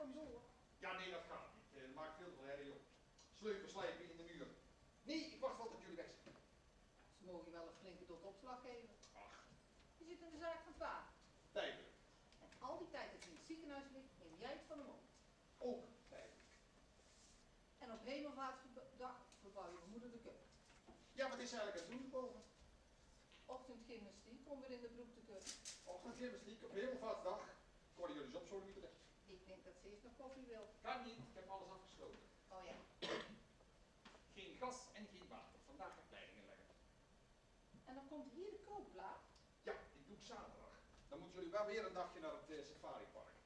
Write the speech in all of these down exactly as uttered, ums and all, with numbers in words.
hem door. Ja, nee, dat gaat niet. Dat maakt veel te veel herrie op. Sleupen slijpen in de muur. Nee, ik wacht wel tot jullie weg zijn. Ze mogen je wel een flinke tot opslag geven. Ach, Je zit in de zaak van pa. tijdelijk. En al die tijd dat hij in het ziekenhuis ligt, neem jij het van hem op. Ook tijdelijk. En op hemelvaartsdag verbouw je mijn moeder de keuken. Ja, wat is ze eigenlijk aan het doen boven? Ochtendgymnastiek om weer in de broek te kunnen. Ochtendgymnastiek op hemelvaartsdag. Ik hoorde jullie eens op zo'n uur. Ik denk dat ze eerst nog koffie wil. Kan niet, ik heb alles afgesloten. Oh ja. Geen gas en geen water. Vandaag heb ik leidingen leggen. En dan komt hier de kookplaat. Ja, die doe ik zaterdag. Dan moeten jullie wel weer een dagje naar het uh, safaripark.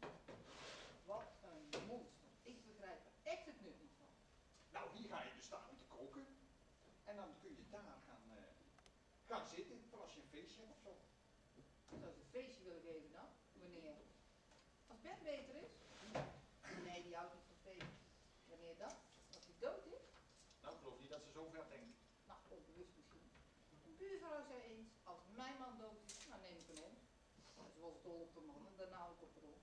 Wat een monster. Ik begrijp er echt het nut niet van. Nou, hier ga je dus staan om te koken. En dan kun je daar gaan, uh, gaan zitten, voor als je een feestje hebt of zo. Zou ze een feestje willen geven dan? Wanneer? Als Ben beter is? Nee, die houdt niet van feest. Wanneer dan? Als hij dood is? Nou, ik geloof niet dat ze zo ver denken. Nou, onbewust misschien. Een buurvrouw zei eens, als mijn man dood is, dan neem ik hem om. En ze was dol op de man en daarna ook op de rol.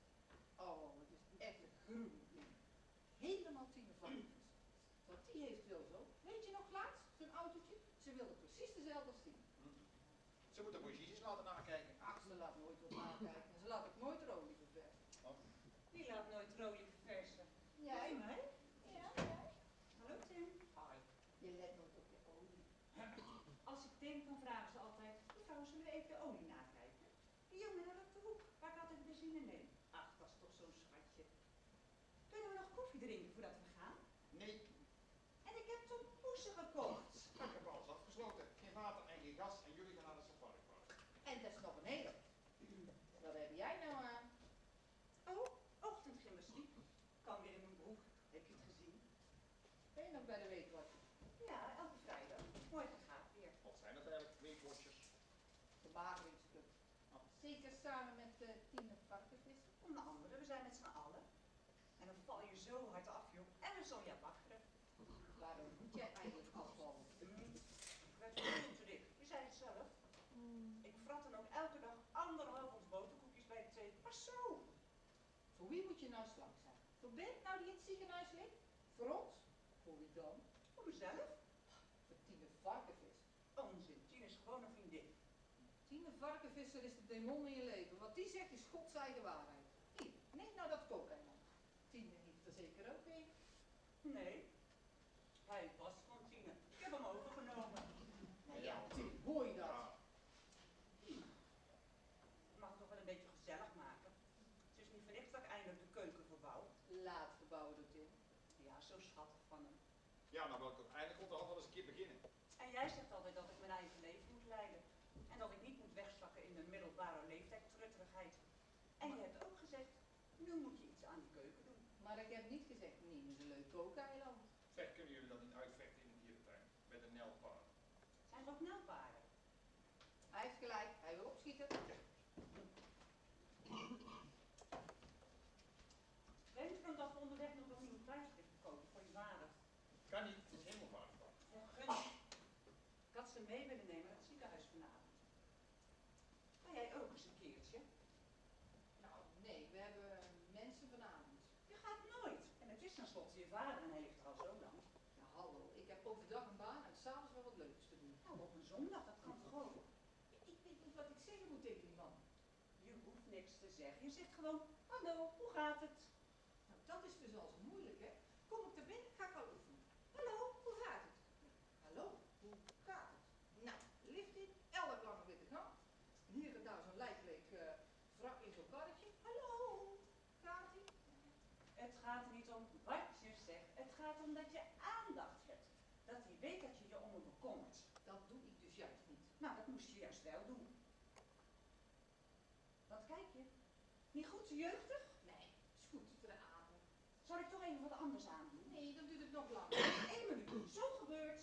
Oh, het is echt een gruwelijk ding. Helemaal Tine Varkens. Want die heeft wel zo. Weet je nog laatst, zo'n autootje? Ze wilde precies dezelfde als Tine. Ze moeten bourgeois laten nakijken. Ach, ze laat nooit wat nakijken. En ze laat ook nooit olie verversen. Oh. Wie laat nooit olie verversen? Jij? mij? Ja, jij? Hallo Tim. Hi. Je let nooit op je olie. Als ik Tim kan vragen ze altijd, mevrouw, zullen we even de olie nakijken? Die jongen daar op de hoek, waar ik altijd benzine neem. Ach, dat is toch zo'n schatje. Kunnen we nog koffie drinken voordat we gaan? Nee, En ik heb toen poesen gekocht. ik heb alles afgesloten. Geen water en geen gas en jullie gaan naar de safaripark. En dat is nog een hele. Wat heb jij nou aan? Oh, ochtendgymnastiek. Kan weer in mijn broek. Heb je het gezien? Ben je nog bij de weekwatje? Ja, elke vrijdag. Morgen gaat het weer. Wat zijn dat eigenlijk, weekwatchers? De mageringsclub. Zeker samen met uh, Tine Varkensvissen. Onder andere, we zijn met z'n allen. En dan val je zo hard af, joh. En dan zal je wakkeren. Waarom moet jij eigenlijk afvallen? Ik werd veel te dik. Je zei het zelf. Ik vrat dan ook elke dag anderhalf ons boterkoekjes bij de thee. Maar zo. Voor wie moet je nou slank zijn? Voor Ben, nou die in het ziekenhuis ligt? Voor ons? Voor wie dan? Voor mezelf? Voor Tine Varkensvis. Onzin. Tien is gewoon een vriendin. Tine Varkensvisser is de demon in je leven. Wat die zegt is Gods eigen waarheid. Hier, neem nou dat kookeiland. Tine heeft er zeker ook een. Nee. Hij was van Tine. Ik heb hem overgenomen. Nou ja, Tine, hoor je dat? Ja. Je mag het toch wel een beetje gezellig maken. Het is niet voor niks dat ik eindelijk de keuken verbouw. Laat verbouwen door Tim. Ja, zo schattig van hem. Ja, nou wil ik toch eindelijk onderhand wel eens een keer beginnen. En jij zegt altijd dat ik mijn eigen leven moet leiden. En dat ik niet moet wegzakken in een middelbare leeftijd trutterigheid. En je hebt ook gezegd, nu moet je iets aan die keuken doen. Maar ik heb niet gezegd, neem eens een leuk kookeiland. Zeg, kunnen jullie dat niet uitvechten in de dierentuin? Met een nelpaard? Zijn er ook naalparen? Hij heeft gelijk, hij wil opschieten. Ja. Denk je dat we onderweg nog een nieuwe prijsje kopen voor je vader? Kan niet, het is helemaal waar. Ja, gun. Ik had ze mee willen nemen naar het ziekenhuis vanavond. Kan jij ook eens een keertje? Nou, nee, we hebben mensen vanavond. Je gaat nooit. En het is tenslotte je vader en hij ligt er al zo lang. Ja, hallo, ik heb overdag een baan en s'avonds wel wat leuks te doen. Nou, op een zondag, dat kan toch ook? Ik weet niet wat ik zeggen moet tegen die man. Je hoeft niks te zeggen. Je zegt gewoon, hallo, hoe gaat het? Nou, dat is dus al zo moeilijk, hè? Kom ik er binnen, ga ik al oefenen. Hallo, hoe gaat het? Hallo, hoe gaat het? Nou, lift in, elk lange witte gang. Hier en daar zo'n lijkleek uh, wrak in zo'n karretje. Hallo, gaat ie? Het gaat er niet om wat je zegt. Het gaat om dat je aandacht hebt. Dat hij weet dat je je om hem bekommert. Dat doe ik dus juist niet. Nou, dat moest je juist wel doen. Wat kijk je? Niet goed, zo jeugdig? Nee, is goed te avond. Zal ik toch even wat anders aandoen? Nee, dan duurt het nog langer. Eén minuut. Zo gebeurt.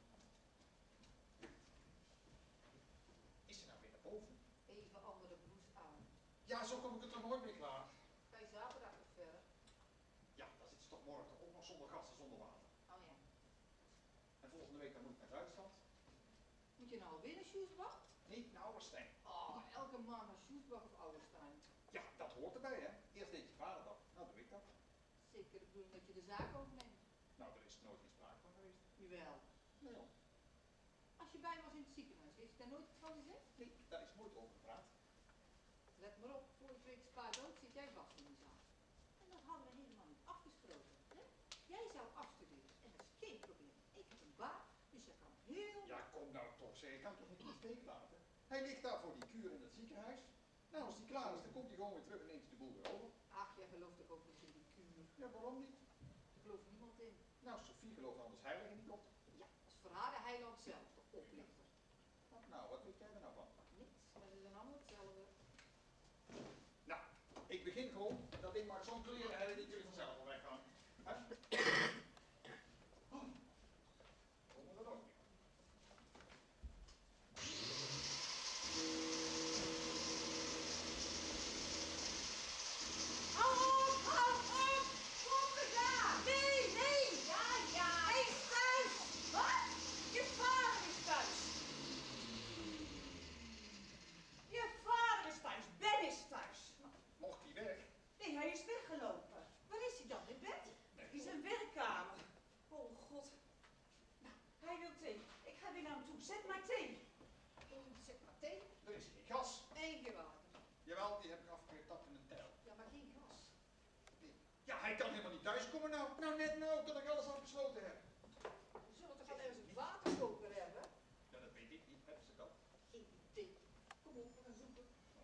Is ze nou weer naar boven? Even andere blouse aan. Ja, zo kom ik het er nooit mee klaar. Ga je zaterdag nog verder? Ja, dan zit ze toch morgen toch ook nog zonder gas en zonder water. Oh ja. En volgende week dan moet ik naar Duitsland. Moet je nou alweer naar Sjoesbach? Niet naar Ouwerstein. Oh, elke maand naar Sjoesbach of Ouwenstein. Ja, dat hoort erbij, hè. Eerst deed je vader dat, nou bedoeling dat je de zaak overneemt. Nou, daar is nooit geen sprake van geweest. Jawel. Nee, joh. Als je bij was in het ziekenhuis, is daar nooit iets van gezegd? Nee, daar is nooit over gepraat. Let maar op, voor je twee spa dood zit jij vast in die zaak. En dat hadden we helemaal niet afgesproken. Hè? Jij zou afstuderen en dat is geen probleem. Ik heb een baan, dus je kan heel... Ja, kom nou toch, zeg. Ik kan hem toch niet in de steek laten? Hij ligt daar voor die kuur in het ziekenhuis. Nou, als die klaar is, dan komt hij gewoon weer terug en neemt hij de boel weer over. Ach, jij gelooft toch ook niet in die kuur? Ja, waarom niet? Er gelooft niemand in. Nou, Sophie gelooft anders heilig niet op. Ja, dat is voor haar de heiland zelf, de oplichter. Nou, wat weet jij er nou van? Niks, maar ze zijn allemaal hetzelfde. Nou, ik begin gewoon. Dat ding mag zo'n kleren hebben, die kunnen vanzelf al weggaan. Hè? Oh, kom er dan ook niet. Hou op, hou op! Kom gedaan! Nee, nee! Ja, ja! Hij is thuis! Wat? Je vader is thuis! Je vader is thuis, Ben is thuis. Mocht hij weg? Nee, hij is weggelopen. Waar is hij dan? In bed? Nee. In zijn werkkamer. Oh god. Nou, hij wil thee. Ik ga weer naar hem toe. Zet maar thee. Oh, zet maar thee. Er is geen gas. Eén keer water. Jawel, die heb ik afgetapt in een tel. Ja, maar geen gas. Ja, hij kan helemaal niet thuiskomen nou. Nou, net nou, dat ik alles afgesloten heb. We zullen toch wel ergens een waterkoker hebben? Ja, dat weet ik niet. Hebben ze dat? Geen idee. Kom op, we gaan zoeken.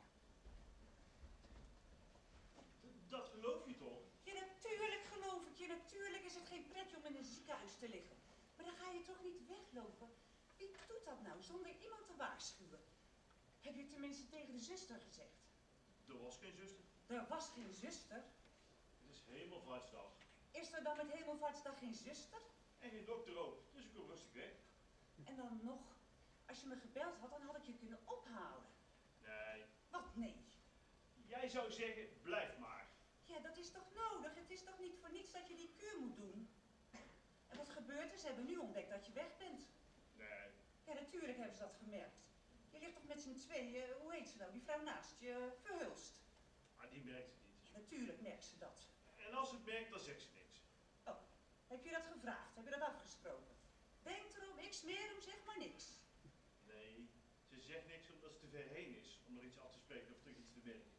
Dat geloof je toch? Ja, natuurlijk geloof ik je. Natuurlijk is het geen pretje om in een ziekenhuis te liggen. Maar dan ga je toch niet weglopen? Wie doet dat nou zonder iemand te waarschuwen? Heb je tenminste tegen de zuster gezegd? Er was geen zuster. Er was geen zuster. Het is hemelvaartsdag. Is er dan met Hemelvaartsdag geen zuster? En geen dokter ook, dus ik kom rustig weg. En dan nog, als je me gebeld had, dan had ik je kunnen ophalen. Nee, Wat nee? jij zou zeggen, blijf maar. Ja, dat is toch nodig? Het is toch niet voor niets dat je die kuur moet doen? En wat gebeurt er? Ze hebben nu ontdekt dat je weg bent. Nee, Ja, natuurlijk hebben ze dat gemerkt. Je ligt toch met z'n tweeën, hoe heet ze nou, die vrouw naast je, Verhulst. maar die merkt het niet. Ja, natuurlijk merkt ze dat. En als het merkt, dan zegt ze niks. Oh, heb je dat gevraagd? Heb je dat afgesproken? Denk erom, ik smeer hem, zeg maar niks. Nee, ze zegt niks omdat ze te ver heen is om er iets af te spreken of terug iets te merken.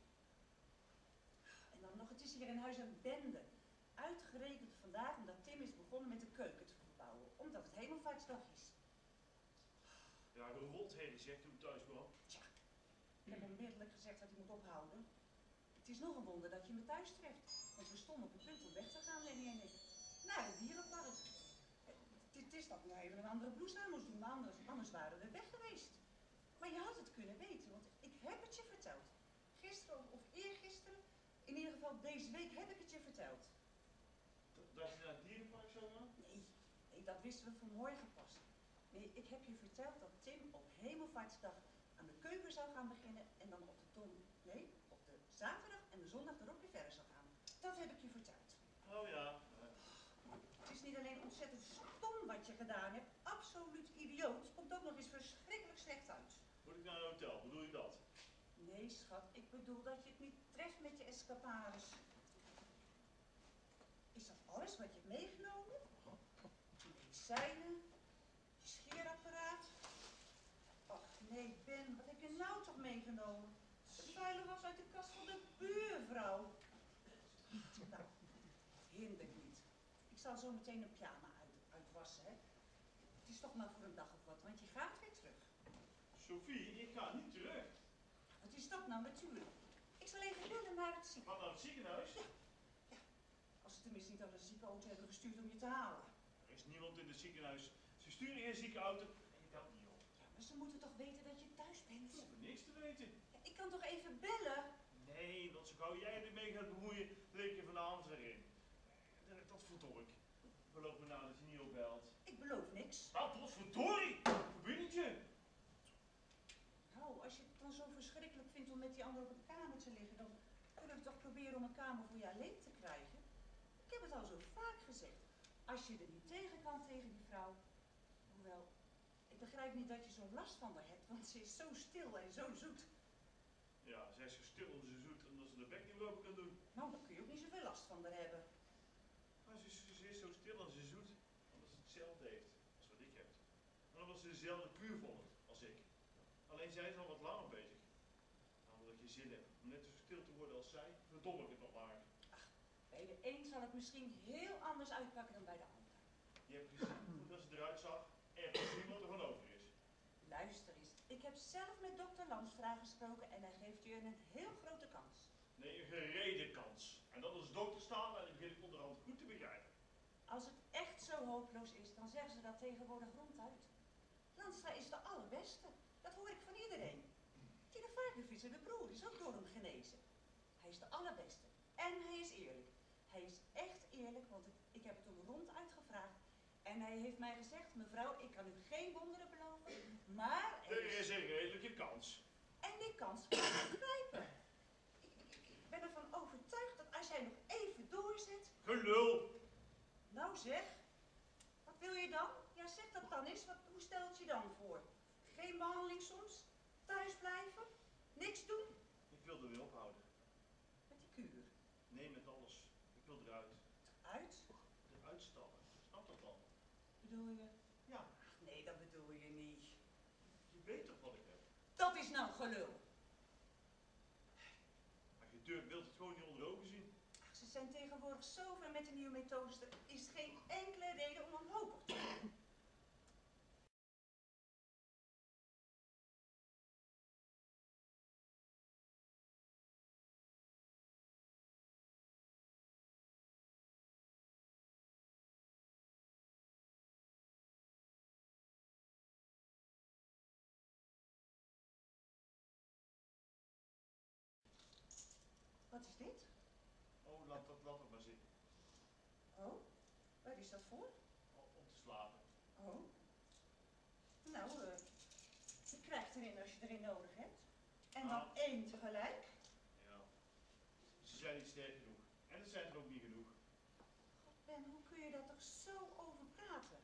En dan nog, het is hier in huis een bende. Uitgerekend vandaag omdat Tim is begonnen met de keuken te verbouwen, omdat het Hemelvaartsdag is. Ja, de rondheden zegt toen ik thuis kwam. Tja, ik heb onmiddellijk gezegd dat hij moet ophouden. Het is nog een wonder dat je me thuis treft, want we stonden op het punt om weg te gaan, Lenny en ik. Naar het dierenpark. Het is dat we even een andere blouse aan moest doen, maar anders, anders waren we weg geweest. Maar je had het kunnen weten, want ik heb het je verteld. Gisteren of, of eergisteren, in ieder geval deze week heb ik het je verteld. D- Dat je naar het dierenpark zou gaan? Nee, nee, dat wisten we vanmorgen pas. Nee, ik heb je verteld dat Tim op Hemelvaartsdag aan de keuken zou gaan beginnen en dan op de don... Nee, op de zaterdag en de zondag erop weer verder zou gaan. Dat heb ik je verteld. Oh ja. Het is niet alleen ontzettend stom wat je gedaan hebt, absoluut idioot. Het komt ook nog eens verschrikkelijk slecht uit. Moet ik naar een hotel, bedoel je dat? Nee, schat, ik bedoel dat je het niet treft met je escapades. Is dat alles wat je hebt meegenomen? Je medicijnen, je scheerapparaat. Och nee, Ben, wat heb je nou toch meegenomen? De vuile was uit de kast van de buurvrouw. Nou, hinderlijk niet. Ik zal zo meteen een pyjama uit, uitwassen, hè. Het is toch maar voor een dag of wat, want je gaat weer terug. Sophie, ik ga niet terug. Wat is dat nou natuurlijk? Ik zal even bellen naar het ziekenhuis. Ga naar het ziekenhuis. Ja, ja. Als ze tenminste niet al een zieke auto hebben gestuurd om je te halen. Er is niemand in het ziekenhuis. Ze sturen een zieke auto en je belt niet op. Ja, maar ze moeten toch weten dat je thuis bent? Ik hoef niks te weten. Ja, ik kan toch even bellen? Nee, want zo gauw jij ermee gaat bemoeien, leg je vanavond weer in. Dat, dat verdorie ik. Beloof me nou dat je niet opbelt. Ik beloof niks. Nou, potverdorie! Verbinding je! Nou, als je het dan zo verschrikkelijk vindt om met die ander op een kamer te liggen, dan kunnen we toch proberen om een kamer voor je alleen te krijgen. Ik heb het al zo vaak gezegd. Als je er niet tegen kan tegen die vrouw. Hoewel, ik begrijp niet dat je zo'n last van haar hebt, want ze is zo stil en zo zoet. Ja, zij is zo stil en zo zoet omdat ze de bek niet meer open kan doen. Nou, dan kun je ook niet zoveel last van haar hebben. dezelfde kuur volgt als ik. Alleen zij is al wat langer bezig. Nou, omdat je zin hebt om net zo stil te worden als zij, verdom ik het nog maar. Bij de een zal het misschien heel anders uitpakken dan bij de ander. Je hebt gezien hoe dat ze eruit zag en gezien wat er van over is. Luister eens, ik heb zelf met dokter Lamstra gesproken en hij geeft je een heel grote kans. Nee, een gereden kans. En dat als dokter staan, en dat begin ik onderhand goed te begrijpen. Als het echt zo hopeloos is, dan zeggen ze dat tegenwoordig ronduit. Lamstra is de allerbeste. Dat hoor ik van iedereen. Tine Varkenvisser, de broer, is ook door hem genezen. Hij is de allerbeste. En hij is eerlijk. Hij is echt eerlijk, want ik, ik heb het hem ronduit gevraagd. En hij heeft mij gezegd, mevrouw, ik kan u geen wonderen beloven, maar er Er is een redelijke kans. En die kans moet ik begrijpen. Ik, ik, ik ben ervan overtuigd dat als jij nog even doorzet... Gelul! Nou zeg, wat wil je dan? Ja, zeg dat dan eens. Wat, hoe stel het je dan voor? Geen behandeling soms? Thuis blijven? Niks doen? Ik wil er weer ophouden. Met die kuur. Nee, met alles. Ik wil eruit. Uit? Eruit stappen. Snap dat dan? Bedoel je? Ja. Nee, dat bedoel je niet. Je weet toch wat ik heb? Dat is nou gelul. Maar je durft wilt het gewoon niet onder ogen zien. Ach, ze zijn tegenwoordig zo ver met de nieuwe methodes. Er is geen enkele reden om wanhopig te zijn. Wat is dit? Oh, laat dat, laat dat maar zitten. Oh, waar is dat voor? Om om te slapen. Oh. Nou, uh, je krijgt erin als je erin nodig hebt. En dan Ah. één tegelijk. Ja. Ze zijn niet sterk genoeg. En het zijn er ook niet genoeg. God, Ben, hoe kun je daar toch zo over praten?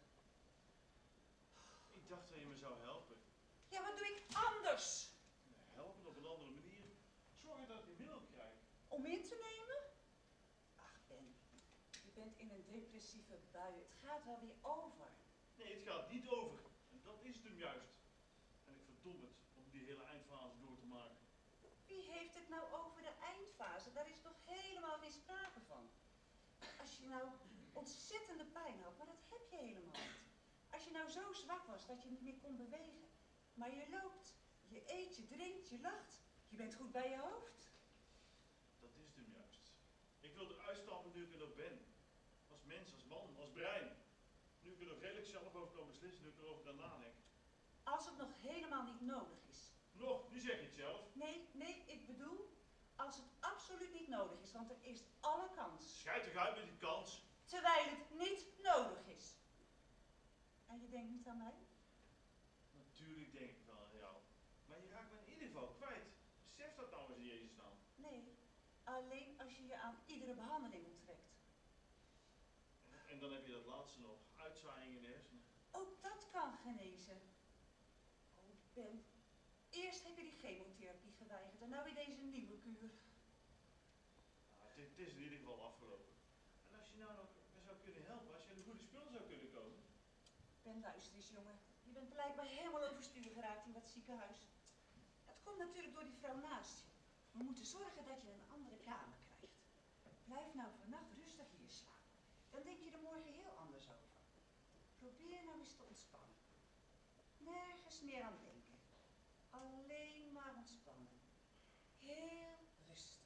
Ik dacht dat je me zou helpen. Ja, wat doe ik anders? Helpen op een andere manier. Zorgen dat ik middel krijg. Om in te nemen? Ach, Ben, je bent in een depressieve bui. Het gaat wel weer over. Nee, het gaat niet over. En dat is het hem juist. En ik verdom het om die hele eindfase door te maken. Wie heeft het nou over de eindfase? Daar is toch helemaal geen sprake van. Als je nou ontzettende pijn had, maar dat heb je helemaal niet. Als je nou zo zwak was dat je niet meer kon bewegen, maar je loopt, je eet, je drinkt, je lacht, je bent goed bij je hoofd. Dat is het hem juist. Ik wil eruit stappen nu ik er nog ben. Als mens, als man, als brein. Nu ik er nog redelijk zelf over kan beslissen, nu ik erover kan nadenken. Als het nog helemaal niet nodig is. Nog, nu zeg je het zelf. Nee, nee, ik bedoel, als het absoluut niet nodig is, want er is alle kans. Schijt toch uit met die kans. Terwijl het niet nodig is. En je denkt niet aan mij? Natuurlijk denk ik wel aan jou. Maar je raakt me in ieder geval kwijt. Besef dat nou eens in Jezus naam. Nee, alleen als je je aan iedere behandeling onttrekt. En dan heb je dat laatste nog. Uitzaaiing in de hersenen. Ook dat kan genezen. Oh, Ben, eerst heb je die chemotherapie geweigerd en nu weer deze nieuwe kuur. Nou, het, het is in ieder geval afgelopen. En als je nou nog me zou kunnen helpen, als je aan de goede spullen zou kunnen komen. Ben, luister eens, jongen. Je bent blijkbaar helemaal overstuur geraakt in dat ziekenhuis. Dat komt natuurlijk door die vrouw naast je. We moeten zorgen dat je een andere kamer krijgt. Blijf nou vannacht rustig hier slapen. Dan denk je er morgen heel anders over. Probeer nou eens te ontspannen. Nergens meer aan denken. Alleen maar ontspannen. Heel rustig.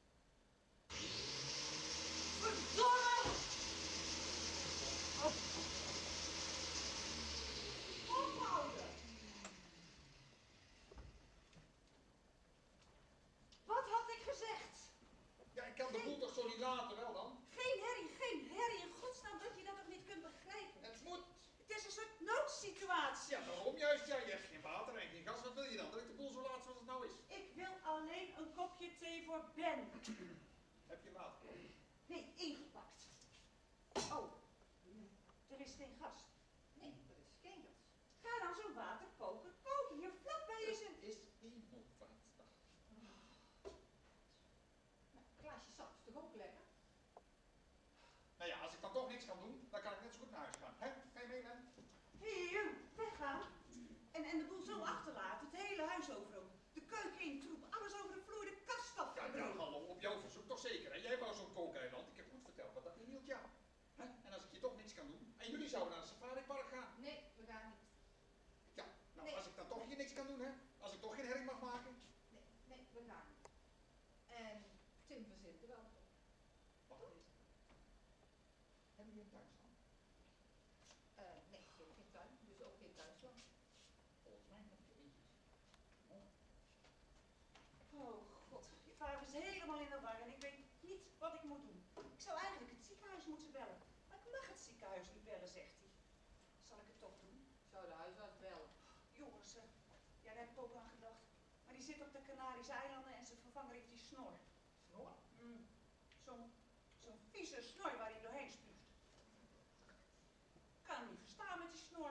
Verdomme! Ophouden! Wat had ik gezegd? Ja, ik kan de boel toch zo niet laten, wel dan? Geen herrie, geen herrie. In godsnaam dat je dat toch niet kunt begrijpen. Het moet. Het is een soort noodsituatie. Ja, waarom juist? Ja, je hebt geen water en geen gas. Wat wil je dan? Dat ik de boel zo laat zoals het nou is? Ik wil alleen een kopje thee voor Ben. Heb je water? Nee, ingepakt. Oh, er is geen gas. Nee, dat is geen gas. Ga dan zo'n waterkoker koken. Hier vlakbij is een... Het is hemelvaartsdag. Nou, een glaasje sap is toch ook lekker? Nou ja, als ik dan toch niks kan doen, dan kan ik net zo goed naar huis gaan. Hè? Ga je mee, Ben? Hier, weggaan. kan doen, hè? Als ik toch geen herrie mag maken. Nee, nee, we gaan niet. En Tim verzint er wel op. Wat dan? Hebben jullie een tuin staan? Uh, nee, ze heeft geen tuin, dus ook geen tuinslag. Volgens mij heb je eentjes. Oh. Oh god, je vader is helemaal in de war en ik weet niet wat ik moet doen. Ik zou eigenlijk het ziekenhuis moeten bellen. Maar ik mag het ziekenhuis niet bellen, zegt hij. Zal ik het toch doen? Ik zou de huisarts bellen. Jongens, uh, ja, daar heb ik ook aan gedacht. Maar die zit op de Canarische eilanden en zijn vervanger heeft die snor. Snor? Mm. Zo'n zo'n vieze snor waar hij doorheen spuugt. Ik kan hem niet verstaan met die snor.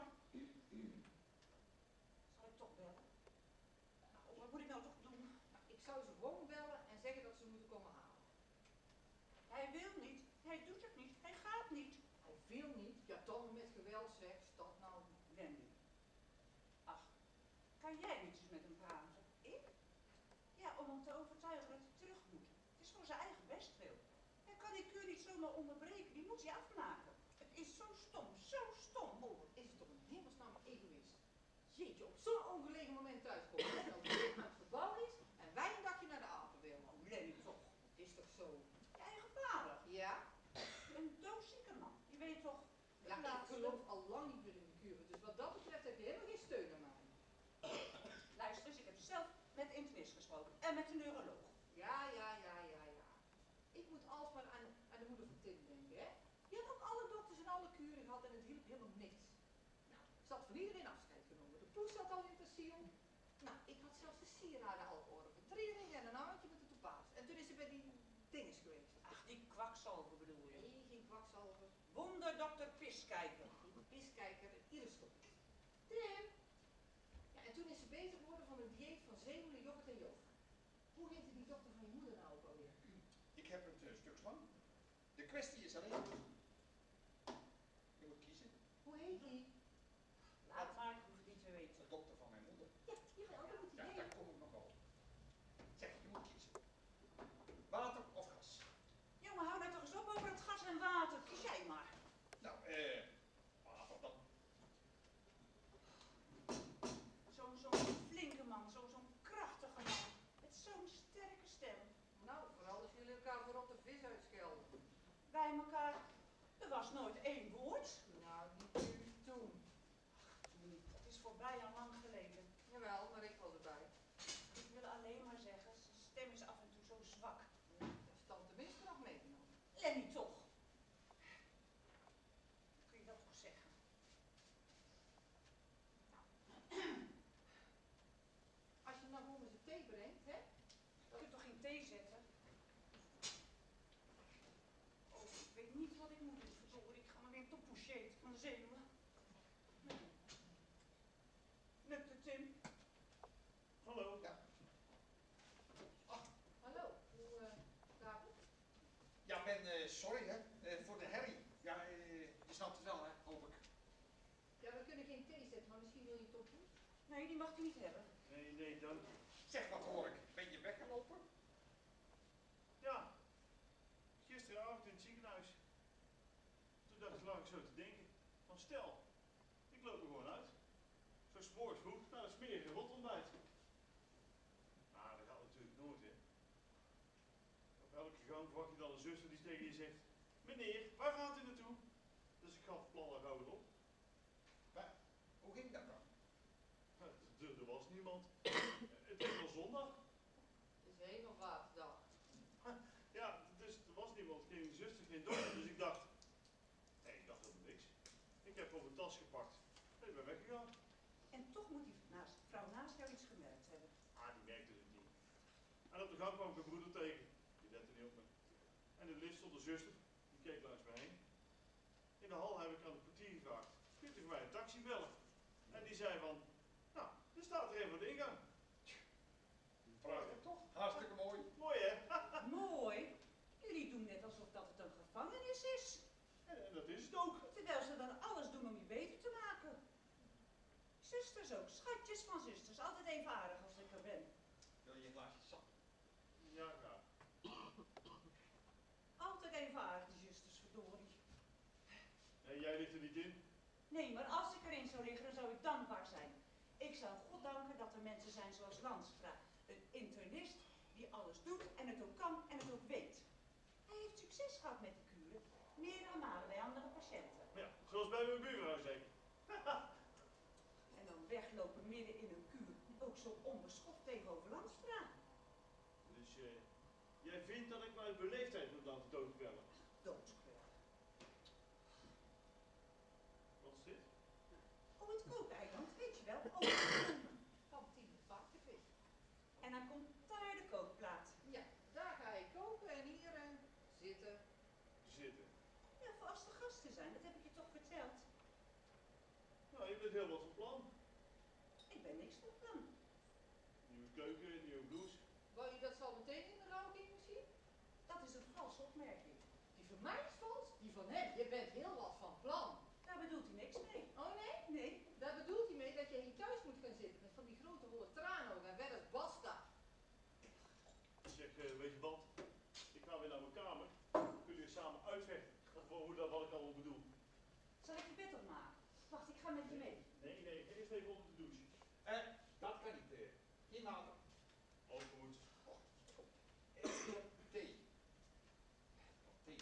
Zal ik toch bellen? Nou, wat moet ik nou toch doen? Nou, ik zou ze gewoon bellen en zeggen dat ze moeten komen halen. Hij wil niet, hij doet het niet, hij gaat niet. Hij wil niet, ja dan met geweld zeg, dat nou. Wendy. Ach, kan jij niet eens met hem praten? Ik? Ja, om hem te overtuigen dat hij terug moet. Het is voor zijn eigen bestwil. Hij kan die kuur niet zomaar onderbreken, die moet hij afmaken. Het is zo stom, zo stom. Oh, wat is het toch een hemelsnaam egoïst. Jeetje, op zo'n ongelegen moment thuiskomen. Als het aan het gebouw is en wij een dagje naar de apen willen. Oh, Lenny, toch. Het is toch zo. Je eigen vader. Ja? Een doodzieke man. Je weet toch... Ja, ik geloof al lang niet meer in de kuren, dus wat dat betreft heb je helemaal geen steun aan mij. Luister eens, ik heb zelf met de internist gesproken en met de neuroloog. Ja, ja, ja, ja, ja. Ik moet alsmaar aan, aan de moeder van Tim denken, hè. Die had ook alle dokters en alle kuren gehad en het hielp helemaal niks. Nou, ze had van iedereen afscheid genomen. De poes zat al in het asiel. Nou, ik had zelfs de sieraden al overtreden en een handje met de topaas. En toen is ze bij die dinges geweest. Ach, die kwakzalver bedoel je? Nee, geen kwakzalver. Wonderdokter Piskijker. Die piskijker en ieder stopt. Tim! Ja, en toen is ze beter geworden van een dieet van zenuwen, yoghurt en yoga. Hoe heette die dokter van je moeder nou ook alweer? Ik heb het uh, stuk slang. De kwestie is alleen. Je moet kiezen. Hoe heet die? Laat maar, ik hoef het niet te weten. De dokter van mijn moeder. Ja, jawel, dat moet Ja, hij daar heten. kom ik nog wel. Zeg, je moet kiezen. Water of gas? Jongen, hou nou toch eens op over het gas en water. Kies jij maar. Nou, eh, water dan. Zo'n zo'n flinke man, zo'n zo'n krachtige man. Met zo'n sterke stem. Nou, vooral als jullie elkaar voorop de vis uitschelden. Bij elkaar. Er was nooit één woord. Nou, niet jullie toen. Toen, het is voorbij al lang geleden. Jawel, maar ik was erbij. Ik wil alleen maar zeggen, zijn stem is af en toe zo zwak. Dat is dan tenminste nog meegenomen. Lenny toch. Kun je dat toch zeggen? Als je nou gewoon eens een thee brengt, hè? Je kunt toch geen thee zetten? Oh, ik weet niet wat ik moet doen, verdorie. Ik ga maar weer een topoesje eten van de zenuwen. Lukt het, Tim? Hallo. Ja. Ach, Hallo, hoe uh, gaat het? ja, Ben, uh, sorry hè, uh, voor de herrie. Ja, uh, je snapt het wel hè, hoop ik. Ja, we kunnen geen thee zetten, maar misschien wil je toch doen? Nee, die mag hij niet hebben. Nee, nee, dank. Zeg, wat hoor ik? Ben je weggelopen? Ja, gisteravond in het ziekenhuis. Toen dacht ik, lag ik zo te denken. Van stel, ik loop er gewoon uit. Zo 's morgens vroeg naar een smerige rotontbijt. Maar dat gaat natuurlijk nooit, hè. Op elke gang verwacht je dan een zuster die tegen je zegt: meneer, waar gaat u naartoe? Dus ik gaf het plan al gauw weer op. Maar, hoe ging dat dan? Er, er was niemand. Het was al zondag. Het is hemelvaartsdag. Ja, dus er was niemand, geen zuster, geen dokter. Dus ik dacht, nee, ik dacht helemaal niks. Ik heb op mijn tas gepakt en ik ben weggegaan. En toch moet die naast, vrouw naast jou iets gemerkt hebben. Ah, die merkte het niet. En op de gang kwam ik mijn broeder tegen. Die lette niet op me. En in de lift stond de zuster, die keek langs me heen. In de hal heb ik aan de portier gevraagd: kunt u voor mij een taxi bellen? En die zei van, nou, er staat er een voor de ingang. Prachtig toch? Hartstikke mooi. Mooi hè? Mooi. Jullie doen net alsof dat het een gevangenis is. En, en dat is het ook. Terwijl ze dan alles doen om je beter te maken. Zusters ook, schatjes van zusters. Altijd even aardig als ik er ben. Wil je een glaasje sap? Ja, graag. Altijd even aardig, die zusters, verdorie. En jij ligt er niet in? Nee, maar als ik erin zou liggen, dan zou ik dankbaar zijn. Ik zou God danken dat er mensen zijn zoals Lanstra. Een internist die alles doet en het ook kan en het ook weet. Hij heeft succes gehad met de kuren. Meerdere malen bij andere patiënten. Ja, zoals bij mijn buurvrouw zeker. En dan weglopen midden in een kuur. Ook zo onbeschoft tegenover Lanstra. Dus eh, jij vindt dat ik mijn beleefdheid moet laten doodkwellen? Doodskwellen. Wat is dit? Oh, het kookeiland, weet je wel. Oh, Kantine varkenvis. en dan komt daar de kookplaat. Ja, daar ga je koken en hier eh, zitten. Zitten. Ja, voor als er gasten zijn, dat heb ik je toch verteld. Nou, je bent heel wat van plan. Ik ben niks van plan. Nieuwe keuken, nieuwe blouse. Wou je dat zo meteen in de rouwding misschien? Dat is een valse opmerking. Die van mij is vals, die van hem. Je bent heel wat van plan. Daar bedoelt hij niks mee. Oh nee? Nee, Daar bedoelt hij mee dat je hier thuis moet gaan zitten met van die grote holle tranen en verder basta. Zeg, eh, weet je wat? Ik ga weer naar mijn kamer. Kunnen we samen uitvechten? Of hoe dat wat ik allemaal bedoel? zal ik je bed opmaken? Wacht, ik ga met je mee. Nee, nee, eerst even onder de douche. Eh, dat kan niet. eh. Geen water. Ook goed. Eh, thee. Thee.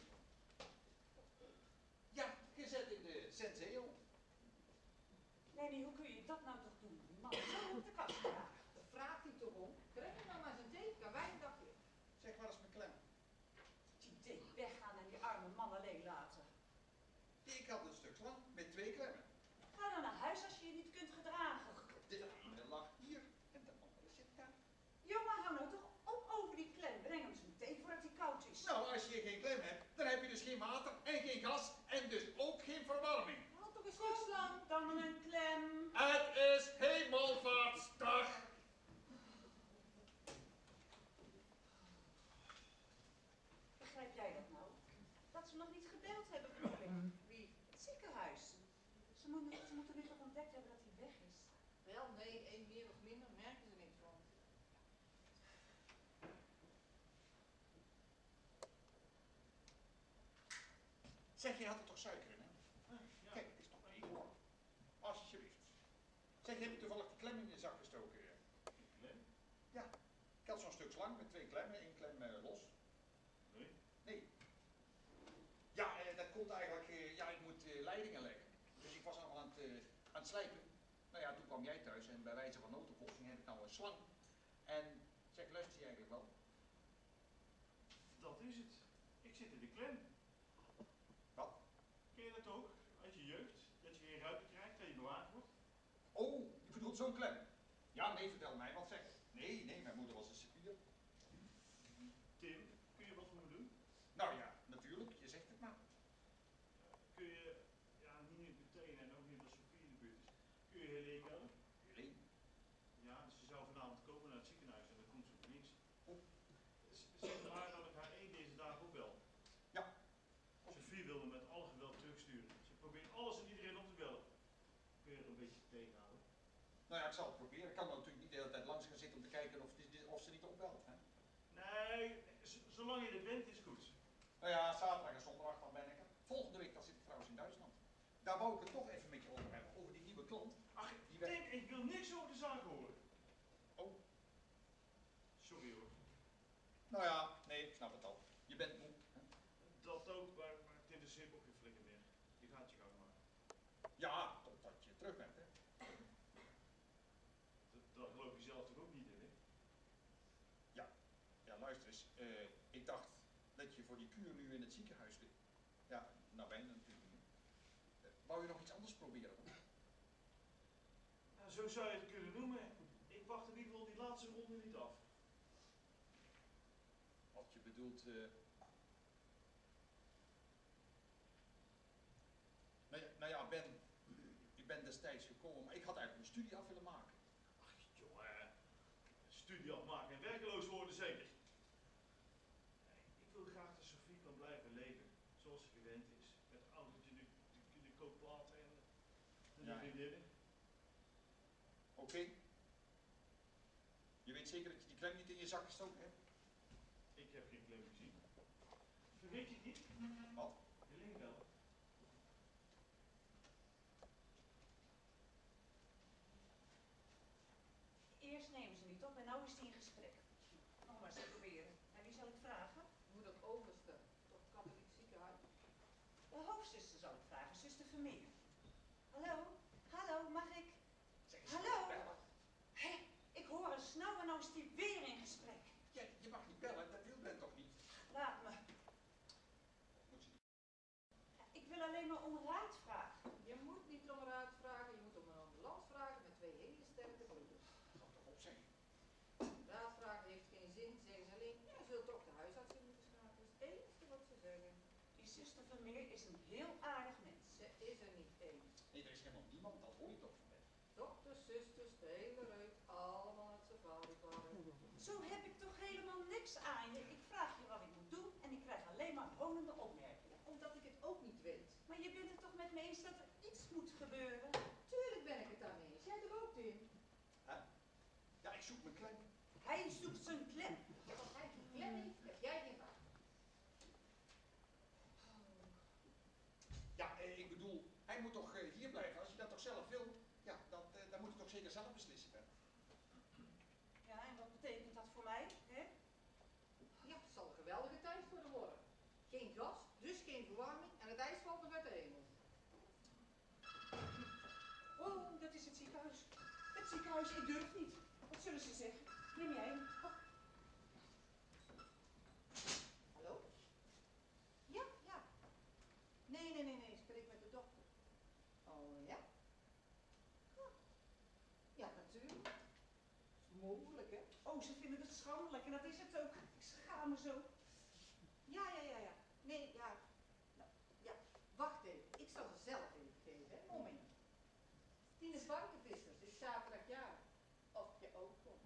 Ja, gezet in de Senseo. Lenny, hoe kun je dat nou toch doen? Die man zo op de kast dragen. Daar vraagt hij toch om. Krijg je nou maar zijn thee, kan wij een dagje. Zeg, waar is mijn klem? Het idee, weggaan en die arme man alleen laten. Ik had een stuk slang met twee klemmen. Ga dan naar huis als je je niet kunt gedragen. De ene lag hier en de andere zit daar. Jongen, hou nou toch op over die klem. Breng hem zijn thee voordat hij koud is. Nou, als je geen klem hebt, dan heb je dus geen water en geen gas en dus ook geen verwarming. Haal toch een stuk slang. Dan een klem. Het is Hemelvaartsdag. Begrijp jij dat nou? Dat ze nog niet gebeld hebben, bedoel ik. Wie? Het ziekenhuis. Ze moeten, ze moeten nu toch ontdekt hebben dat hij weg is. Wel, nee, één meer of minder merken ze niks van. Zeg, je had er toch suiker in, hè? Ja. Kijk, het is toch één. Alsjeblieft. Zeg, heb je toevallig die klem in je zak gestoken? Klem? Ja. Ik had zo'n stuk slang met twee klemmen, één klem eh, los. Nee. Nee. Ja, eh, dat komt eigenlijk, eh, ja, ik moet eh, leidingen leggen. Dus ik was allemaal aan het, eh, aan het slijpen. Nou ja, toen kwam jij thuis en bij wijze van notenbossing heb ik nou een slang. En zeg, luister je eigenlijk wel? Dat is het. Ik zit in de klem. Wat? Ken je dat ook? Uit je jeugd? Dat je geen ruimte krijgt, dat je bewaard wordt? Oh, je bedoelt zo'n klem? Ja, nee, vertel mij wat zeg. Nee, nee, mijn moeder was een cipier. Tim, kun je wat voor me doen? Nou ja, natuurlijk, je zegt het maar. Kun je, ja, niet meteen en ook niet als Sofie in de buurt is. Kun je Helene bellen? Helene. Ja, dus ze zou vanavond komen naar het ziekenhuis en dan komt ze voor niks. Oh. Z- Zeg maar dat ik haar één deze dagen ook bel. Ja. Sofie wil me met alle geweld terugsturen. Ze probeert alles en iedereen op te bellen. Kun je er een beetje tegenhouden? Nou ja, ik zal het proberen. Ik kan nou natuurlijk niet de hele tijd langs gaan zitten om te kijken of, die, of ze niet opbelt. Hè? Nee, z- zolang je er bent is goed. Nou ja, zaterdag en zondag dan ben ik er. Volgende week dan zit ik trouwens in Duitsland. Daar wou ik het toch even met je over hebben, over die nieuwe klant. Ach, Die wij... Tim, ik wil niks over de zaak horen. Oh, Sorry hoor. nou ja, nee, ik snap het al. Je bent moe. Hè? Dat ook, maar, maar het interesseert me ook geen flikker meer. Je gaat je gang maar. Ja, totdat je terug bent, hè. Dat, dat geloof je zelf toch ook niet in, hè? Ja, ja, luister eens. eh, ik dacht dat je voor die kuur nu in het ziekenhuis ligt. Ja, nou ben je natuurlijk niet. Eh, wou je nog iets anders proberen? Ja, zo zou je het kunnen noemen. Ik wacht in ieder geval die laatste ronde niet af. Wat je bedoelt... eh, Nou ja, nou ja, Ben, ik ben destijds gekomen, maar ik had eigenlijk mijn studie af willen maken. Ach, jongen. Studie afmaken en werkeloos worden zeker. Nee, ik wil graag dat Sofie kan blijven leven. Zoals ze gewend is. Met het autootje, de, de, de koopplaten en de, de Ja. vriendinnen. Oké. Je weet zeker dat je die klem niet in je zak gestoken hebt? Ik heb geen klem gezien. Vergeet je het niet? Wat? Helene wel. De hoofdzuster zal ik vragen, zuster Vermeer. Hallo? Hallo, mag ik? Zeg eens, Hallo? bellen. Hé, ik hoor een snauw en nou is die weer in gesprek. Ja, je mag niet bellen, dat wil men toch niet? Laat me. Moet ze niet. Ik wil alleen maar om raad vragen. Je moet niet om raad vragen, je moet om een ambulance vragen met twee hele sterke broeders. Ga toch op zeg. Raad vragen heeft geen zin, zeggen ze alleen, ja, je zult toch de huisarts in moeten schakelen. Dat is het enige wat ze zeggen. Die zuster Vermeer is een heel aardig mens. Ze is er niet één. Nee, er is helemaal niemand, dat hoor je toch van mij. Dokters, zusters, de hele reuk, allemaal uit zijn vader waren. Zo heb ik toch helemaal niks aan je. Ik vraag je wat ik moet doen en ik krijg alleen maar honende opmerkingen. Omdat ik het ook niet weet. Maar je bent het toch met me eens dat er iets moet gebeuren? Tuurlijk ben ik het daarmee eens. Jij er ook in. Hè? Ja, ik zoek mijn klem. Hij zoekt zijn klem. Ja, als hij geen klem heeft, heb jij geen vader. Ja, eh, ik bedoel, hij moet toch eh, hier blijven. Als je dat toch zelf wil, ja, dat, eh, dan moet je toch zeker zelf beslissen. Hè? Ja, en wat betekent dat voor mij? Hè? Ja, het zal een geweldige tijd voor hem worden. Geen gas, dus geen verwarming en het ijs valt nog uit de hemel. Oh, dat is het ziekenhuis. Het ziekenhuis, ik durf niet. Wat zullen ze zeggen? Neem jij hem? Oh. Hallo? Ja, ja. Nee, nee, nee, nee, spreek met de dokter. Oh, ja? Ja, ja natuurlijk. Is mogelijk, hè? Oh, ze vinden het schandelijk en dat is het ook. Ik schaam me zo. Ja, ja, ja, ja. Nee, ja. Nou, ja, wacht even. Ik zal ze zelf even geven, hè? Moment. Tine Bankenvissers is zaterdag jarig. Of je ook komt.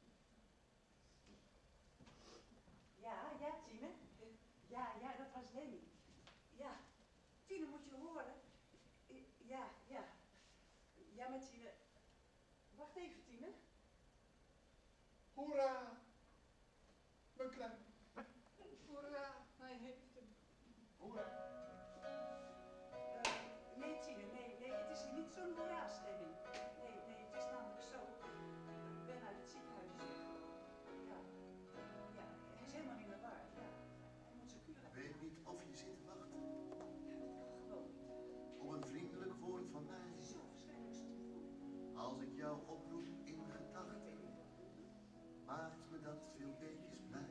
Ja, ja, Tine. Eh, Ja, ja, dat was Lenny. Ja, Tine moet je horen. Eh, Ja, ja. Ja, maar Tine. Wacht even, Tine. Hoera! Mijn klem. Hoera, hij heeft hem. Hoera! Eh, nee, Tine, nee, nee, het is niet zo'n hoera-stemming. Nee, nee, het is namelijk zo. Ik ben uit het ziekenhuis weggelopen. Ja, ja, hij is helemaal in de war. Ja, hij moet zijn kuur Ik laten weet maken. niet of je zit te wachten Ja, dat kan gewoon niet. op een vriendelijk woord van mij. Het is zo verschrikkelijk stom voor me. Als ik jou oproep in gedachten, maakt me dat veel beetjes blij.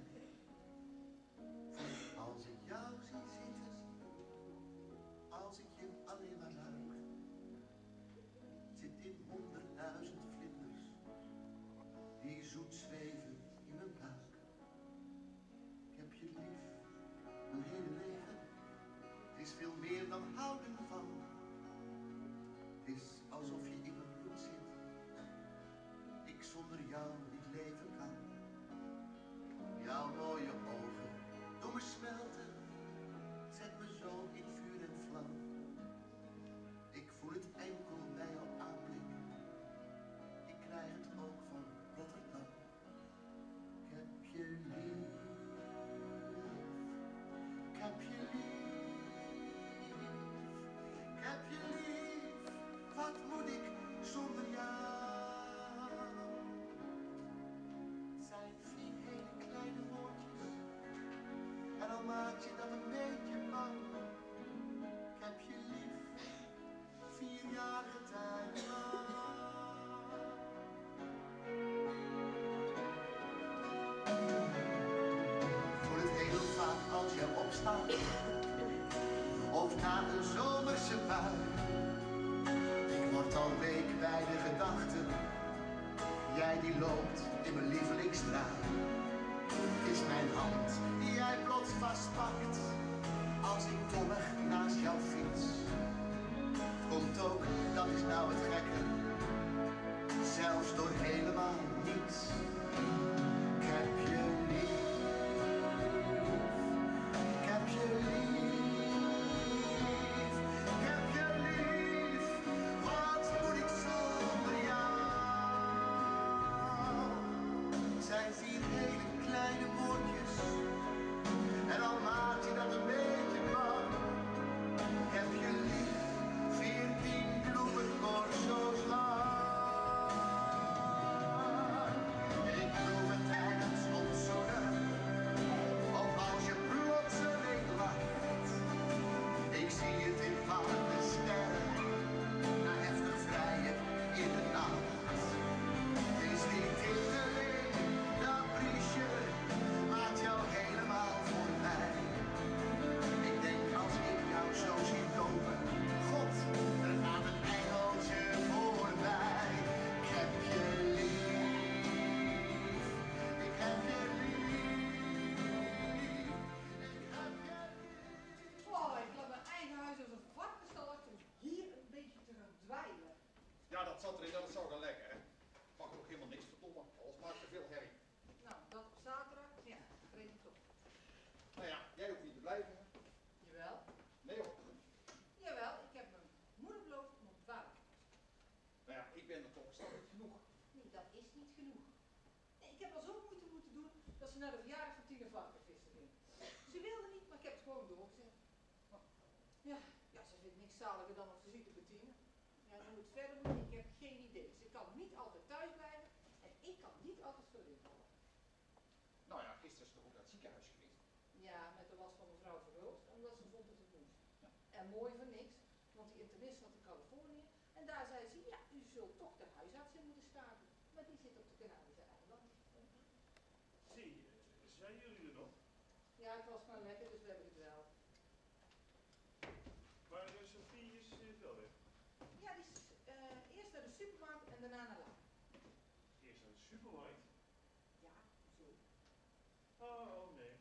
Want als ik jou zie zitten, als ik je alleen maar ruik, zit in honderdduizend vlinders die zoet zweven in mijn buik. Ik heb je lief, mijn hele leven. Het is veel meer dan houden van. Het is alsof je in mijn bloed zit. Ik zonder jou niet leven kan. Jouw mooie ogen doen me smelten. Zet me zo in vuur en vlam. Ik voel het enkel bij jouw aanblik. Ik krijg het ook van Rotterdam. Ik heb je lief. Ik heb je lief. Ik heb je lief. Wat moet ik zonder jou? Het zijn vier hele kleine woordjes. En al maak je dat een beetje bang. Ik heb je lief. Vier jaar tijd lang. Ik voel het heel vaak als je opstaat. Of na een zomerse bui. Ik word al week bij de gedachte. Jij die loopt in mijn lievelingsstraat. Het is mijn hand die jij plots vastpakt. Als ik dommig naast jou fiets. Het komt ook, dat is nou het gekke. Zelfs door helemaal niets. Ik heb je lief. Ik heb je lief. Ik heb je lief. Wat moet ik zonder jou? Het zijn vier hele Nou ja, jij hoeft niet te blijven. Hè? Jawel. Nee hoor. Jawel, ik heb mijn moeder beloofd om op twaalf. Nou ja, ik ben er toch stand niet genoeg. Nee, dat is niet genoeg. Nee, ik heb al zo moeite moeten doen dat ze naar de verjaardag van Tina Varkenvisser ging. Ze wilde niet, maar ik heb het gewoon doorgezet. Ja, ja, ze vindt niks zaliger dan een visite bij Tina. Ja, en hoe het verder moet, ik heb geen idee. Ze kan niet altijd thuis blijven en ik kan niet altijd verliezen. Nou ja, gisteren is ze toch ook naar het ziekenhuis geweest. Ja, met de last van mevrouw Verhulst, omdat ze vond dat het moest. Ja. En mooi voor niks, want die internist zat in Californië en daar zei ze, ja, u zult toch de huisarts in moeten starten. Maar die zit op de Canarische eilanden. Zie, eh, zijn jullie er nog? Ja, het was gewoon lekker, dus we hebben het wel. Maar uh, Sophie is uh, wel weg. Ja, die is uh, eerst naar de supermarkt en daarna naar Laan. Eerst naar de supermarkt. Ja, zo. Oh, oh niks.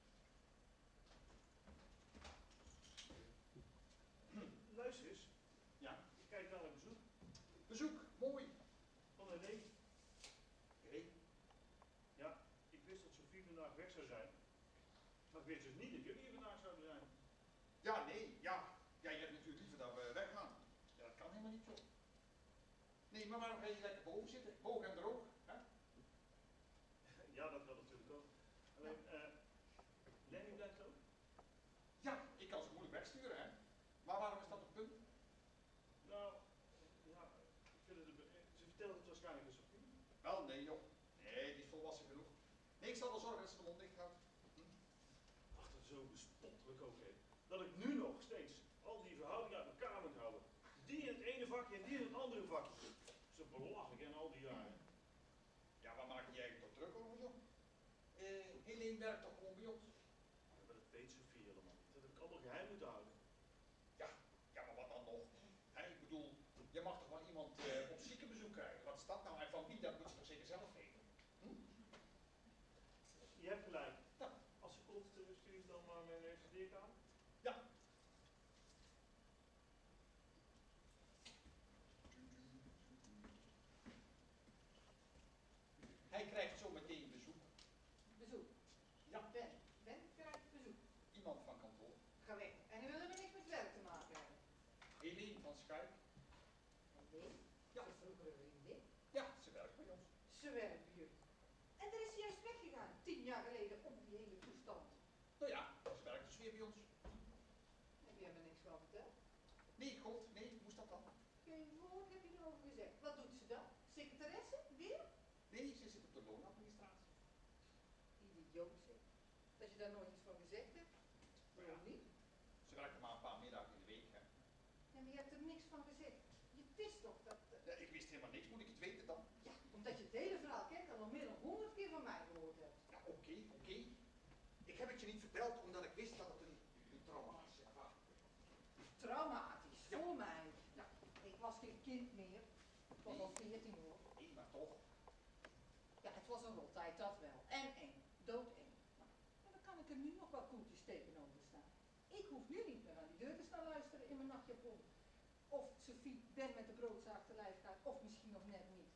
Luister eens, Ja. ik kijk naar een bezoek. Bezoek, mooi. Van een neef. Oké. Ja, ik wist dat Sophie vandaag weg zou zijn. Maar ik wist dus niet dat jullie er vandaag zouden zijn. Ja, nee, ja. Ja, je hebt natuurlijk liever dat we weggaan. Ja, dat kan helemaal niet, joh. Nee, maar waarom ga je lekker boven zitten? Boven en droog, hè? Ja, dat kan natuurlijk ook. Alleen, eh, Lenny blijft ook? Ja, ik kan ze moeilijk wegsturen, hè? Maar waarom is dat een punt? Nou, ja, ik vind het, een be- ze vertelt het waarschijnlijk aan Sophie. Wel, nee, joh. Nee, die is volwassen genoeg. Nee, ik zal wel zorgen dat ze de mond dicht houdt. Hm? Ach, dat is zo bespottelijk ook, hè. Dat ik nu nog steeds al die verhoudingen uit elkaar moet houden. Die in het ene vakje en die in het andere vakje. Zo belachelijk, en al die jaren. Ja, waar maak je eigenlijk toch druk over, joh? Eh, Helene werkt toch gewoon bij ons? Ja, maar dat weet Sophie helemaal niet. Dat heb ik allemaal geheim moeten houden. Ja, ja, maar wat dan nog? Hè, ik bedoel, je mag toch wel iemand eh, op ziekenbezoek krijgen? Wat is dat nou? En van wie? Dat moet ze toch zeker zelf weten? Hm? Je hebt gelijk. Ja. Als ze komt, eh, stuur ze dan maar mijn uh, studeerkamer. Ja. Hij krijgt zo meteen bezoek. Bezoek. Ja. Ben, Ben krijgt bezoek. Iemand van kantoor. Ga weg. En hij wil er niks met werk te maken hebben. Helene van Skype. Nee, Ja. ze vroegere vriendin. Ja, ze werkt bij ons. Ze werkt bij jullie. En er is ze juist weggegaan, tien jaar geleden, om die hele toestand. Nou ja, ze werkt dus weer bij ons. Heb jij me niks van verteld? Nee, god, nee, moest dat dan? Geen woord heb je erover gezegd. Wat doet ze dan? Secretaresse? Weer? Nee, ze zit op de loonadministratie. Idioot zeg. Dat je daar nooit iets van gezegd hebt. Maar Waarom ja, niet? ze werkt maar een paar middagen in de week, hè. Ja, maar je hebt er niks van gezegd. Je wist toch dat... eh, Ja, ik wist helemaal niks, moet ik het weten dan? ja, omdat je het hele verhaal kent en al meer dan honderd keer van mij gehoord hebt. Ja, oké, oké. Ik heb het je niet verteld omdat ik wist dat het een, een traumatische ervaring was. Traumatisch, Ja. voor mij. Nou, ik was geen kind meer. Ik was al veertien hoor. Nee, maar toch. Ja, het was een rottijd, dat wel. En eng. Doodeng. Maar dan kan ik er nu nog wel koeltjes tegenover staan. Ik hoef nu niet meer aan die deur te staan luisteren in mijn nachtjapon. Of Sophie Ben met de broodzaag te lijf gaat, of misschien nog net niet.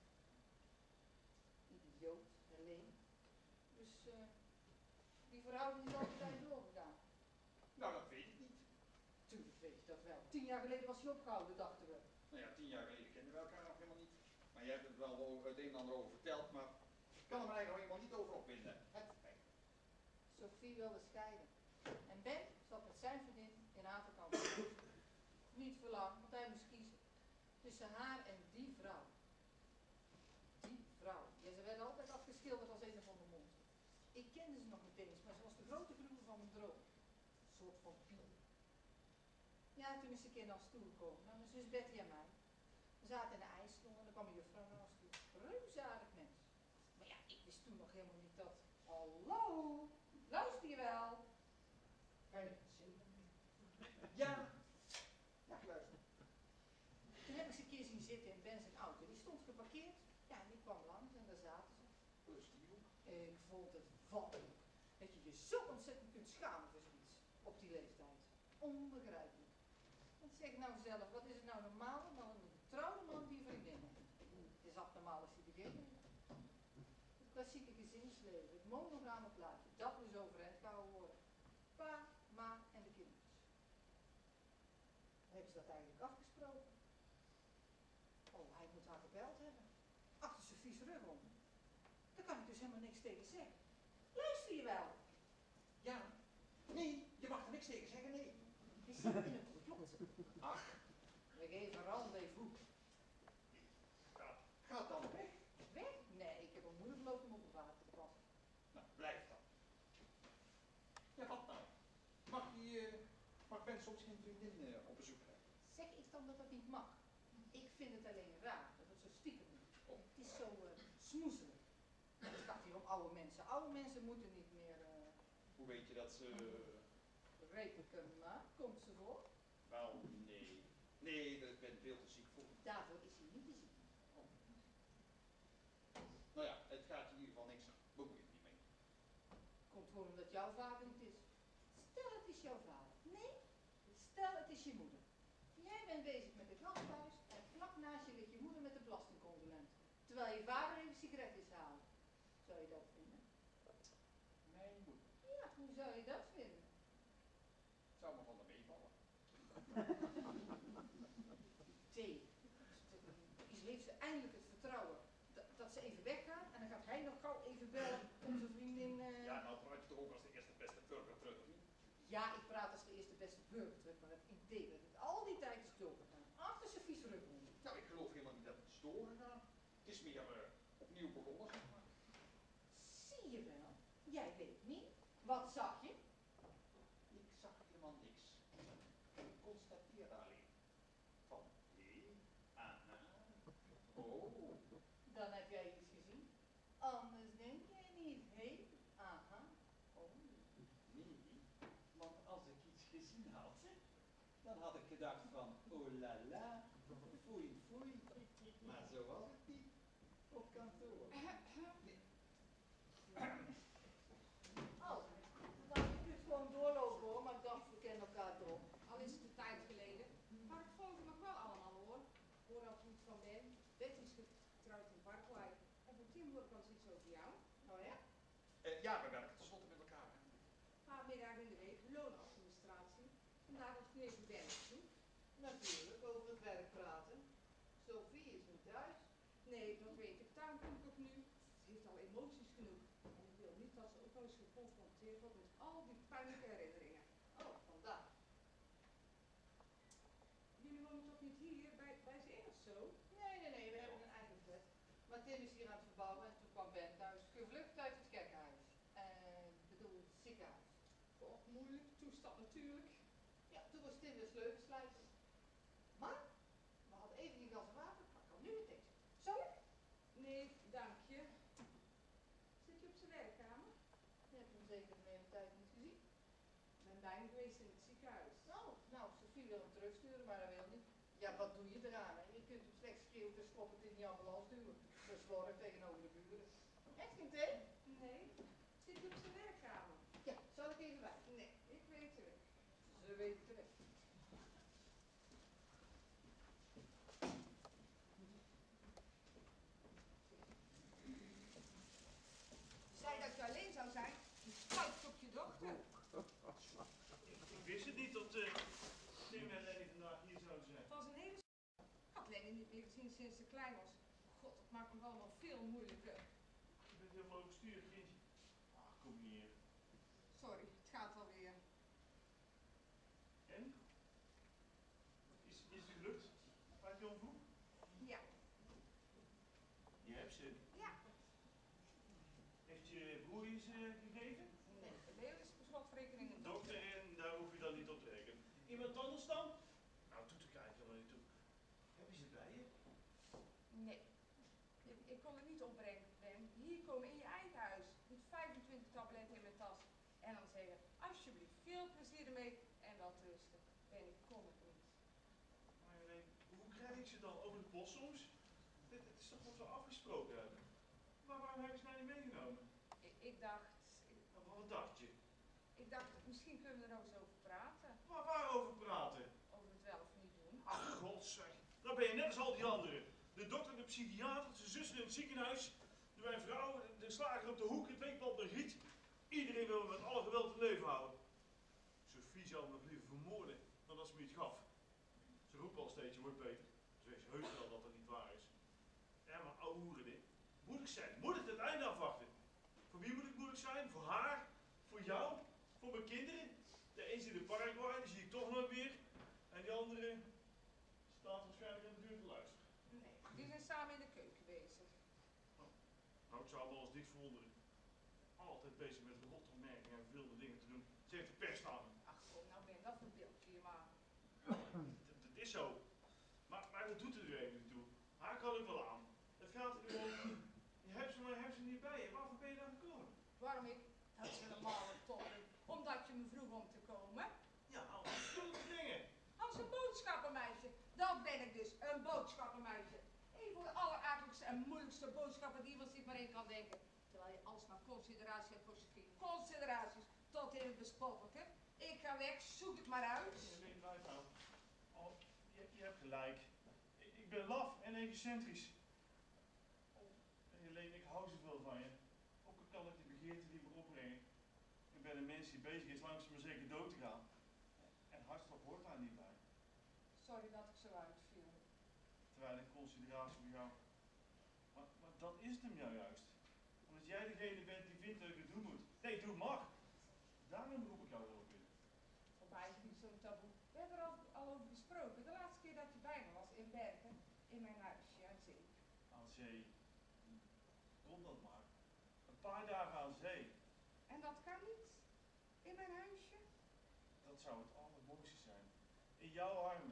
Idioot, alleen. Dus eh, die verhouding is altijd doorgegaan. Nou, dat weet ik niet. Tuurlijk weet je dat wel. Tien jaar geleden was hij opgehouden, dachten we. Nou ja, tien jaar geleden kennen we elkaar nog helemaal niet. Maar jij hebt het wel o- het een en ander over verteld, maar ik kan er me eigenlijk nog helemaal niet over opwinden. Het spijt me. Sophie wilde scheiden. En Ben zat met zijn vriendin in Afrika. Niet voor lang, want hij moest kiezen. Tussen haar en die vrouw. Die vrouw. Ja, ze werden altijd afgeschilderd als een of ander monster. Ik kende ze nog niet eens, maar ze was de grote gruwel van mijn droom. Een soort van pier. Ja, toen is ze een keer naar ons toe gekomen. Nou, mijn zus Betty en mij. We zaten in de ijsstoel en dan kwam een juffrouw naar ons toe. Reuzaardig mens. Maar ja, ik wist toen nog helemaal niet dat... Hallo, luister je wel? Kan je het zin? Ja. Ja, ik luister. Toen heb ik ze een keer zien zitten in Ben zijn auto. Die stond geparkeerd. Ja, en die kwam langs en daar zaten ze. Rustig, joh. Ik vond het walgelijk. Dat je je zo ontzettend kunt schamen voor zoiets. Op die leeftijd. Onbegrijpelijk. Want zeg nou zelf, wat is het nou normaal dan een getrouwde man die vriendin heeft? Het is abnormaal als hij begint. Het klassieke gezinsleven, het monogame plaatje, dat moet overeind gehouden worden. dat eigenlijk afgesproken? Oh, hij moet haar gebeld hebben. Achter Sofie's rug om. Daar kan ik dus helemaal niks tegen zeggen. Luister je wel? Ja. Nee, je mag er niks tegen zeggen, nee. We zitten in een complot. Ach, We geven rendezvous. ja, ga dan weg. Weg? Nee, ik heb een moeder gelopen om op het water te passen. Nou, blijf dan. Ja, wat nou? Mag, die, uh, mag Ben soms geen vriendin uh, op bezoek krijgen? Zeg ik dan dat dat niet mag? Ik vind het alleen raar dat het zo stiekem moet. Oh. Het is zo uh, smoezelig. Het gaat hier om oude mensen. Oude mensen moeten niet meer uh, Hoe weet je dat ze... rekenen, maar komt ze voor? Wel, nee. Nee, daar ben ik veel te ziek voor. Daarvoor is hij niet te ziek. Oh. Nou ja, het gaat in ieder geval niks aan. Bemoei je er niet mee. Komt gewoon omdat jouw vader niet is. Stel het is jouw vader. Nee, stel het is je moeder. Jij bent bezig met het gasthuis en vlak naast je ligt je moeder met de belastingconsulent. Terwijl je vader even sigaretjes haalt. Zou je dat vinden? Mijn moeder. Ja, hoe zou je dat vinden? Zou me van de meevallen. Thee. Is heeft ze eindelijk het vertrouwen dat, dat ze even weggaat en dan gaat hij nog gauw even bellen om zijn vriendin... Uh... Ja, nou praat je toch ook als de eerste beste burger terug, of niet? Ja, ik praat als de eerste beste burger terug, maar het idee dat het al die tijd is doorgegaan. Achter zijn vies rug om. Nou, ik geloof helemaal niet dat het is doorgegaan. Het is meer uh, opnieuw begonnen, zeg maar. Zie je wel? Jij weet niet. Wat zag je? Ik zag helemaal niks. Ik constateerde alleen. Van, hé, aha, oh. Dan heb jij iets gezien. Anders denk jij niet. Hé, hey, aha, oh. Nee, want als ik iets gezien had, dan had ik gedacht van, oh la la, foei foei. Maar zo was het niet. Op kantoor. Oh, nou je kunt gewoon doorlopen hoor, maar ik dacht we kennen elkaar toch. Al is het een tijd geleden, maar ik volg nog wel allemaal hoor. Hoor al iets van Ben. Betty is getrouwd in Paraguay. En voor Tim hoor ik al eens iets over jou. Oh ja? Uh, ja, we werken tenslotte met elkaar. Hè? Een paar middagen in de week, loonadministratie. Vandaag was het even Ben bezoek. Natuurlijk, over het werk praten. Sophie is niet thuis. Nee, dat weet ik. Daarom kom ik ook nu. Ze heeft al emoties genoeg. En ik wil niet dat ze ook wel eens geconfronteerd wordt met al die pijnlijke herinneringen. Oh, vandaar. Jullie wonen toch niet hier, bij, bij ze in of zo? Nee, nee, nee, we hebben een eigen flat. Maar Tim is hier aan het verbouwen en toen kwam Ben thuis. Gevlucht uit het gekkenhuis. En bedoel, het ziekenhuis. Och, moeilijke toestand natuurlijk. Ja, toen was Tim weer sleutels slijpen. Maar, we hadden even geen gas en water, maar kan nu meteen. Zal ik? Nee, dank je. Zit je op zijn werkkamer? Je hebt hem zeker de hele tijd niet gezien. Ik ben bij hem geweest in het ziekenhuis. Nou, nou, Sophie wil hem terugsturen, maar hij wil niet. Ja, wat doe je eraan? Hè? Je kunt hem slechts schreeuwen, dus kloppend in die ambulance duwen. Dat is slordig tegenover de buren. Echt geen thee? Nee, zit je op zijn werkkamer? Ja, zal ik even bij? Nee, ik weet het. Ze weten het terecht. Zei dat je alleen zou zijn, je spuit op je dochter. Ik, ik wist het niet dat uh, Tim en Lenny vandaag hier zouden zijn. Het was een hele... Ik had Lenny niet meer gezien sinds ze klein was. God, dat maakt me allemaal veel moeilijker. Je bent helemaal overstuurd, kindje. Ach, kom hier. Sorry, het gaat alweer. En? Is, is het gelukt? Uit Jan Vroeg? Ja. Je hebt ze. Ja. Heeft je broer je ze gegeven? Nee, de Leo is per slotverrekening een Dokter, en daar hoef je dan niet op te rekenen. Iemand anders dan? Nou, doet er eigenlijk helemaal niet toe. Heb je ze bij je? Nee. Ik, ik kon het niet opbrengen, Ben. Hier komen in je eigen huis. Met vijfentwintig tabletten in mijn tas. En dan zeggen, alsjeblieft, veel plezier ermee en wel rusten. Ben, ik kon het niet. Maar nee, hoe krijg ik ze dan? Over de post soms? Dit, dit is toch wat we afgesproken hebben? Maar waarom hebben ze nou niet meegenomen? Ik, ik dacht, ik, Nou, wat dacht je? ik dacht, misschien kunnen we er nog eens over praten. Maar waarover praten? Over het wel of niet doen. Ach, godzeg. Dan ben je net als al die anderen. De dokter, de psychiater, zijn zussen in het ziekenhuis, de mijn vrouw, de slager op de hoek, het weekblad Margriet. Iedereen wil me met alle geweld het leven houden. Sophie zou me nog liever vermoorden dan dat ze me iets gaf. Ze voetbalsteentje hoor, Peter. Dus wees heus wel dat dat niet waar is. Ja, maar ouwe hoeren dit. Moet ik zijn? Moet ik het einde afwachten? Voor wie moet ik moeilijk zijn? Voor haar? Voor jou? Voor mijn kinderen? De een zit in Paraguay, die zie ik toch nooit meer. En die andere staat waarschijnlijk aan de deur te luisteren. Nee, die zijn samen in de keuken bezig. Nou, ik zou me wel eens niks verwonderen. Altijd bezig met rotopmerkingen en wilde dingen te doen. Ze heeft de pers aan me. Ach kom, nou ben dat een beeldje je maar. Dat, dat is zo. Maar, maar dat doet er even niet toe. Haar kan ik wel aan. Het gaat er gewoon. Je hebt ze, maar je hebt ze niet bij je. Waarvoor ben je daar gekomen? Waarom ik? Dat is helemaal een toppen. Omdat je me vroeg om te komen. Ja, allemaal zulke dingen. Als een boodschappenmeisje. Dat ben ik dus, een boodschappenmeisje. Een van de alleraardigste en moeilijkste boodschappen die iemand zich maar in kan denken. Terwijl je alsmaar consideratie hebt voor Sophie. Consideraties tot in het bespottelijke. Ik ga weg, zoek het maar uit. Nee, nee, blijf nou. Oh, je, je hebt gelijk. Ik, ik ben laf en egocentrisch. Oh, Helene, ik hou zoveel van je. Ook al kan ik die begeerte niet meer opbrengen. Ik ben een mens die bezig is langzaam maar zeker dood te gaan. En hartstocht hoort daar niet bij. Sorry dat ik zo uitviel. Terwijl ik consideratie voor jou. Maar, maar dat is het hem jou juist. Omdat jij degene bent die vindt dat ik het doen moet. Nee, doe mag. Daarom roep ik jou erop in. Voor mij is het niet zo'n taboe. We hebben er al, al over gesproken. De laatste keer dat je bij me was in Bergen. In mijn huisje aan zee. Aan zee. Kom dat maar. Een paar dagen aan zee. En dat kan niet. In mijn huisje. Dat zou het allermooiste zijn. In jouw armen.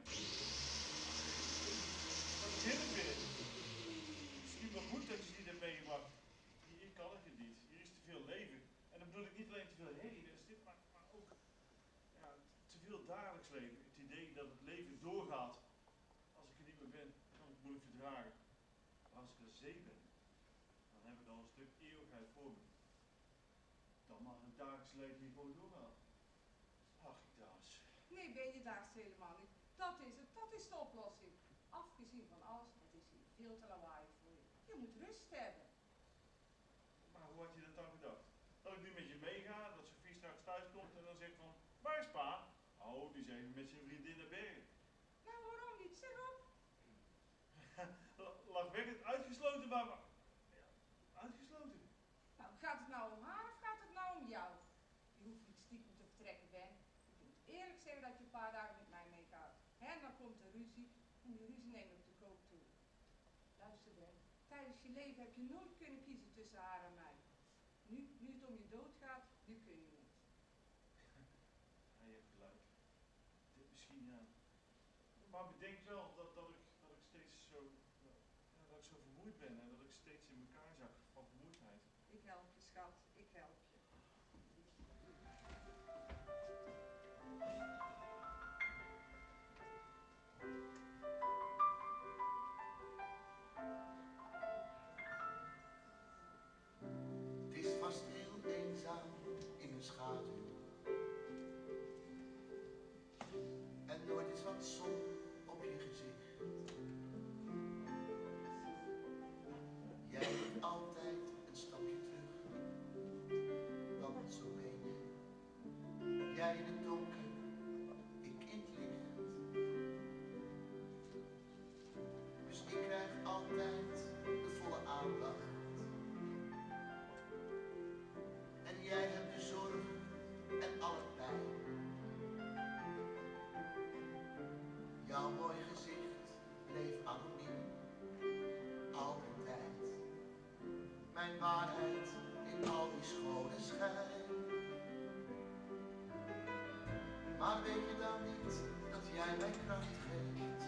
Wat begin ik weer? Misschien wel goed dat je die hebt meegebracht. Hier kan ik het niet. Hier is te veel leven. En dan bedoel ik niet alleen te veel heden, is dit, maar, maar ook ja, te veel dagelijks leven. Het idee dat het leven doorgaat. Als ik er niet meer ben, kan ik het moeilijk verdragen. Maar als ik aan zee ben, dan heb ik al een stuk eeuwigheid voor me. Dan mag het dagelijks leven hier gewoon doorgaan. Ach, dames. Nee, ben je daags helemaal niet. Dat is het, dat is de oplossing. Afgezien van alles, het is hier veel te lawaai voor je. Je moet rust hebben. Maar hoe had je dat dan gedacht? Dat ik nu met je meega, dat Sophie straks thuis komt en dan zegt van, waar is pa? Oh, die is even met zijn vriendin naar Bergen. Nou, waarom niet? Zeg op. Lachwekkend uitgesloten, maar... maar- Ja, uitgesloten. Nou, gaat het nou om haar of gaat het nou om jou? Je hoeft niet stiekem te vertrekken, Ben. Je moet eerlijk zeggen dat je een paar dagen met mij meegaat. En dan komt er ruzie. En die ruzie neemt op de koop toe. Luister, Ben. Tijdens je leven heb je nooit kunnen kiezen tussen haar en mij. Nu, nu het om je dood gaat, nu kun je niet. Ja, je hebt gelijk. Dit misschien, ja. Maar bedenk wel dat, dat, ik, dat ik steeds zo... Ja, dat ik zo vermoeid ben en dat ik steeds in elkaar zak van vermoeidheid. Ik help je, schat. Ik help je. Het is vast heel eenzaam in de schaduw. En nooit is wat zon op je gezicht. Jij doet altijd een stapje terug. Want zo ben je. Jij in het donker, ik in het licht. Dus ik krijg altijd de volle aandacht. En jij hebt de zorg en alle pijn. Jouw mooi gezicht bleef anoniem, al die tijd. Mijn waarheid in al die schone schijn. Maar weet je dan niet dat jij mij kracht geeft?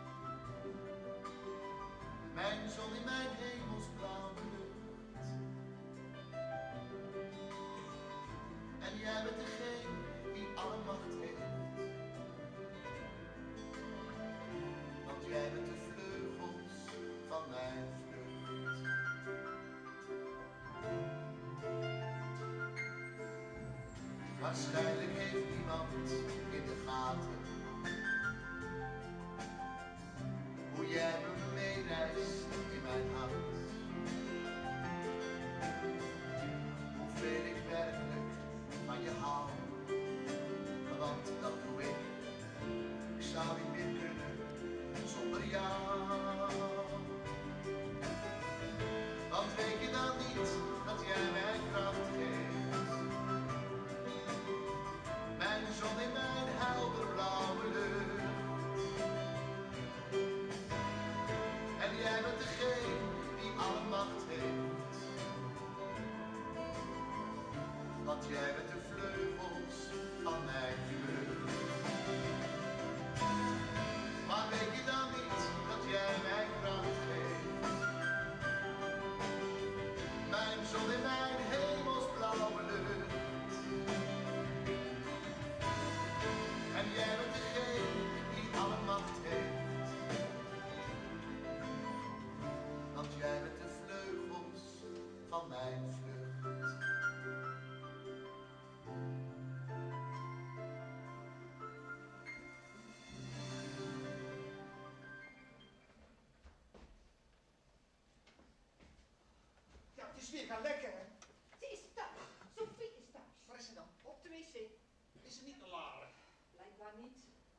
Mijn zon in mijn hemelsblauwe lucht. En jij bent degene die alle macht heeft. Want jij bent de vleugels van mijn vlucht. Waarschijnlijk heeft niemand in de gaten hoe jij met me meereist in mijn hart. Hoeveel ik werkelijk van je hou, want dat doe ik. Ik zou niet meer kunnen bent de vleugels van mijn vlucht. Maar weet je dan niet dat jij mij kracht geeft? Mijn zon in mijn hemelsblauwe lucht. En jij bent degene die alle macht heeft. Want jij bent de vleugels van mijn vlucht. Ja, het is weer gaan lekker, hè? Ze is thuis. Sophie is thuis. Waar is ze dan? Op de wc. Is ze niet naar Laren? Blijkbaar niet.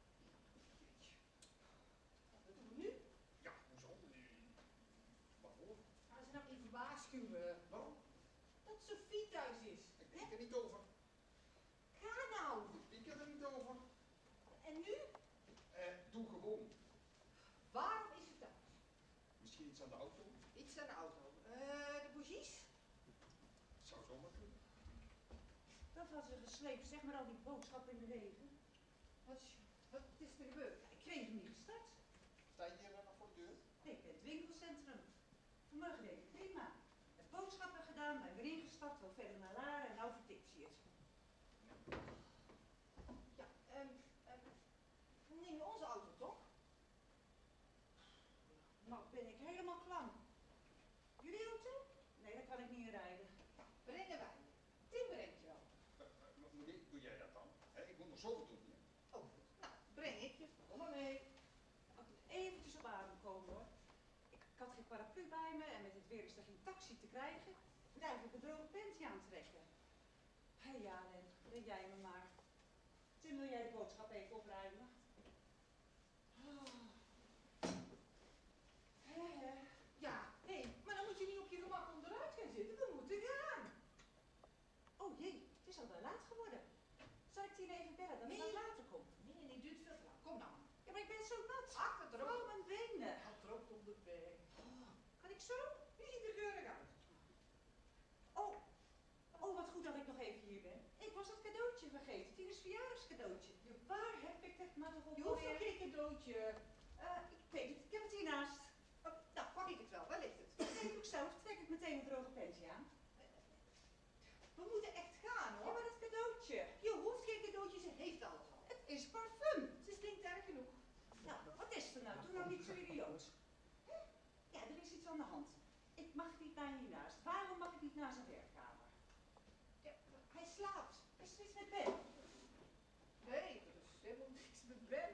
Wat doen we nu? Ja, hoezo? Waarvoor? Gaan ze nou even waarschuwen Waarom? dat Sophie thuis is? Ik denk er niet over. Ga nou. Ik denk er niet over. En nu? Eh, doe gewoon. Waarom is ze thuis? Misschien iets aan de auto? Iets aan de auto. Eh, de bougies? Zou zomaar kunnen. Dat had ze gesleept, zeg maar al die boodschappen in de regen. Wat, is- wat is er gebeurd? Ik kreeg hem niet gestart. Sta je hier nog voor de deur? Ik ben het winkelcentrum. Vanmorgen deed ik prima. Heb boodschappen gedaan, ben weer ingestapt, wel verder naar Laren en nou vertikt ze het. Ja, ehm, ehm, we nemen onze auto toch? Nou ben ik helemaal klam. Jullie auto? Nee, daar kan ik niet in rijden. Brengen wij. Tim brengt je wel. Eh, eh, Moet ik, doe jij dat dan? Hè, ik moet nog zoveel doen hier. Oh, nou, breng ik je. Kom maar mee. Ik moet eventjes op adem komen hoor. Ik, ik had geen paraplu bij me en met het weer is er geen taxi te krijgen. Ik moet eigenlijk een droge panty aantrekken. Hé ja, Len, red jij me maar. Tim, wil jij de boodschap even opruimen? Oh. Hè, hè. Ja, hé, maar dan moet je niet op je gemak onderuit gaan zitten. We moeten gaan. Oh jee, het is al wel laat geworden. Zal ik Tien even bellen dat Nee. het wat later komt? Nee, nee, duurt veel te lang. Kom nou. Ja, maar ik ben zo nat. Achter erop. Vooral mijn benen. Gaat erop op de weg. Kan ik zo? Die ziet er keurig uit. Oh, oh, wat goed dat ik nog even hier ben. Ik was dat cadeautje vergeten, Tines verjaardagscadeautje. Waar heb ik het maar toch op Je hoeft alweer? ook geen cadeautje. Eh, ik weet het, ik heb het hiernaast. Oh, nou, pak ik het wel. Waar ligt het? Dat denk ik ook zelf, trek ik meteen een droge panty aan. We moeten echt gaan, Ja, hoor. maar dat cadeautje. Je hoeft geen cadeautje, ze heeft alles al. Het is parfum. Ze stinkt erg genoeg. Nou, wat is er nou? Doe nou niet zo idioot. Hè? Ja, er is iets aan de hand. Ik mag niet naar hiernaast. Waarom mag ik niet naar zijn werkkamer? Ja, hij slaapt. Is er iets met Ben? Nee, er is helemaal niks met Ben.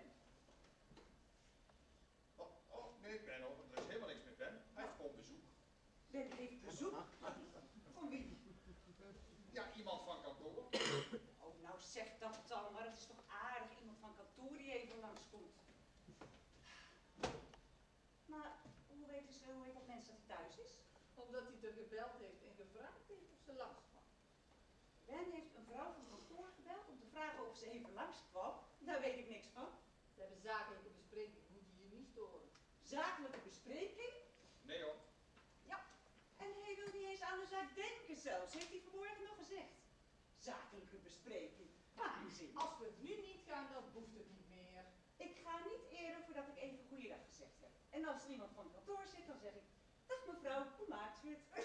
Oh, oh, nee, Ben, hoor. Er is helemaal niks met Ben. Hij heeft gewoon bezoek. Ben heeft bezoek. Van wie? Ja, iemand van kantoor. Oh, nou zeg dat dan, maar het is toch aardig iemand van kantoor die even langskomt. Maar hoe weten ze, hoe heet dat mensen dat hij thuis is? Omdat hij er gebeld heeft en gevraagd heeft of ze langs kwam. Ben heeft een vrouw van kantoor gebeld om te vragen of ze even langskwam. Daar weet ik niks van. Ze hebben zakelijke bespreking, moet je je niet storen. Zakelijke bespreking? Nee hoor. Ja. En hij wil niet eens aan de zaak denken zelfs, heeft hij vanmorgen nog gezegd. Zakelijke bespreking. Waanzin. Als we nu niet gaan, dan hoeft het niet meer. Ik ga niet eerder voordat ik even goeiedag gezegd heb. En als er iemand van kantoor zit, dan zeg ik, dag mevrouw, hoe maakt u het?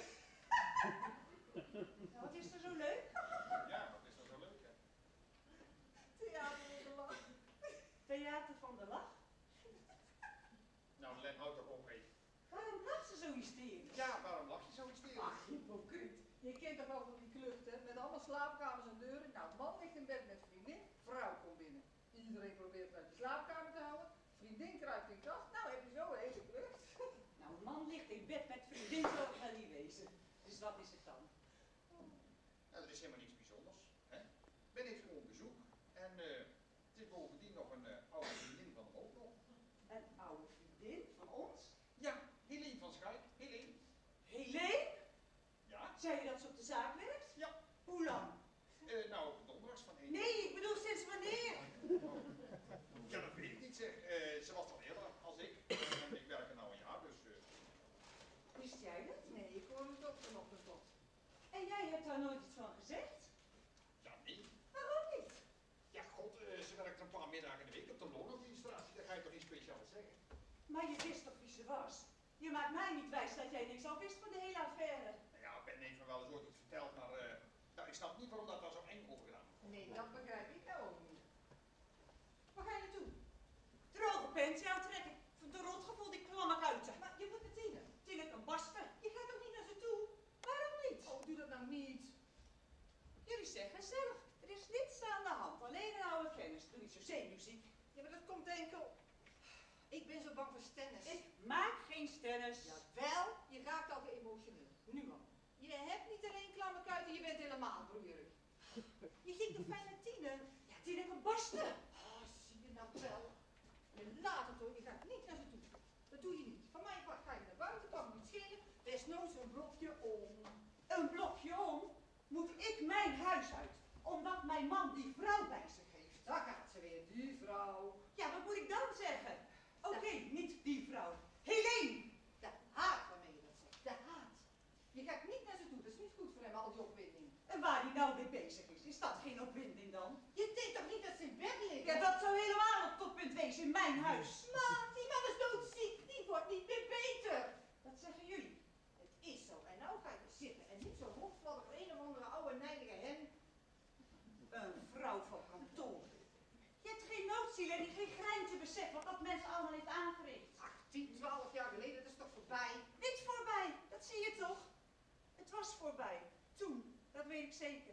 Nou, wat is er zo leuk? Ja, wat is dat zo leuk, hè? Theater in de lach. Theater van de lach. Nou, Len, houd toch op, hé. Waarom lacht ze zo hysterisch? Ja, waarom lach je zo hysterisch? Ach, hypocriet. Je kent toch wel van die klucht, hè? Met allemaal slaapkamers en deuren. Nou, man ligt in bed met vriendin, vrouw komt binnen. Iedereen probeert uit de slaapkamer te houden. Vriendin kruipt in kast. Nou, heb je zo een hele klucht. Nou, een man ligt in bed met vriendin, zo kan niet wezen. Dus wat is het dan? Nou, dat is helemaal niks bijzonders, hè? Ben heeft gewoon bezoek. En eh, het is bovendien nog een eh, oude vriendin van hem ook nog. Een oude vriendin van ons? Ja, Helene van Schaik. Helene. Helene? Ja? Zei je dat ze op de zaak werkt? Ja. Hoe lang? Eh, nou, op donderdags van één. Nee, ik bedoel sinds wanneer? Ja, dat weet ik niet, zeg. Eh, ze was al eerder als ik. En ik werk er nou een jaar, dus... eh, Wist jij dat? Nee, ik hoor het ook vanochtend tot. En jij hebt daar nooit iets van gezegd? ja, Maar je wist toch wie ze was? Je maakt mij niet wijs dat jij niks al wist van de hele affaire. Nou ja, Ben heeft me wel eens ooit iets verteld, maar uh, ja, ik snap niet waarom dat daar zo eng over gedaan wordt. Nee, dat begrijp ik nou ook niet. Waar ga je naartoe? Droge pens jou trekken. Van de rotgevoel die klamme kuiten. Maar je moet met Tine. Tine kan barsten. Je gaat toch niet naar ze toe? Waarom niet? Oh, doe dat nou niet. Jullie zeggen zelf, er is niets aan de hand. Alleen een oude kennis. Doe niet zo zeemuziek. Ja, maar dat komt enkel. Ik ben zo bang voor stennis. Ik maak geen stennis. Jawel, je raakt al emotioneel. Nu al. Je hebt niet alleen klamme kuiten, je bent helemaal broeierig. Je ging toch fijn naar Tine? Ja, Tine kan barsten. Oh, zie je nou wel. Je laat het hoor, je gaat niet naar ze toe. Dat doe je niet. Van mijn part ga je naar buiten, kan me niet schelen. Desnoods een blokje om. Een blokje om? Moet ik mijn huis uit? Omdat mijn man die vrouw bij zich heeft. Daar gaat ze weer, die vrouw. Ja, wat moet ik dan zeggen? Oké, okay, niet die vrouw. Helene! De haat waarmee je dat zegt, de haat. Je gaat niet naar ze toe, dat is niet goed voor hem, al die opwinding. En waar hij nou mee bezig is, is dat geen opwinding dan? Je denkt toch niet dat ze in bed liggen? Ja, dat zou helemaal het toppunt wezen in mijn huis. Maar die man is doodziek, die wordt niet meer beter. Dat zeggen jullie. Het is zo, en nou ga je er zitten en niet zo rondvallen voor een of andere oude nijdige hen. Een vrouw van kantoor. Je hebt geen noodziel en geen greintje besef wat dat mens allemaal heeft aangericht. Ach, tien, twaalf jaar geleden, dat is toch voorbij? Niet voorbij, dat zie je toch? Het was voorbij. Toen, dat weet ik zeker.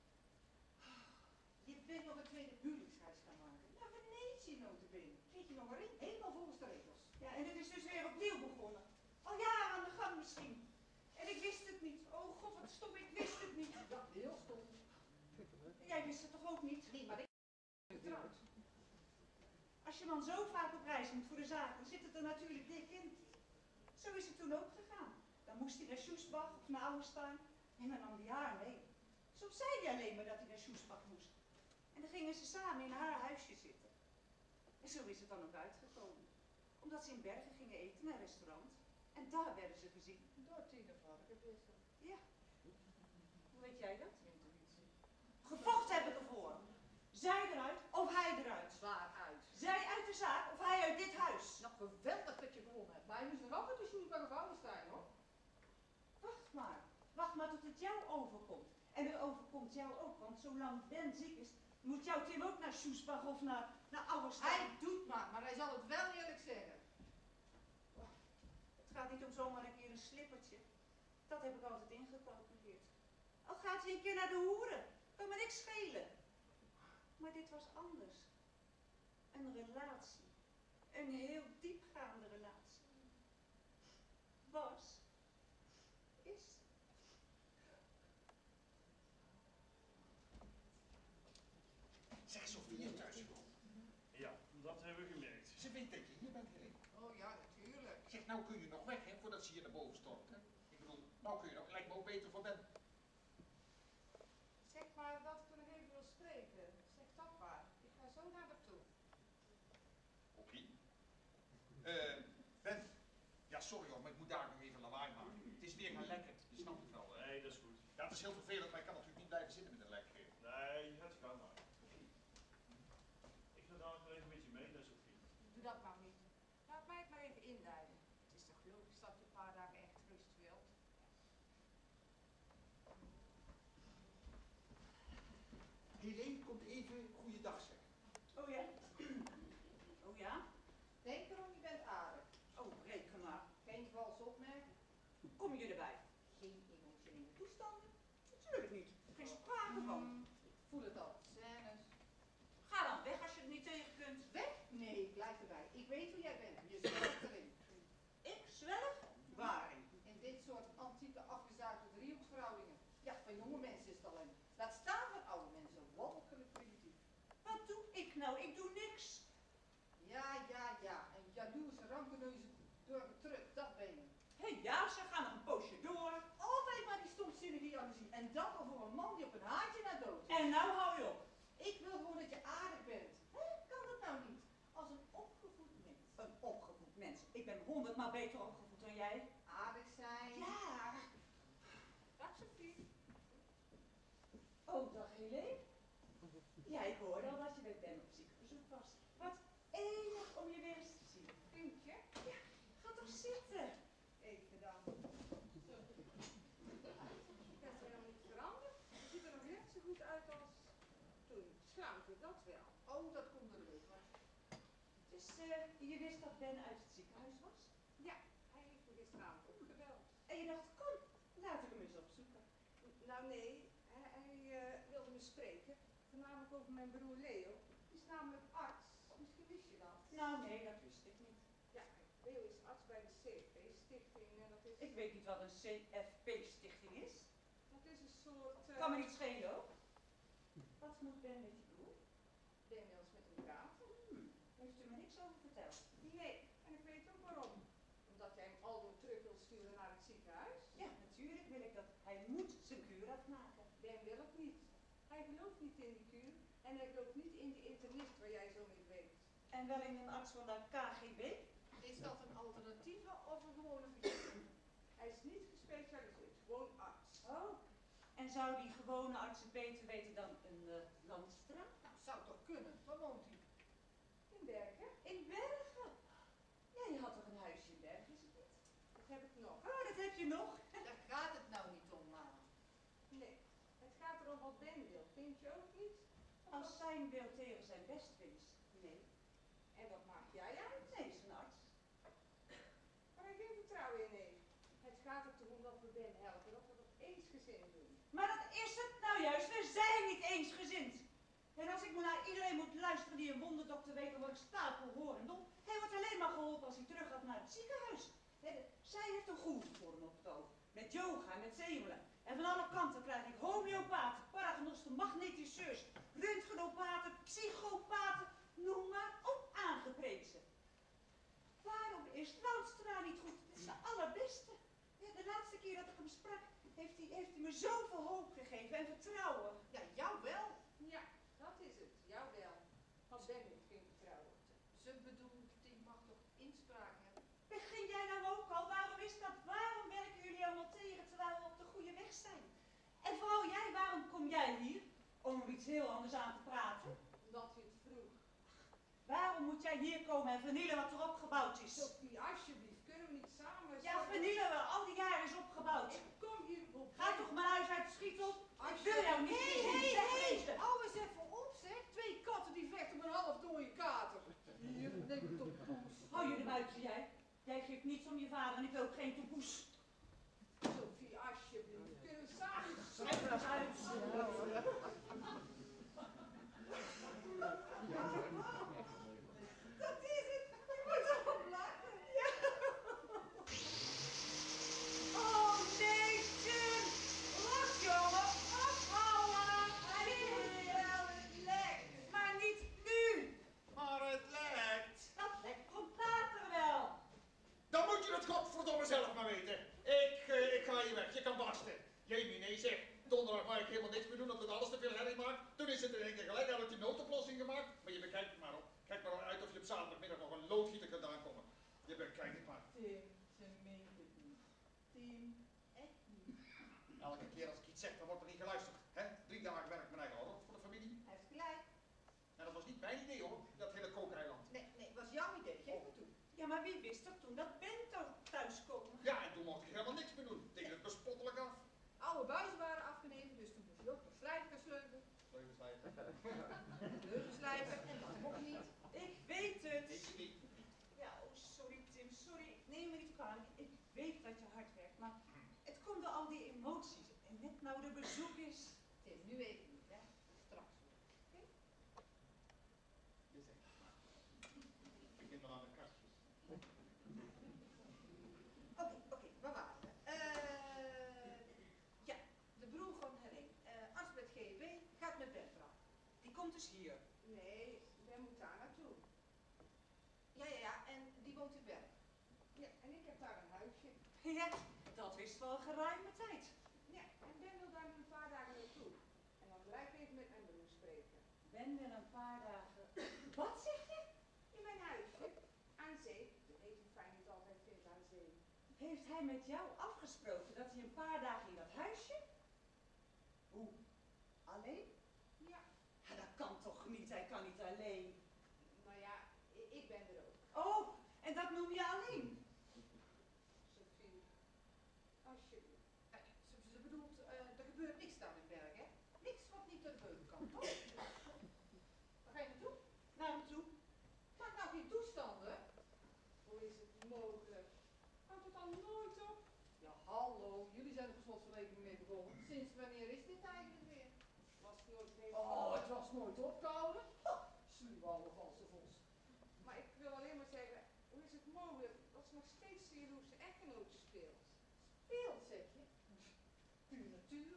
Je bent nog een tweede huwelijksreis gaan maken. Naar Venetië notabene. Kreeg je nog maar één, helemaal volgens de regels. Ja, en het is dus weer opnieuw begonnen. Al jaren aan de gang misschien. En ik wist het niet. Oh god, wat stom, ik wist het niet. Ja, heel stom. Jij wist het toch ook niet? Nee, maar ik ben getrouwd. Als je man zo vaak op reis moet voor de zaak, dan zit het er natuurlijk dik in. Zo is het toen ook gegaan. Dan moest hij naar Soesbach of naar Ouwestein en dan nam hij haar mee. Soms zei hij alleen maar dat hij naar Soesbach moest. En dan gingen ze samen in haar huisje zitten. En zo is het dan ook uitgekomen. Omdat ze in Bergen gingen eten naar een restaurant. En daar werden ze gezien. Door Tine Varkenvisser. Ja. Hoe weet jij dat? Intuïtie. Gevochten heb ik ervoor. Zij eruit of hij eruit. Zwaar uit. Zij uit de zaak of hij uit dit huis. Nog geweldig dat je gewonnen hebt. Maar je moest nog altijd de Sjoesbach of Oudenstein, hoor. Wacht maar. Wacht maar tot het jou overkomt. En het overkomt jou ook, want zolang Ben ziek is, moet jouw Tim ook naar Soesbach of naar, naar Ouwestein. Hij doet maar, maar hij zal het wel eerlijk zeggen. Het gaat niet om zomaar een keer een slippertje. Dat heb ik altijd ingecalculeerd. Al gaat hij een keer naar de hoeren, kan me niks schelen. Maar dit was anders. Een relatie. Een heel diepgaande relatie. Was. Is. Zeg, Sofie is thuis gekomen. Ja, dat hebben we gemerkt. Ze weet dat je hier bent, Helene. Oh ja, natuurlijk. Zeg, nou kun je nog weg, hè, voordat ze hier naar boven stormt, hè. Ik bedoel, nou kun je nog, lijkt me ook beter voor Ben. Zeg maar dat ik er nog even wil spreken. Zeg dat maar. Ik ga zo naar haar toe. Oké. Okay. Uh, Ben, ja sorry hoor, maar ik moet daar nog even lawaai maken. Het is weer gaan lekken, je snapt het wel. Hè? Nee, dat is goed. Ja, het is heel vervelend, maar ik kan natuurlijk niet blijven zitten met een lek. Nee, je gaat gaan maar. Ik ga dadelijk nog even met je mee naar Sofie. Doe dat maar niet. Laat mij het maar even induiden. Het is toch logisch dat je een paar dagen echt rust wilt. Helene komt even goeiedag zeggen. Oh ja? Oh ja? Denk erom, je bent aardig. Oh, reken maar. Geen valse opmerking. Hoe kom je erbij? Geen emotionele toestanden. Natuurlijk niet. Geen sprake van. Mm, ik voel het al. Scènes. Ga dan weg als je het niet tegen kunt. Weg? Nee, blijf erbij. Ik weet hoe jij bent. Je zwelgt erin. Ik zwelg? Waarin? In dit soort antieke afgezaagde driehoeksverhoudingen. Ja, van jonge mensen is het alleen. Laat staan van oude mensen. Walgelijk primitief. Wat doe ik nou? Ik doe niks. Ja, ja, ja. En jaloerse rankeneuze terug, dat ben je. Hé hey, ja, ze gaan nog een poosje door. Altijd maar die stomzinnige jaloezie. En dat al voor een man die op een haartje naar dood is. En nou hou je op. Ik wil gewoon dat je aardig bent. Hè? Kan dat nou niet? Als een opgevoed mens. Een opgevoed mens. Ik ben honderdmaal beter opgevoed dan jij. Aardig zijn. Ja. Dag Sophie. Oh, dag Helene. Ja, ik hoorde al dat je bij Ben op ziekenbezoek was. Wat enig om je weer eens te zien. Vriendje. dat wel. Oh, dat komt er weer. Maar Dus eh, je wist dat Ben uit het ziekenhuis was? ja, hij heeft me gisteravond opgebeld. En je dacht, kom, laat ik hem eens opzoeken. Nou nee, hij, hij eh, wilde me spreken. Voornamelijk over mijn broer Leo. Die is namelijk arts. Misschien wist je dat. Nou nee, dat wist ik niet. Ja, Leo is arts bij de C F P-stichting en dat is... Ik weet niet wat een C F P-stichting is. Dat is een soort... eh, Kan me niet schelen hoor. Wat moet Ben met je broer? Ben wil eens met hem praten. Hmm, heeft u me niks over verteld? Nee, en ik weet ook waarom. Omdat jij hem aldoor terug wil sturen naar het ziekenhuis. Ja, natuurlijk wil ik dat. Hij moet zijn kuur afmaken. Ben wil het niet. Hij gelooft niet in die kuur en hij gelooft niet in die internist waar jij zo mee weet. En wel in een arts van de K G B? is dat een alternatieve of een gewone vergissing? Hij is niet gespecialiseerd, gewoon arts. Oh, en zou die gewone arts het beter weten dan een uh, Landstra? Nou, zou toch kunnen. Waar woont hij? In Bergen, In Bergen? Ja, je had toch een huisje in Bergen, is het niet? dat heb ik nog. Oh, dat heb je nog. Daar gaat het nou niet om, Maan. Nee, het gaat erom wat Ben wil. Vind je ook niet? Als zijn wil tegen zijn best is. Nee. En wat maak jij uit? Nee, is een arts. Waar hij geen vertrouwen in heeft. Het gaat er toch om dat we Ben helpen, dat we dat eensgezind doen. Maar dat is het nou juist. We zijn niet eensgezind. En als ik maar naar iedereen moet luisteren die een wonderdokter weet dan word ik stapel hoor en dom. Hij wordt alleen maar geholpen als hij terug gaat naar het ziekenhuis. He, de, zij heeft een goed voor hem op het oog. Met yoga en met zenuwen. En van alle kanten krijg ik homeopaten, paragnosten, magnetiseurs, röntgenopaten, psychopaten, noem maar op aangeprezen. Waarom is Landstra niet goed? Het is de allerbeste. Ja, de laatste keer dat ik hem sprak, heeft hij, heeft hij me zoveel hoop gegeven en vertrouwen. Ja, jou wel. Ja, dat is het. Jou wel. Want Ben heeft geen vertrouwen. Ze bedoelt, die mag toch inspraak hebben? Begin jij nou ook al? Waarom is dat? Waarom werken jullie allemaal tegen terwijl we op de goede weg zijn? En vooral jij, waarom kom jij hier? Om iets heel anders aan te praten. Omdat je het vroeg. Waarom moet jij hier komen en vernielen wat er opgebouwd is? Sophie, alsjeblieft, kunnen we niet samen... Ja, vernielen we. Al die jaren is opgebouwd. Ik kom hier voor Ga Ben. toch mijn huis uit, schiet op. Ik wil jou niet Hé, zien. hé, Wegwezen. hé! Hou eens even op, zeg. Twee katten die vechten met een half dode kater. Hier, neem het op poes. Hou je de buiten, jij. Jij geeft niets om je vader en ik wil ook geen toepoes. Sophie, alsjeblieft, kunnen we samen... Schrijf er eens uit. Dat is het. Je moet erop lachen. Oh, Neetje! Lach, jongen! Ophouden! Heel lekt! Maar niet nu! Maar het lijkt. Dat lekt komt later wel. Dan moet je het godverdomme zelf maar weten. Ik, eh, ik ga hier weg, je kan barsten. Jamie, nee zeg. Donderdag mag ik helemaal niks meer doen omdat het alles te veel herrie maakt. Toen is het in één keer gelijk, had ik die noodoplossing gemaakt. Maar je bekijkt het maar op. Kijk maar uit of je op zaterdagmiddag nog een loodgieter kunt aankomen. Je bekijkt het maar. Tim, ze meent het niet. Tim, echt niet. Elke keer als ik iets zeg, dan wordt er niet geluisterd. Hè? Drie dagen werk mijn eigen rot voor de familie. Hij heeft gelijk. En dat was niet mijn idee hoor, dat hele kookeiland. Nee, nee, het was jouw idee. Geef me toe. Ja, maar wie wist er toen dat Ben toch thuis komen? Ja, en toen mocht ik helemaal niks meer doen. Tegen het bespottelijk af. Oude buizen waren afgenomen, dus toen moest je ook nog slijpen gaan sleutelen. Leugen slijpen. Leugen slijpen en dat mocht niet. Ik weet het. Ik niet. Ja, oh, sorry Tim, sorry. Ik neem me niet kwalijk. Ik weet dat je hard werkt, maar het komt door al die emoties. En net nou de bezoek is. Tim, nu even niet, hè. Straks weer. Je zegt het maar. Begin maar aan de kastjes. Oké, oké, waar waren we? Eh, ja, de broer van Helene, uh, arts met G E B, gaat met Ben praten. Die komt dus hier. Nee, Ben moet daar naartoe. Ja, ja, ja, en die woont in Bergen. Ja, en ik heb daar een huisje. Ja, dat wist wel geruime tijd. Ja, en Ben wil daar nu een paar dagen naartoe. En dan blijf ik even met mijn broer spreken. Ben wil een paar dagen. Wat zeg je? In mijn huisje, aan zee. Je weet hoe fijn ik het altijd vind aan zee. Heeft hij met jou afgesproken dat hij een paar dagen in dat huisje? Hoe? Alleen? Ja, Ja, dat kan toch niet, hij kan niet alleen. nou ja, i- ik ben er ook. Oh, en dat noem je alleen? Sophie, alsjeblieft. Eh, Ze, ze bedoelt, eh, er gebeurt niks daar in Bergen, hè? Niks wat niet ter beuken kan, toch? Hallo, jullie zijn op een slotverrekening mee begonnen. Sinds wanneer is dit eigenlijk weer? Was nooit bezig. Oh, het was nooit opgehouden. Sluwe oude valse vos. Maar ik wil alleen maar zeggen, hoe is het mogelijk dat ze nog steeds de jaloerse echtgenoten speelt? Speelt, zeg je? Puur natuur.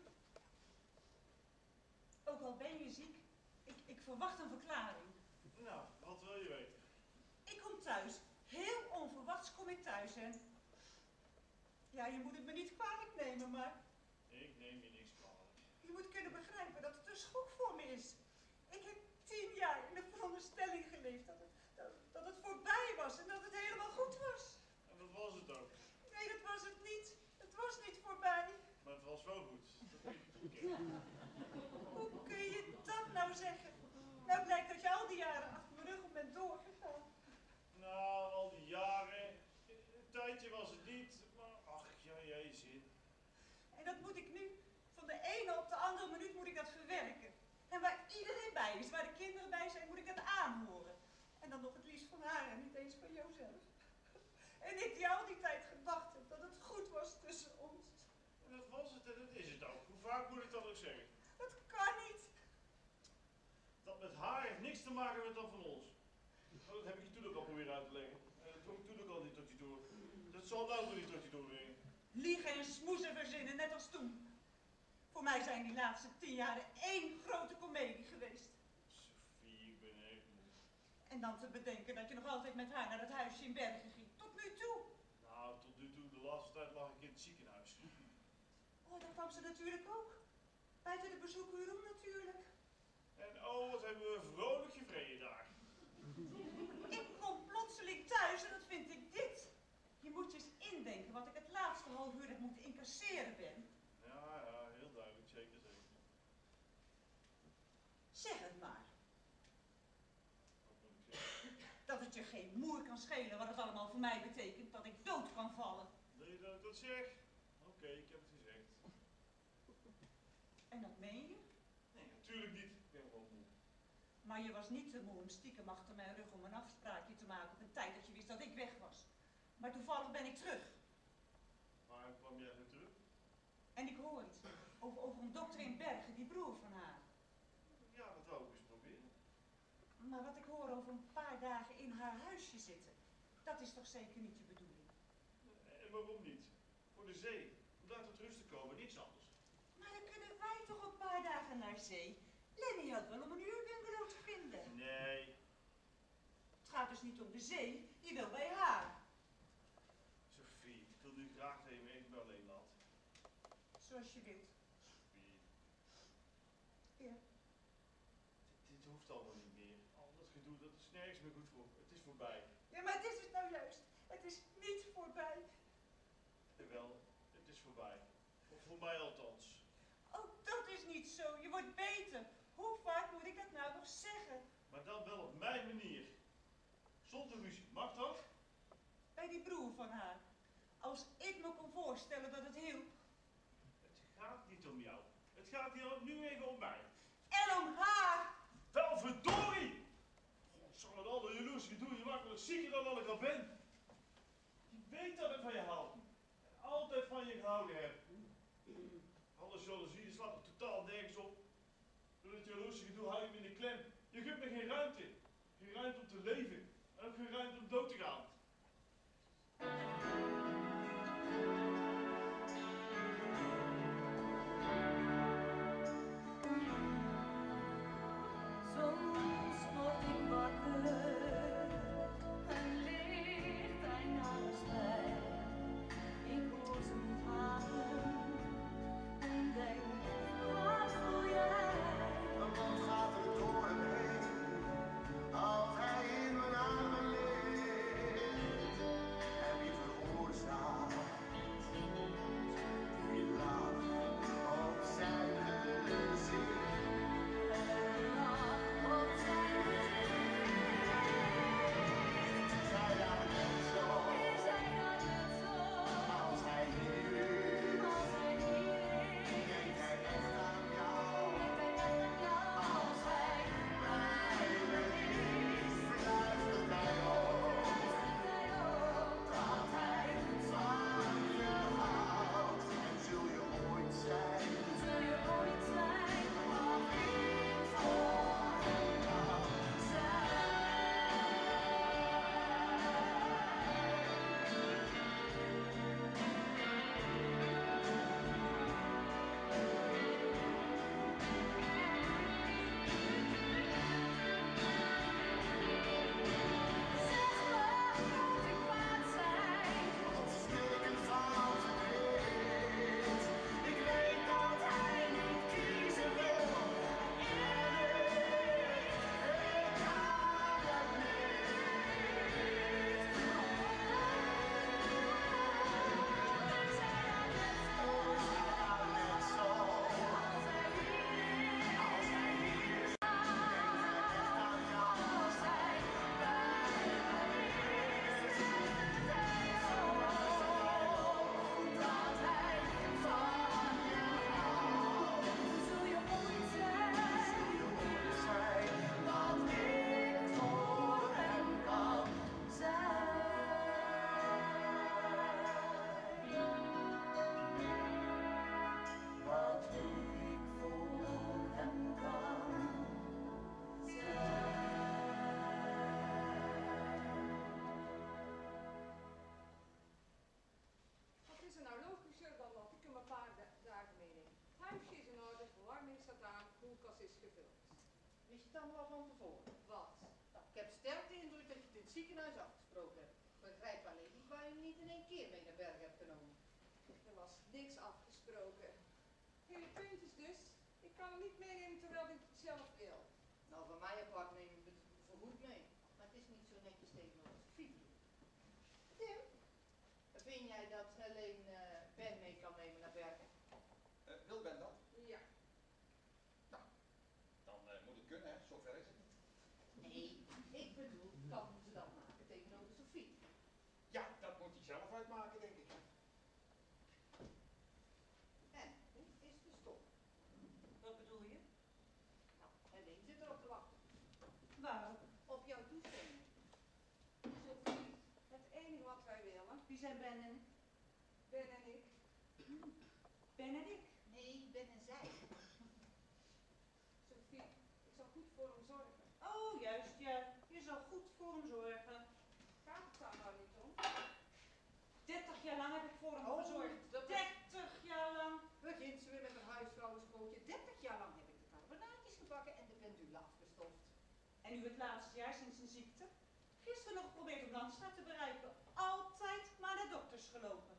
Ook al ben je ziek, ik, ik verwacht een verklaring. Nou, wat wil je weten? Ik kom thuis. Heel onverwachts kom ik thuis en... Ja, je moet het me niet kwalijk nemen, maar... Ik neem je niks kwalijk. Je moet kunnen begrijpen dat het een schok voor me is. Ik heb tien jaar in de veronderstelling geleefd dat het, dat, dat het voorbij was en dat het helemaal goed was. En dat was het ook. Nee, dat was het niet. Het was niet voorbij. Maar het was wel goed. Dat moet je toekennen. Hoe kun je dat nou zeggen? Nou blijkt dat je al die jaren achter mijn rug op bent doorgegaan. Nou, al die jaren. Een tijdje was het niet, maar ach, ja, jij zin. En dat moet ik nu, van de ene op de andere minuut moet ik dat verwerken. En waar iedereen bij is, waar de kinderen bij zijn, moet ik dat aanhoren. En dan nog het liefst van haar en niet eens van jouzelf. En ik die al die tijd gedacht heb dat het goed was tussen ons. En dat was het en dat is het ook. Hoe vaak moet ik dat ook zeggen? Dat kan niet. Dat met haar heeft niks te maken met dat van ons. Nou, dat heb ik je toen ook al proberen uit te leggen. En dat drong ik toen ook al niet tot je door. Dat zal nou toch niet tot je doordringen. Liegen en smoezen verzinnen, net als toen. Voor mij zijn die laatste tien jaren één grote komedie geweest. Sophie, ik ben echt moe. En dan te bedenken dat je nog altijd met haar naar dat huisje in Bergen ging. Tot nu toe. Nou, tot nu toe, de laatste tijd lag ik in het ziekenhuis. Oh, daar kwam ze natuurlijk ook. Buiten de bezoekuren om natuurlijk. En oh, wat hebben we vrolijk gevreden daar. Ik kom plotseling thuis en dat vind ik dit. Je moet je eens indenken wat ik het laatste half uur heb moeten incasseren ben. Ja, ja, heel duidelijk, zeker, zeker. Zeg het maar. Wat moet ik zeggen? Dat het je geen moer kan schelen wat het allemaal voor mij betekent. Dat ik dood kan vallen. Wil je dat ik dat zeg? Oké, ik heb het gezegd. En dat meen je? Nee, natuurlijk niet. Ik ben gewoon moe. Maar je was niet te moe om stiekem achter mijn rug om een afspraakje te maken op een tijd dat je wist dat ik weg was. Maar toevallig ben ik terug. Waarom kwam jij weer terug? En ik hoor iets over, over een dokter in Bergen, die broer van haar. Ja, dat wou ik eens proberen. Maar wat ik hoor over een paar dagen in haar huisje zitten, dat is toch zeker niet je bedoeling? En waarom niet? Voor de zee. Om daar tot rust te komen, niks anders. Maar dan kunnen wij toch een paar dagen naar zee? Lenny had wel om een uurbungalow te vinden. Nee. Het gaat dus niet om de zee, je wil bij haar. Sophie, ik wil nu graag dat je me even alleen laat. Zoals je wilt. Sophie. Ja. Dit, dit hoeft allemaal niet meer. Al dat gedoe, dat is nergens meer goed voor. Het is voorbij. Ja, maar het is het nou juist. Het is niet voorbij. Jawel, het is voorbij. Of voor mij althans. Oh, dat is niet zo. Je wordt beter. Hoe vaak moet ik dat nou nog zeggen? Maar dan wel op mijn manier. Zonder ruzie. Mag dat? Bij die broer van haar. Als ik me kon voorstellen dat het hielp. Het gaat niet om jou. Het gaat hier nu even om mij. En om haar. Wel verdorie! God, zal het alle jaloers gedoe, je maakt me nog zieker dan dat ik al ben. Je weet dat ik van je hou. En altijd van je gehouden heb. Alles jaloezie slaat er totaal nergens op. Door het jaloerse gedoe hou je me in de klem. Je geeft me geen ruimte. Geen ruimte om te leven. En ook geen ruimte om dood te gaan. Soms word ik wakker en ligt hij naast mij. Ik hoor zijn tranen en denk, wat voel jij? Een man gaat er het allemaal al van tevoren. Wat? Nou, ik heb sterk de indruk dat je het in het ziekenhuis afgesproken hebt. Ik begrijp alleen niet waar je hem niet in één keer mee naar Bergen hebt genomen. Er was niks afgesproken. Hele puntjes dus. Ik kan hem niet meenemen terwijl ik het zelf wil. Nou, van mij apart neem ik het voorgoed mee. Maar het is niet zo netjes tegenover Sophie. Tim, vind jij dat Helene uh, Ben mee kan nemen naar Bergen? Uh, wil Ben dat? Ja. Nou, dan uh, moet het kunnen, hè? Zover is het. Nee, ik bedoel, kan ze dat maken tegenover Sophie? Ja, dat moet hij zelf uitmaken, denk ik. En, hoe is de stop? Wat bedoel je? Nou, Helene zit erop te wachten. Waarom? Op jouw toestemming. Sophie, het enige wat wij willen, Wie zijn Ben en ik? Ben en ik, Ben en ik. Nee, Ben en zij. Sophie, ik zal goed voor hem zorgen. Oh, juist, ja. Je zal goed voor hem zorgen. Gaat het daar nou niet om? dertig jaar lang heb ik voor hem Oh, gezorgd. dat is- dertig jaar lang. Begint ze weer met een huisvrouwenspootje. dertig jaar lang heb ik de carbonaatjes gebakken en de pendule afgestoft. En nu het laatste jaar sinds zijn ziekte. Gisteren nog geprobeerd om Landstraat te bereiken. Altijd maar naar dokters gelopen.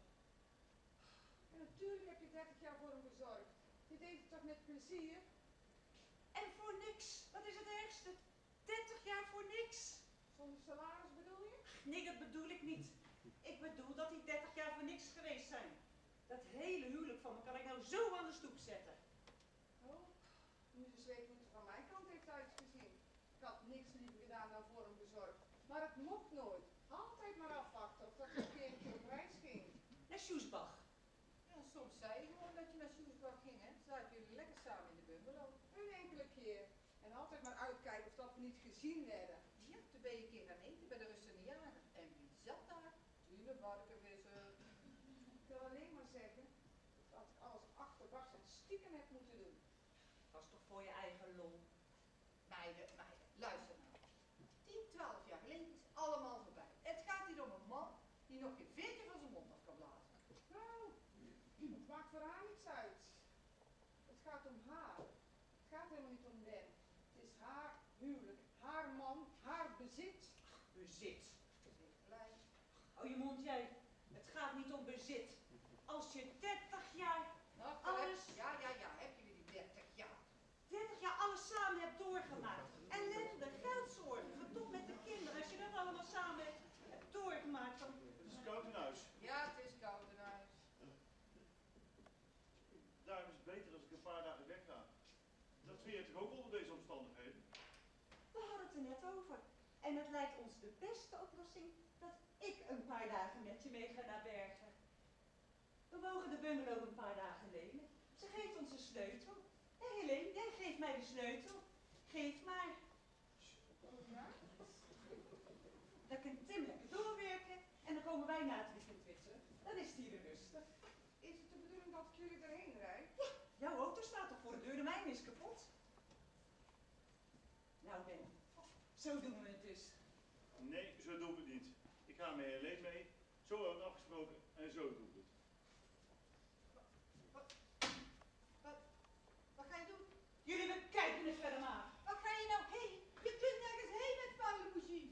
En natuurlijk heb je dertig jaar voor hem gezorgd. Je deed het toch met plezier? En voor niks. Wat is het ergste? dertig jaar voor niks. Zonder salaris bedoel je? Nee, dat bedoel ik niet. Ik bedoel dat die dertig jaar voor niks geweest zijn. Dat hele huwelijk van me kan ik nou zo aan de stoep zetten. Oh, nu ze weet hoe het van mijn kant heeft uitgezien. Ik had niks liever gedaan dan voor hem gezorgd. Maar het mocht nooit. Altijd maar afwachten of dat je een keertje op reis ging. Naar Soesbach. Ja, soms zei je gewoon dat je naar Soesbach ging, hè? Zaten jullie lekker samen in de bungalow. Een enkele keer. En altijd maar uitkijken of dat we niet gezien werden. Ja, toen ben je een keer gaan eten bij de Russen jagen. En wie zat daar? Tune varkenvissen. Ik wil alleen maar zeggen dat ik alles achterbaks en stiekem heb moeten doen. Dat is toch voor je eigen lol. Meiden, meiden, luister nou. tien, twaalf jaar geleden is allemaal voorbij. Het gaat hier om een man die nog geen veertje van zijn mond af kan blazen. Nou, het maakt voor haar niks uit. Het gaat om haar. Het gaat helemaal niet om Ben. Het is haar huwelijk, haar man, haar bezit. Bezit. Ze heeft gelijk. Hou je mond jij. Het gaat niet om bezit. Als je dertig jaar, Nou, Alles. Ja, ja, ja, heb je weer die dertig jaar. dertig jaar alles samen hebt doorgemaakt. Ellende, geldzorgen, tot met de kinderen. Als je dat allemaal samen hebt doorgemaakt, dan... Het is koud in huis. Ja, het is koud in huis. Daarom is het beter als ik een paar dagen wegga. Dat vind je toch ook onder deze omstandigheden? We hadden het er net over. En het lijkt ons de beste oplossing dat ik een paar dagen met je mee ga naar Bergen. We mogen de bungalow een paar dagen lenen. Ze geeft ons de sleutel. Hé Helene, jij geeft mij de sleutel. Geef maar. Ja? Dan kan Tim lekker doorwerken en dan komen wij na het weekend weer terug. Dan is het hier weer rustig. Is het de bedoeling dat ik jullie erheen rijd? Ja, jouw auto staat toch voor de deur, de mijne is kapot. Nou Ben, zo doen we het dus. Nee, zo doen we het niet. Ik ga met Helene mee. Zo hebben we het afgesproken en zo doen we het. Wat, wat ga je doen? Jullie bekijken het verder maar. Waar ga je nou heen? Je kunt nergens heen met vuile machines.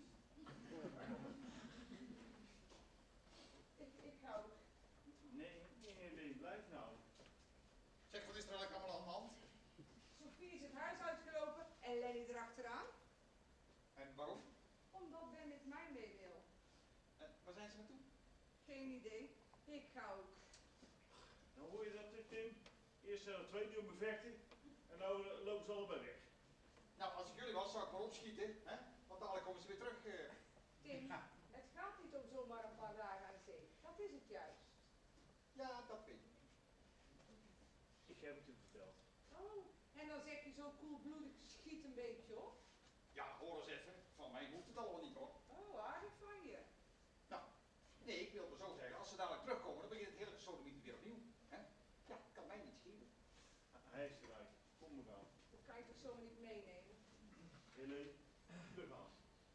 Ik, ik hou. Nee, nee, Helene, blijf nou. Zeg, wat is er eigenlijk allemaal aan de hand? Sophie is het huis uitgelopen en Lenny erachteraan. En waarom? Omdat Ben met mij mee wil. En waar zijn ze naartoe? Geen idee. Ik ga ook. Dan hoor je dat, eh, Tim. Eerst zijn er twee die om bevechten en nou eh, lopen ze allebei weg. Nou, als ik jullie was, zou ik maar opschieten, hè? Want dadelijk komen ze weer terug. eh. Tim, het gaat niet om zomaar een paar dagen aan zee. Dat is het juist. Ja, dat weet ik. Ik heb het u verteld. Oh, en dan zeg je zo koelbloedig, schiet een beetje op. Ja, hoor eens even. Van mij hoeft het allemaal niet, hoor. Oh, aardig van je. Nou, nee, ik wilde zo zeggen. Als ze dadelijk terugkomen, dan begint het hele gesodemiet weer opnieuw. Hè? Ja, kan mij niet schelen. Hij is eruit. Kom maar aan. Dat kan je toch zomaar niet meenemen? Helene, terug aan.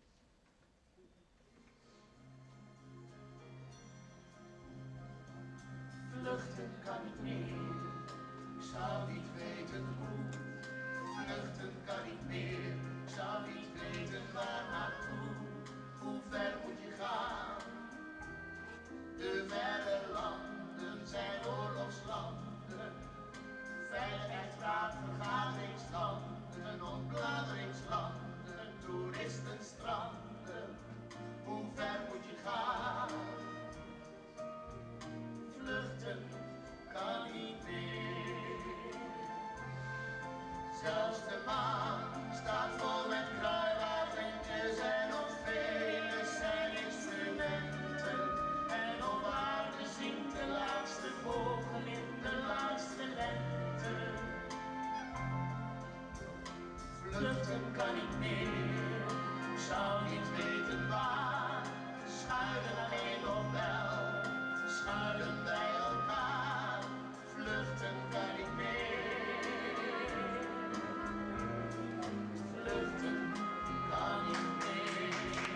Vluchten kan niet meer, ik zou niet weten hoe. Vluchten kan niet meer, als de maan staat vol met kruiwagentjes en op vele zijn instrumenten. En op aarde zingt de laatste vogel in de laatste lente. Vluchten kan niet meer, zou niet weten waar. Schuilen alleen nog wel, schuilen bij elkaar. Vluchten kan niet meer, vluchten kan niet meer.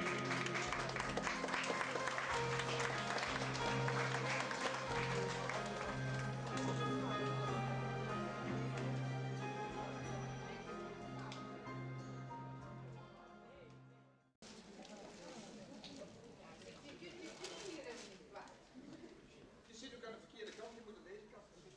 Je kunt je knie hier even niet kwijt. Je zit ook aan de verkeerde kant, je moet aan deze kant zitten.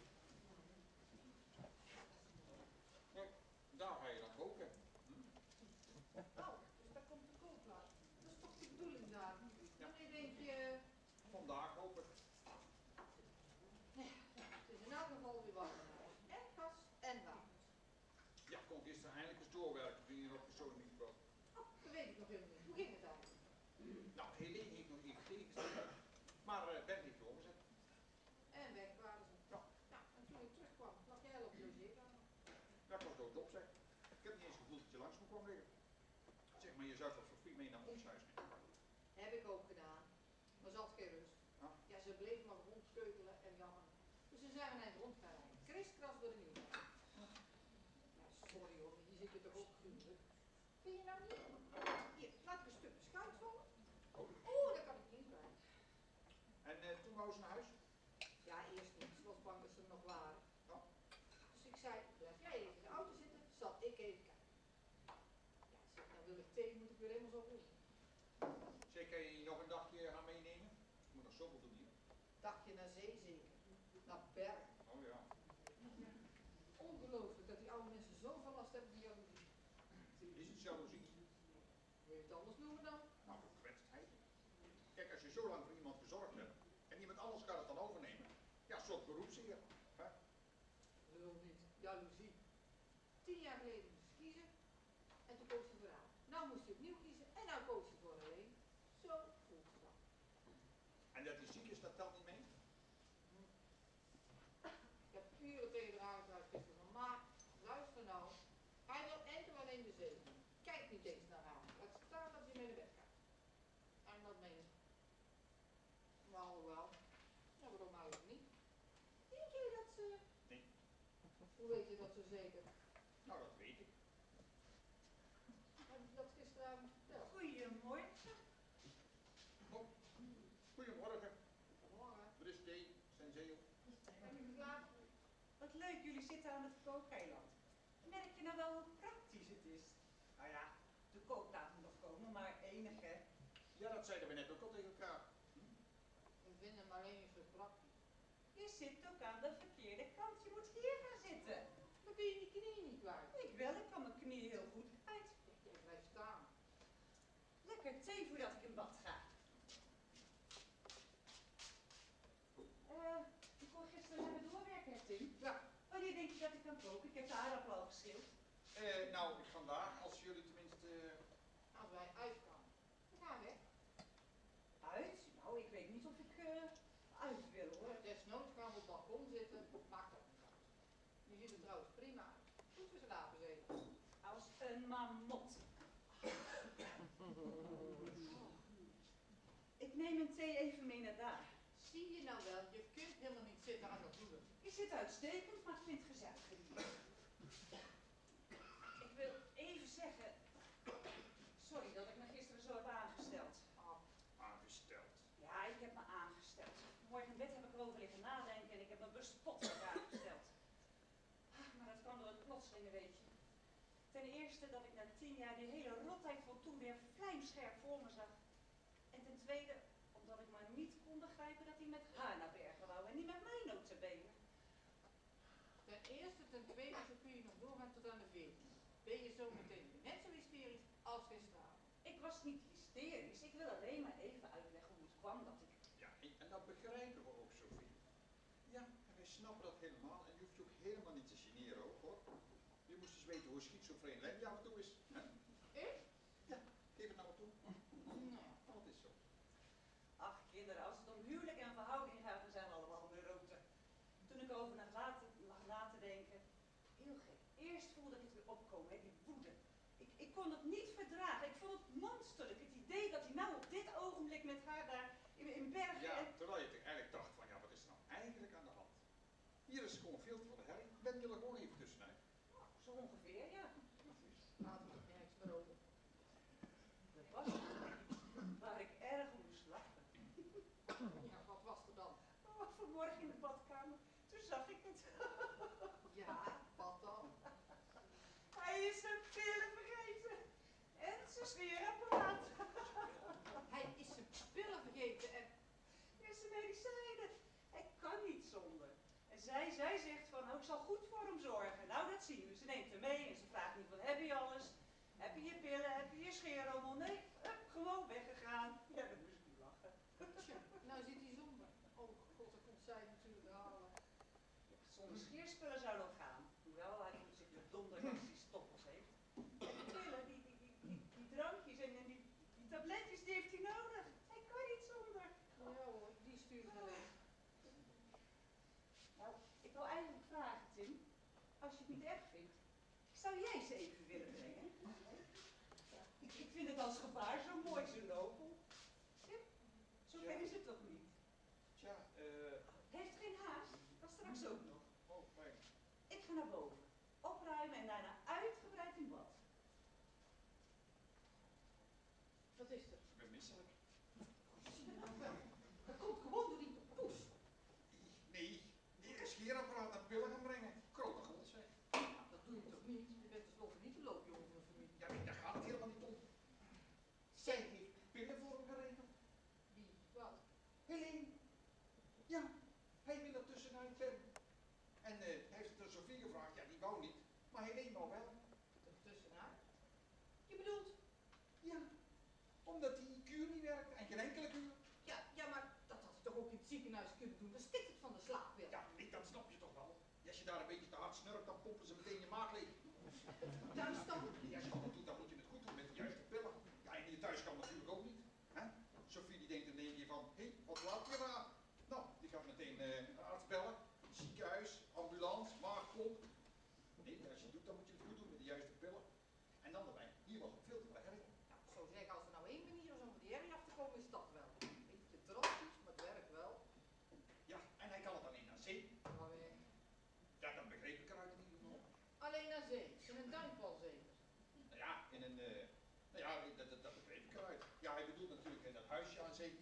Kijk, daar ga je dan koken. Oh, dus daar komt de koolplaat. Dat is toch de bedoeling daar? Wanneer denk je... Vandaag hoop ik. Nee, het is in elk geval weer warm. En gas en water. Ja, kon gisteren eindelijk eens doorwerken toen je nog persoonlijk niet kwam. Oh, dat weet ik nog helemaal niet. Hoe ging het eigenlijk? Nou, Helene heeft nog even tegengesteld, maar uh, Ben heeft doorgezet. En weg waren ze. Ja. Nou, en toen ik terugkwam, lag jij al op de logeerkamer. Ja, ik was doodop zeg. Ik heb niet eens gevoeld dat je langs me kwam liggen. Zeg maar, je zou toch Sofie mee naar ons huis nemen? Heb ik ook gedaan. Maar ze had geen rust. Ja. Ja, ze bleef maar rondkeutelen en jammeren. Dus toen zijn we naar het rond gaan rijden. Kriskras door de nieuwe. Ja, sorry hoor, maar hier zit je toch ook gruwelijk. Vind je nou niet? Hier, laat ik een stuk beschuit vallen. Oh, dat kan ik niet bij. En uh, toen wou ze naar huis? Ja, eerst niet. Ze was bang dat ze er nog waren. Ja. Dus ik zei, blijf jij even in de auto zitten, zat ik even kijken. Ja, ze zei, nou wil ik thee, moet ik weer helemaal zo doen. Zeg, kan je nog een dagje gaan meenemen? Je moet nog zoveel doen hier. Dagje naar zee zeker. Naar Bergen. Oh ja. Ongelooflijk dat die oude mensen zoveel last hebben van jaloezie. Is het jaloezie? Wil je het anders noemen dan? Nou, gekwetstheid. Kijk, als je zo lang voor iemand gezorgd hebt en iemand anders gaat het dan overnemen, ja, soort beroepsheer. Hè? Lul niet. Jaloezie. Tien jaar geleden moest je kiezen en toen koos je voor haar. Nou moest je opnieuw kiezen en nou koos je voor alleen. Zo voelt het dan. En dat hij ziek is, dat telt niet mee? Ik heb uren tegen haar aangevraagd gisteren, maar luister nou. Hij wil enkel alleen de zee. Kijk niet eens naar haar. Laat staan dat je mee naar bed gaat. En dat meen ik. Maar alhoewel, ja, waarom eigenlijk niet? Denk jij dat ze... Nee. Hoe weet je dat zo zeker? Nou, dat weet ik. Heb je dat gisteravond verteld? Goedemorgen. Oh, goedemorgen. Morgen. Wat is thee? Senseo? Heb je geslapen? Wat leuk, jullie zitten aan het kookeiland. Merk je nou wel hoe praktisch het is? Nou ja, de kookplaat moet nog komen, maar enig hè. Ja, dat zeiden we net ook al tegen elkaar. Ik vind hem alleen niet zo praktisch. Je zit ook aan de verkeerde kant, je moet hier gaan zitten. Dan kun je die knie niet kwijt. Ik wel, ik kan mijn knie heel goed kwijt. Jij blijft staan. Lekker thee voordat ik in bad ga. Eh, ik kon gisteren naar de doorwerken, hè, Tim? Ja. Wanneer denk je dat ik kan koken? Ik heb de aardappel al geschild. Eh, nou, vandaag, als jullie tenminste... Uh... Als wij uitkomen. Dan gaan we weg. Uit? Nou, ik weet niet of ik uh, uit wil hoor. Desnoods gaan we op het balkon zitten. Maakt ook niet uit. Je ziet er trouwens prima uit. Goed verslapen zeker. Als een mamot. Ik neem een thee even mee naar daar. Zie je nou wel, je kunt helemaal niet zitten aan de voeten. Je zit uitstekend, maar ik vind het gezellig hier. Ik wil even zeggen... Sorry dat ik me gisteren zo heb aangesteld. Ah, Aangesteld. Ja, ik heb me aangesteld. Morgen in bed heb ik erover liggen nadenken en ik heb me bespottelijk aangesteld. Ah, maar dat kwam door het plotselinge, weet je. Ten eerste dat ik na tien jaar die hele rotheid van toen weer vlijmscherp voor me zag. En ten tweede, omdat ik maar niet kon begrijpen dat hij met haar naar Bergen wou en niet met mij notabene. ten eerste, ten tweede, zo kun je nog doorgaan tot aan de veertien. Ben je zo meteen net zo hysterisch als gisteravond. Ik was niet hysterisch, ik wil alleen maar even uitleggen hoe het kwam dat ik... Ja, en, en dat begrijpen we ook, Sophie. Ja, en wij snappen dat helemaal en je hoeft je ook helemaal niet te generen ook, hoor. Je moest eens weten hoe schizofreen Lenny af en toe is. Hè? Ik? Ja, geef het nou maar toe. Nou, Oh, het is zo. Ach, kinderen, als het om huwelijk en verhouding gaat, dan zijn we allemaal neuroten. Toen ik over lag na te, lag na te denken, heel gek. Eerst voelde ik het weer opkomen, hè, die woede. Ik, ik kon het niet verdragen. Ik vond het monsterlijk. Het idee dat hij nou op dit ogenblik met haar daar in, in Bergen Ja, en... terwijl je toch eigenlijk dacht van, ja, wat is er nou eigenlijk aan de hand? Hier is gewoon veel te veel herrie. Ben je er gewoon even tussenuit? Nou, zo ongeveer, ja. laten we het nergens meer over. Er was iets waar ik erg om moest lachen. Ja, wat was er dan? Oh, vanmorgen in de badkamer, toen zag ik het. Ja, wat dan? Hij is zijn pillen vergeten. En zijn smeerapparaat. Hij is zijn pillen vergeten en... En zijn medicijnen. Hij kan niet zonder. En zij, zij zegt van, oh, ik zal goed voor hem zorgen. Nou, dat zien we. Ze neemt hem mee en ze vraagt niet van, heb je alles? Heb je je pillen? Heb je je scheerrommel? Nee, hup, gewoon weggegaan. Ja, dan moest ik niet lachen. Tja, nou zit hij zonder. Oh god, dan komt zij natuurlijk halen. Ja, zonder scheerspullen zou dat gaan. Hoewel hij moet zich de donder als hij stoppels heeft. En die pillen, die, die, die, die, die drankjes en, en die, die tabletjes, die heeft hij nodig. Hij kan niet zonder. Ja hoor, die stuurt wel in. Nou, ik wil eigenlijk vragen, Tim, als je het niet erg vindt, zou jij ze even willen brengen? Ik, ik vind het als gebaar zo mooi, zo nobel. Tim, zo Ja. is het toch niet? Tja, eh... Heeft geen haast, dat straks ook nog. oh, fijn. Ik ga naar boven, opruimen en daarna uitgebreid in bad. Wat is er? Ik ben misselijk. Dat komt gewoon door die poes. Nee, die scheerapparaat naar pillen gaan brengen. Grote god, zeg. Nou, dat doe je toch niet? Je bent tenslotte niet de loopjongen van de familie. Ja, nee, daar gaat het helemaal niet om. Zij heeft pillen voor hem geregeld. Wie? Wat? Helene. Ja, hij wil er tussenuit ben. En uh, hij heeft het aan Sophie gevraagd. Ja, die wou niet. Maar Helene wou wel. Ertussenuit? Je bedoelt? Ja, omdat die kuur niet werkt. En geen enkele kuur. Ja, ja, maar dat had hij toch ook in het ziekenhuis kunnen doen? Dan stikt het van de slaapwil. Ja, nee, dat snap je toch wel. Als je daar een beetje te hard snurkt, dan pompen ze meteen je maag leeg. Thuis dan? Nee, als je dat doet, dan moet je het goed doen met de juiste pillen. Ja, en je thuis kan natuurlijk ook niet. Hè? Sophie die denkt in één keer van, hé, hey, wat laat je daar? Nou, die gaat meteen uh, een arts bellen. Ziekenhuis, ambulance, maagklop. Nee, als je het doet, dan moet je het goed doen met de juiste pillen. En dan erbij, hier was ook veel te herrie. Nou, ik zou zeggen, als er nou één manier is om van die herrie af te komen, is dat wel. Beetje drastisch, maar het werkt wel. Ja, en hij kan het alleen naar zee. Maar weer. Ja, dan begreep ik eruit in ieder geval. Alleen naar zee. In een duimpal zeker. Nou ja, in een, uh, nou ja, dat, dat, dat begreep ik eruit. Ja, hij bedoelt natuurlijk in dat huisje aan zee.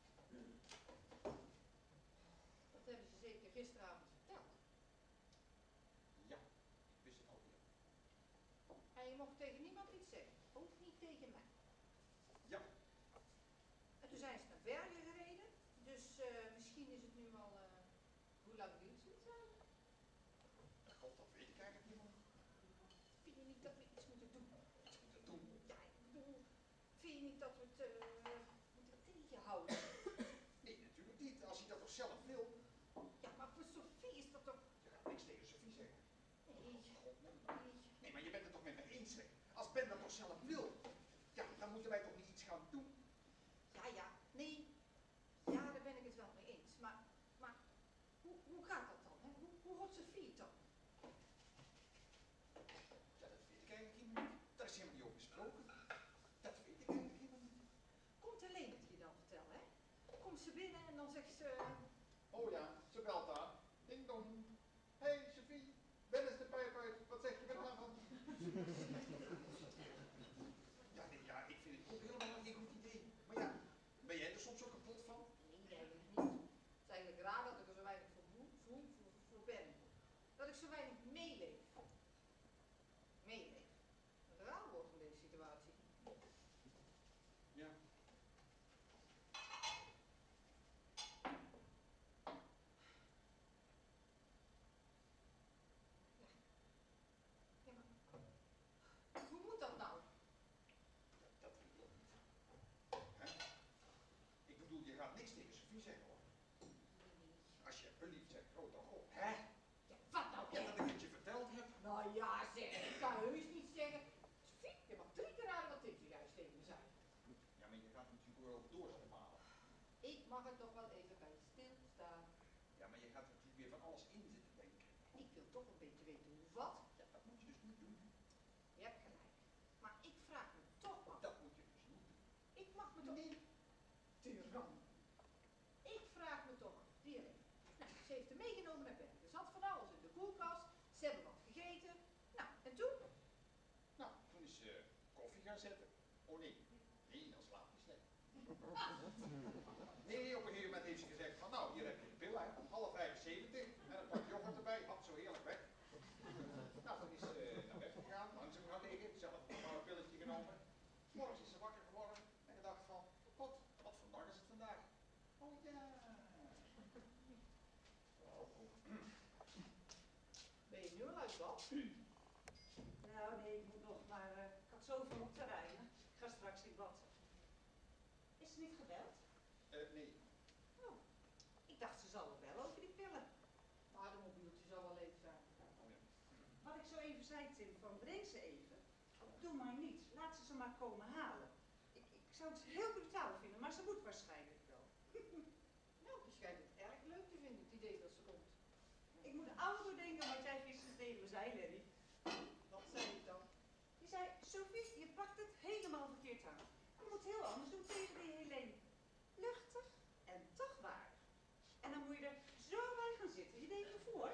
Dat hebben ze zeker gisteravond verteld. Ja, ik wist het alweer. En je mocht tegen niemand iets zeggen. Ook niet tegen mij. Ja. En toen zijn ze naar Bergen gereden. Dus uh, misschien is het nu al... Uh, hoe lang duurt het eigenlijk? God, dat weet ik eigenlijk niet, man. Vind je niet dat we iets moeten doen? Iets moeten doen. Ja, ik bedoel... Vind je niet dat we het uh, moeten tegenhouden? Nee, natuurlijk niet. Als hij dat toch zelf wil. Ja, maar voor Sophie is dat toch... Je gaat niks tegen Sophie zeggen. Nee, God, nee. nee. Nee, maar je bent het toch met me eens, zeg. Als Ben dat toch zelf wil. Ja, dan moeten wij toch niet iets gaan doen. Ja, ja, nee. Ja, daar ben ik het wel mee eens. Maar, maar hoe, hoe gaat dat dan? Hè? Hoe, hoe rolt Sophie het dan? Ja, dat weet ik eigenlijk helemaal niet. Daar is helemaal niet over gesproken. Dat weet ik eigenlijk helemaal niet. Komt Helene het je dan vertellen, hè? Komt ze binnen en dan zegt ze... Oh ja, ze belt daar. Ding dong. Hé, hey, Sophie. Ben is de pijp uit. Wat zeg je met lachen? Ja, nee, ja, ik vind het ook helemaal geen goed idee. Maar ja, ben jij er soms ook kapot van? Nee, eigenlijk niet. Het is eigenlijk raar dat ik er zo weinig voor voel, voel voor, voor ben. Dat ik zo weinig meeleef. Meeleef. Een raar woord in deze situatie. Ja. Ja, maar hoe moet dat nou? Dat weet ik ook niet. Hè? Ik bedoel, je gaat niks tegen Sophie zeggen, hoor. Als je belieft zegt, grote god. Hè? Ja, wat nou? Ja, dat ik het je verteld heb. Nou ja, zeg, ik kan Ik mag er toch wel even bij stilstaan. Ja, maar je gaat natuurlijk weer van alles in zitten denken. Ik wil toch een beetje weten hoe wat. Ja, dat moet je dus niet doen. Je hebt gelijk. Maar ik vraag me toch af. Dat moet je dus niet doen. Ik mag me toch... Nee. Tiran. Ik vraag me toch af. Die Helene. Nou, ze heeft hem meegenomen naar bed. Er zat van alles in de koelkast. Ze hebben wat gegeten. Nou, en toen? Nou, toen is ze koffie gaan zetten. Oh nee, nee, dan slaap je slecht. Nee, op een gegeven moment heeft ze gezegd van nou, hier heb je de pil, hè, half vijfenzeventig en een pak yoghurt erbij, hap zo heerlijk weg. Nou, toen is ze naar bed gegaan, langzaam gaan liggen, zelf nog maar een pilletje genomen. 's Morgens is ze wakker geworden en gedacht van, god, wat voor dag is het vandaag? Oh ja. Ben je nu al uit bad? Nou nee, ik moet nog, maar uh, ik had zoveel op te rijden. Ik ga straks in bad. Is ze niet gebeld? Uh, nee. Oh, ik dacht ze zal wel bellen over die pillen. Maar de mobieltje zal wel leeg zijn. Oh ja. Wat ik zo even zei, Tim, van breng ze even. Doe maar niet, laat ze ze maar komen halen. Ik, ik zou het heel brutaal vinden, maar ze moet waarschijnlijk wel. Nou, die schijnt het erg leuk te vinden, het idee dat ze komt. Ik moet allemaal denken wat jij gisteren tegen me zei, Lenny. Wat zei ik dan? Je zei, Sophie, je pakt het helemaal verkeerd aan. Je moet heel anders doen tegen die Helene. Luchtig en toch waardig. En dan moet je er zo bij gaan zitten. Je neemt me voor.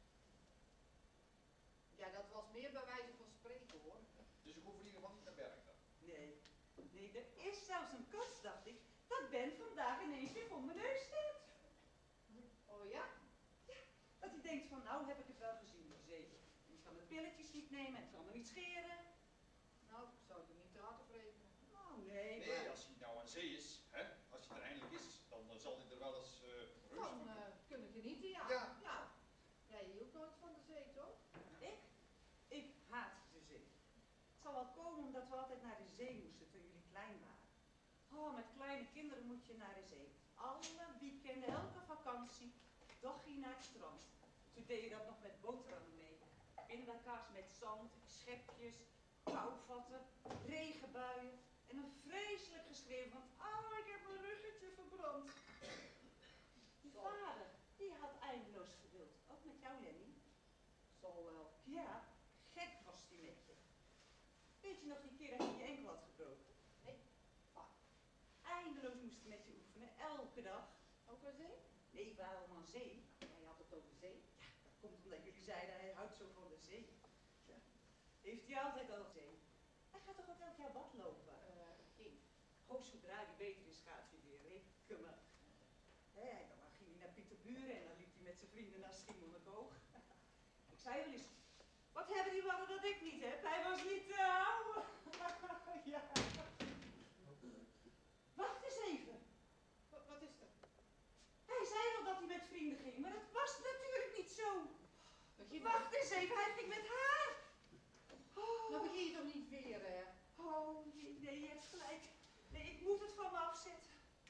Ja, dat was meer bij wijze van spreken hoor. Dus ik hoef in ieder geval niet naar werk dan. Nee, nee, er is zelfs een kans, dacht ik, dat Ben vandaag ineens weer voor mijn neus staat. Oh ja? Dat hij denkt van, nou heb ik het wel gezien, die zee. En ik kan de pilletjes niet nemen en ik kan me niet scheren. Nou, ik zou het er niet te hard op rekenen. Oh nee, Nee, maar... als hij nou aan zee is, hè, als hij er eindelijk is, dan uh, zal hij er wel eens uh, reuze Van van uh, kunnen genieten, ja. Ja. Nou, jij hield nooit van de zee, toch? Ik? Ik haat de zee. Het zal wel komen omdat we altijd naar de zee moesten toen jullie klein waren. Oh, met kleine kinderen moet je naar de zee. Alle weekenden, elke vakantie, dagje naar het strand. Toen deed je dat nog met boterhammen mee. Pindakaas met zand, schepjes, kouvatten, regenbuien en een vreselijk geschreeuw van, oh, ik heb mijn ruggetje verbrand. Je vader, die had eindeloos geduld. Ook met jou, Lenny. Zal wel. Ja, gek was die met je. Weet je nog die keer dat je je enkel had gebroken? Nee. Ah, Eindeloos moest hij met je oefenen, elke dag. ook aan zee? Nee, waarom aan zee? Jij had het over zee. Dat komt omdat jullie zeiden hij houdt zo van de zee. Ja. Heeft hij altijd al zee? Hij gaat toch ook elk jaar bad lopen? Uh, ik. Oh, zodra hij beter is gaat hij weer, reken maar. Hé, dan ging hij naar Pieterburen en dan liep hij met zijn vrienden naar Schiermonnikoog. Ik zei wel eens, wat hebben die mannen dat ik niet heb? Hij was niet te houden. Ja. Wacht eens even. Wat, wat is er? Hij zei wel dat hij met vrienden ging, maar dat was natuurlijk niet zo. Begin Wacht eens even, hij ging met haar. Oh. Nou begin je toch niet weer, hè? Oh, nee, nee, je hebt gelijk. Nee, ik moet het van me afzetten.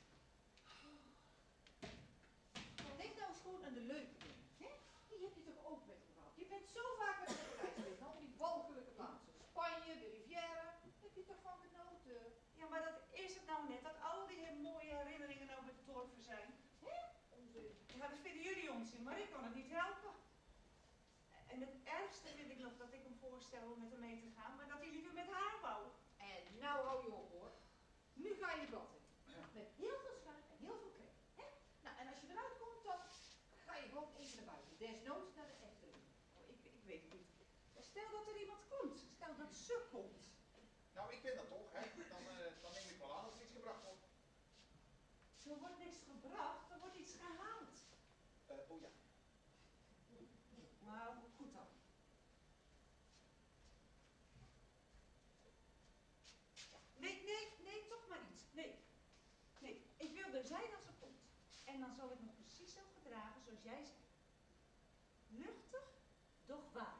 Denk nou eens gewoon aan de leuke dingen, hè? Die heb je toch ook met me gehad? Je bent zo vaak met me gereisd geweest, al die walgelijke plaatsen. Spanje, de Riviera, daar heb je toch van genoten? Ja, maar dat is het nou net, dat al die mooie herinneringen nou bedorven zijn. Hè? Onzin. Ja, dat vinden jullie onzin, maar ik kan het niet helpen. En het ergste vind ik nog dat ik hem voorstel om met hem mee te gaan, maar dat hij liever met haar wou. En nou hou je op, hoor. Nu ga je bad in. Met heel veel schuim en heel veel crème, hè? Nou, en als je eruit komt, dan ga je gewoon even naar buiten. Desnoods naar de echte liefde. Oh, ik, ik weet het niet. Stel dat er iemand komt. Stel dat ze komt. Nou, ik ben dat toch, hè? Dan, uh, dan neem ik wel aan dat er iets gebracht wordt. Er wordt niks gebracht, er wordt iets gehaald. Uh, oh ja. Maar goed dan. Nee, nee, nee, toch maar iets. Nee. Nee, ik wil er zijn als ze komt. En dan zal ik me precies zo gedragen zoals jij zei. Luchtig, doch waar.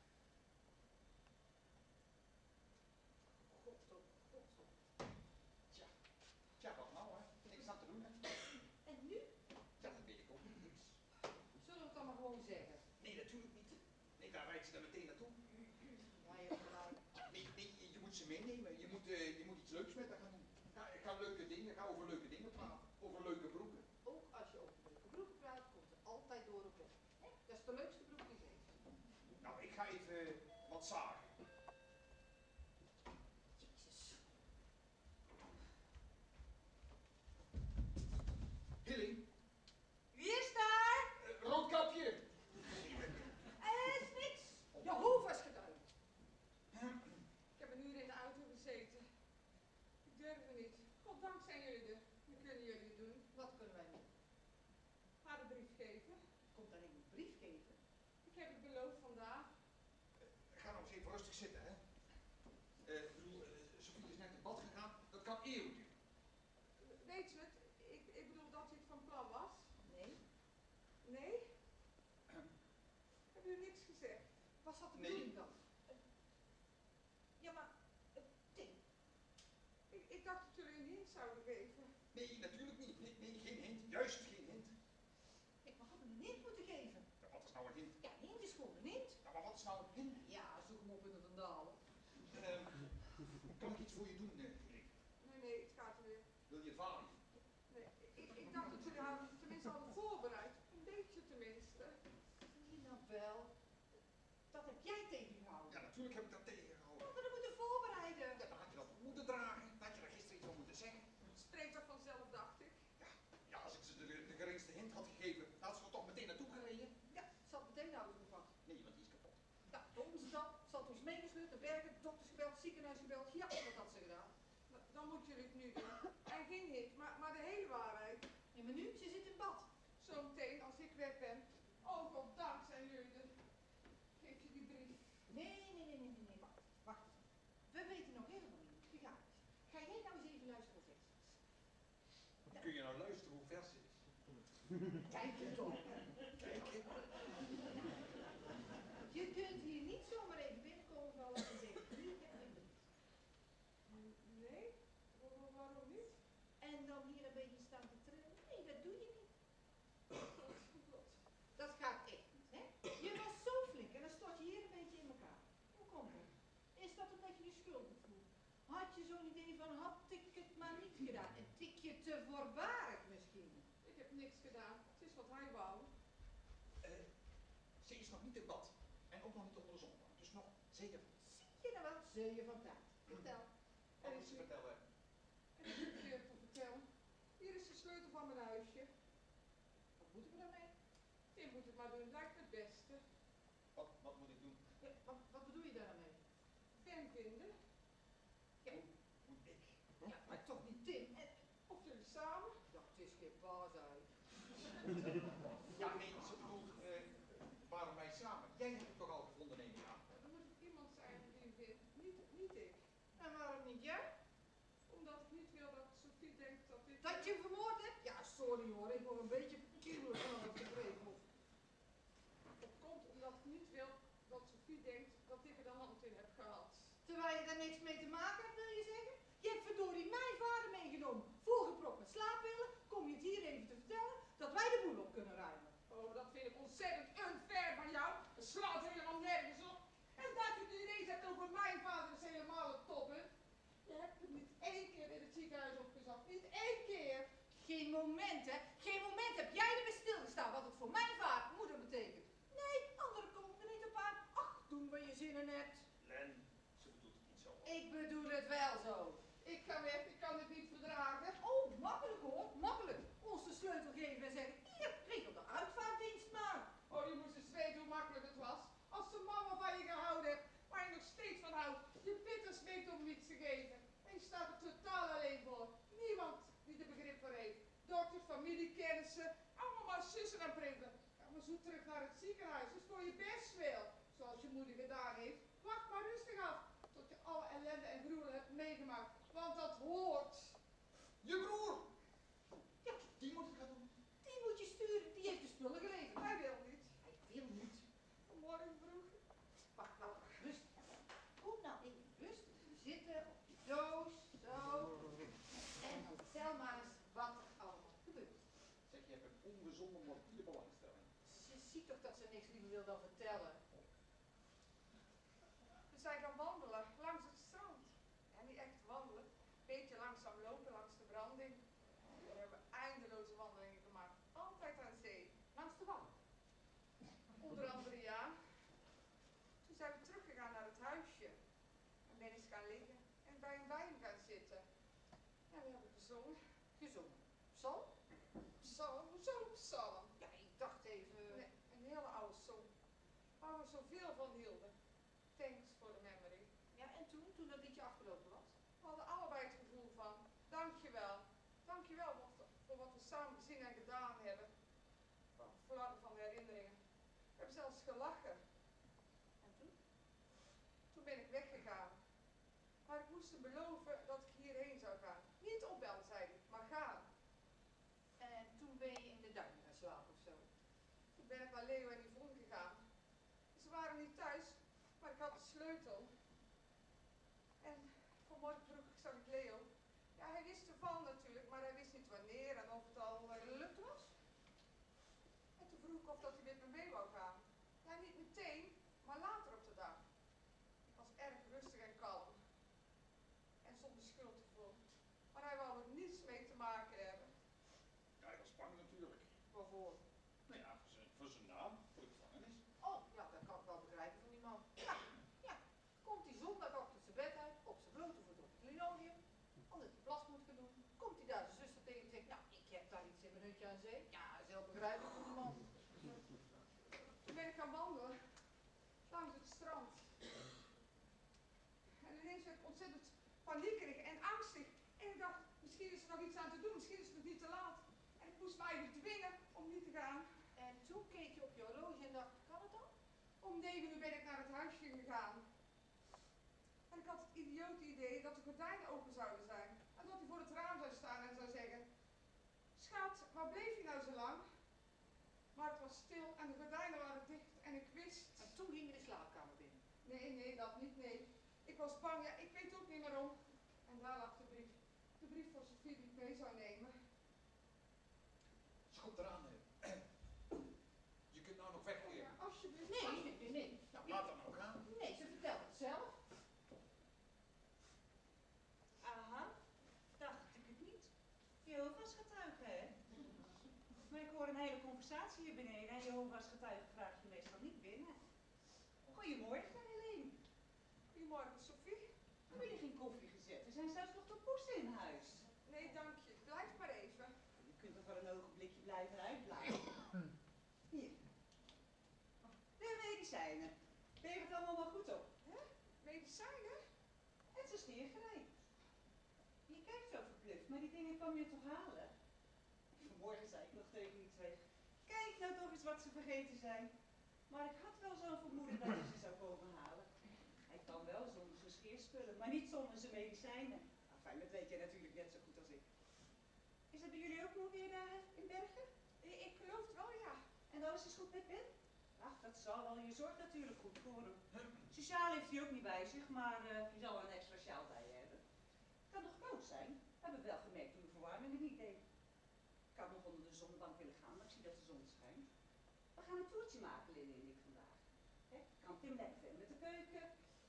God, oh god. Tja. Tja, wat nou, hè? Niks aan te doen, hè? En nu? Ja, dat weet ik ook niet. Niks. Zullen we het dan maar gewoon zeggen? Nee, natuurlijk niet. Nee, daar rijdt ze dan meteen naartoe. Ja, je hebt gelijk. Nee, nee, je, je moet ze meenemen. Je moet, uh, je moet iets leuks met haar gaan doen. Ga, ga leuke dingen, ga over leuke dingen praten. Over leuke broeken. Ook als je over leuke broeken praat, komt er altijd door op op. Hè? Dat is de leukste broek die ze heeft. Nou, ik ga even wat zagen. Jezus. Hilly, Wie is daar? uh, roodkapje. Eh, is niks. Jehovah's getuige. Ik heb een uur in de auto gezeten. Ik durfde niet. Goddank zijn jullie er. Nu kunnen jullie het doen. Wat kunnen wij doen? Haar de brief geven. Komt dan een brief geven? Ik heb het beloofd vandaag. Ga nou eens even rustig zitten, hè. Eh, Ik bedoel, uh, Sophie is net in bad gegaan. Dat kan eeuwig duren. Weet je het? Ik, ik bedoel dat dit van plan was. Nee. Nee? Heb je niks gezegd? Was dat de Nee. bedoeling dan? Ja, maar... eh, Tim, Ik, ik dacht dat jullie een hint zouden geven. Nee, natuurlijk niet. Nee, nee, geen hint. Juist geen hint. ik mag hem een hint moeten geven. Ja, wat is nou een hint? Ja, een hint is gewoon een hint. Ja, maar wat is nou een hint? Ja, zoek hem op in de vandalen. Ehm, kan ik iets voor je doen, eh, Hilly? Nee, nee, het gaat weer. Wil je het varen? Nee, ik, ik dacht dat jullie haar tenminste hadden voorbereid. Een beetje tenminste. Zie je nou wel? Dat heb jij tegengehouden. Ja, natuurlijk heb ik dat tegengehouden. We hadden het moeten voorbereiden. Ja, dan had je dat moeten dragen. Dan had je daar gisteren iets over moeten zeggen. Spreekt toch vanzelf, dacht ik. Ja, ja als ik ze de, de geringste hint had gegeven, had ze er toch meteen naartoe gereden. Ja, ze had meteen de auto gepakt. Nee, want die is kapot. Ja, de onze dan. Ze had ons meegesleurd, de bergen, dokters gebeld, ziekenhuis gebeld. Ja, dat had ze gedaan. Nou, dan moeten jullie het nu doen. En geen hint, maar, maar de hele waarheid. En maar nu, ze zit in bad. Zometeen, als ik weg ben. Oh, goddank zijn jullie er. Geef je die brief. Nee, nee, nee, nee, nee, nee, wacht. Wacht. We weten nog helemaal niet hoe het is. Ga jij nou eens even luisteren of het is? Kun je nou luisteren hoe vers ze is? Kijk je toch. Kijk je. Je kunt hier niet zomaar even binnenkomen van wat ze zeggen. Hier heb je een brief. Nee? Wa- Waarom niet? En dan hier een beetje staan te trillen. Nee, dat doe je niet. Dat gaat echt niet, hè? Je was zo flink en dan stort je hier een beetje in elkaar. Hoe komt dat? Is dat omdat je je schuldig voelt? Had je zo'n idee van, had ik het maar niet gedaan? Een tikje te voorbarig misschien? Ik heb niks gedaan. Het is wat hij wou. Eh, ze is nog niet in bad. En ook nog niet onder de zon. Dus nog zeker. Zie je nou wel? Zul je van tijd. Vertel. Wat moet ze vertellen? Ik heb niet veel te vertellen. Hier is de sleutel van mijn huisje. Wat moeten we daarmee? Tim moet het maar doen. Lijkt me het beste. Wat, wat moet ik doen? Ja, wat, wat bedoel je daar nou mee? Ben vinden. Ja, Moet ik? ja, maar toch niet Tim. En, Of jullie samen. ja, het is geen baas uit. Ja, nee, ze bedoelt, eh, waarom wij samen? Jij hebt het toch al gevonden, neem ik aan. Er moet iemand zijn die hem vindt. Niet, niet ik. En waarom niet jij? Omdat ik niet wil dat Sophie denkt dat ik... Dat je hem vermoord hebt? Ja, sorry hoor, ik word een beetje kriebelig van wat ik regel. Het komt omdat ik niet wil dat Sophie denkt dat ik er de hand in heb gehad. Terwijl je daar niks mee te maken hebt, wil je zeggen? Je hebt verdorie mijn vader meegenomen, volgepropt met slaappillen. Kom je het hier even te vertellen dat wij de boel op kunnen ruimen? Oh, dat vind ik ontzettend unfair van jou. Het slaat helemaal nergens op. En dat je het nu ineens hebt over mijn vader is helemaal het toppunt. Je hebt het niet één keer in het ziekenhuis opgezocht. Niet één keer. Geen moment, hè? Geen moment heb jij erbij stilgestaan wat het voor mijn vader moeder betekent. Nee, anderen komen er niet op aan. Ach, doen we je zinnen net. Len, ze bedoelt het niet zo. Ik bedoel het wel zo. Ik ga weg, ik kan het niet verdragen. Oh, makkelijk hoor, makkelijk. Ons de sleutel geven en zeggen, hier, regel de uitvaartdienst maar. Oh, je moest eens weten hoe makkelijk het was. Als de mama van je gehouden heeft, waar je nog steeds van houdt, je bitters weet om niets te geven. En je staat er totaal alleen voor. Niemand die er begrip voor heeft. Dokters, familie, kennissen, allemaal maar sussen en printen. Ja, maar zo terug naar het ziekenhuis, is voor je best veel. Zoals je moeder gedaan heeft. Wacht maar rustig af, tot je alle ellende en gruwel hebt meegemaakt. Want dat hoort. Je broer! Ja, die moet ik gaan doen. Die moet je sturen, die heeft de spullen geleverd. Hij wil niet. Hij wil niet. Morgen vroeg. Wacht, wacht, rustig. Kom nou even rustig zitten op die doos, zo. En vertel maar eens wat er allemaal gebeurt. Zeg, je hebt een ongezonde morbide belangstelling. Ze ziet toch dat ze niks liever wil dan vertellen. We zijn gaan wandelen langs het strand. En niet echt wandelen, een beetje langzaam lopen langs de branding. We hebben eindeloos gezongen. Gezongen. Psalm? Psalm, hoezo psalm? Ja, ik dacht even... Nee, een hele oude song. Waar we zoveel van hielden. Thanks for the memory. Ja, en toen, toen dat liedje afgelopen was? We hadden allebei het gevoel van, dankjewel. Dankjewel wat- voor wat we samen gezien en gedaan hebben. Wat we verlangen van de herinneringen. We hebben zelfs gelachen. En toen? Toen ben ik weggegaan. Maar ik moest hem beloven dat ik hierheen zou gaan. Niet opbellen, zei ik, maar gaan. En toen ben je in de duinen gaan slapen of zo? Toen ben ik naar Leo en Yvonne gegaan. Ze waren niet thuis, maar ik had de sleutel. En vanmorgen vroeg zag ik Leo. Ja, hij wist ervan natuurlijk, maar hij wist niet wanneer en of het al eh, gelukt was. En toen vroeg ik of dat hij met me mee wou gaan. Ja, niet meteen, maar later op de dag. Ik was erg rustig en kalm. En zonder schuldgevoel. Maar hij wou er niets mee te maken hebben. Ja, hij was bang natuurlijk. Waarvoor? Nou ja, voor zijn, voor zijn naam, voor de gevangenis. Oh, ja, dat kan ik wel begrijpen van die man. Ja, ja. Komt hij zondagochtend zijn bed uit, op zijn blote voet op het linoleum, omdat hij plas moet gaan doen. Komt hij daar zijn zuster tegen en zegt, nou, ik heb daar iets in mijn hutje aan zee. Ja, dat is heel begrijpelijk van die man. Toen ben ik gaan wandelen langs het strand. En ineens werd ik ontzettend paniekerig en angstig. En ik dacht, misschien is er nog iets aan te doen, misschien is het nog niet te laat. En ik moest mij eigenlijk dwingen om niet te gaan. En toen keek je op je horloge en dacht, kan het dan? Om negen uur ben ik naar het huisje gegaan. En ik had het idiote idee dat de gordijnen open zouden zijn. En dat hij voor het raam zou staan en zou zeggen, schat, waar bleef je nou zo lang? Maar het was stil en de gordijnen waren dicht en ik wist... En toen ging je de slaapkamer binnen. Nee, nee, dat niet, nee. Ik was bang, ja, ik weet ook niet waarom. En daar lag de brief. De brief voor Sophie die ik mee zou nemen. Ze komt eraan, hè. Je kunt nou nog Oh, weggeven. ja, alsjeblieft. Nee, nee, nee, nee. Nou, laat dan nou gaan. Nee, ze vertelt het zelf. Aha, dacht ik het niet. Jehovah's getuige, hè? Maar ik hoor een hele conversatie hier beneden en Jehovah's getuige vraagt je meestal niet binnen. Goedemorgen, Helene. Goedemorgen, Sophie. Hebben jullie geen koffie gezet? Er zijn zelfs nog de poesen in huis. Nee, dank je. Blijf maar even. Je kunt toch wel een ogenblikje blijven uitblijven. Hier. De medicijnen. Ben je het allemaal wel goed op? Hè? Medicijnen? Het is neergeleid. Je kijkt zo verbluft, maar die dingen kwam je toch halen? Vanmorgen zei ik nog tegen die twee. Kijk nou toch eens wat ze vergeten zijn. Maar ik had wel zo'n vermoeden dat je ze zou komen halen. Hij kan wel zonder zijn scheerspullen, maar niet zonder zijn medicijnen. Enfin, dat weet jij natuurlijk net zo goed als ik. Is het bij jullie ook nog weer daar in Bergen? Ik, ik geloof het wel, ja. En alles is goed met Ben? Ach, dat zal wel. Je zorgt natuurlijk goed voor hem. Sociaal heeft hij ook niet bij zich, maar uh, je zal er een extra sjaal bij hebben. Het kan nog koud zijn. We hebben wel gemerkt toen de verwarming er niet deed. Ik had nog onder de zonnebank willen gaan, maar ik zie dat de zon schijnt. We gaan een toertje maken, Lily en ik vandaag. Hè? Kan Tim lekker verder met de keuken.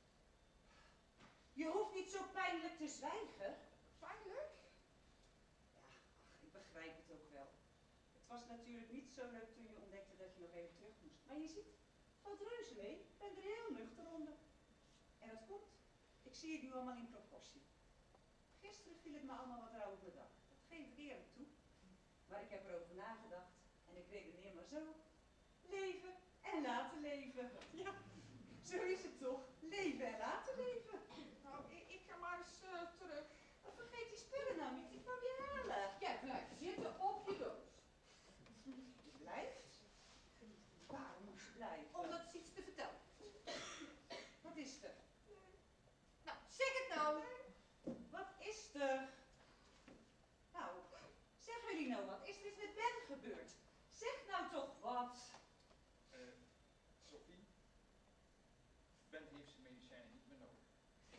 Je hoeft niet zo pijnlijk te zwijgen. Pijnlijk? Ja, ach, ik begrijp het ook wel. Het was natuurlijk niet zo leuk toen je ontdekte dat je nog even terug moest. Maar je ziet, valt reuze mee. Ik ben er heel nuchter onder. En dat komt. Ik zie het nu allemaal in proportie. Gisteren viel het me allemaal wat rauw op de dag. Dat geef ik eerlijk toe. Maar ik heb erover nagedacht en ik redeneer maar zo. Leven en laten leven. Ja, zo is het toch. Leven en laten leven. Nou, ik, ik ga maar eens uh, terug. Maar vergeet die spullen nou niet. Ik kwam je halen. Jij blijft zitten op je doos. Je blijft? Waarom moet je blijven? Omdat ze iets te vertellen. Wat is er? Nou, zeg het nou. Wat is er? Nou, zeggen jullie nou wat? Is er iets met Ben gebeurd? Zeg nou toch wat? Eh, Sophie, Ben heeft zijn medicijnen niet meer nodig.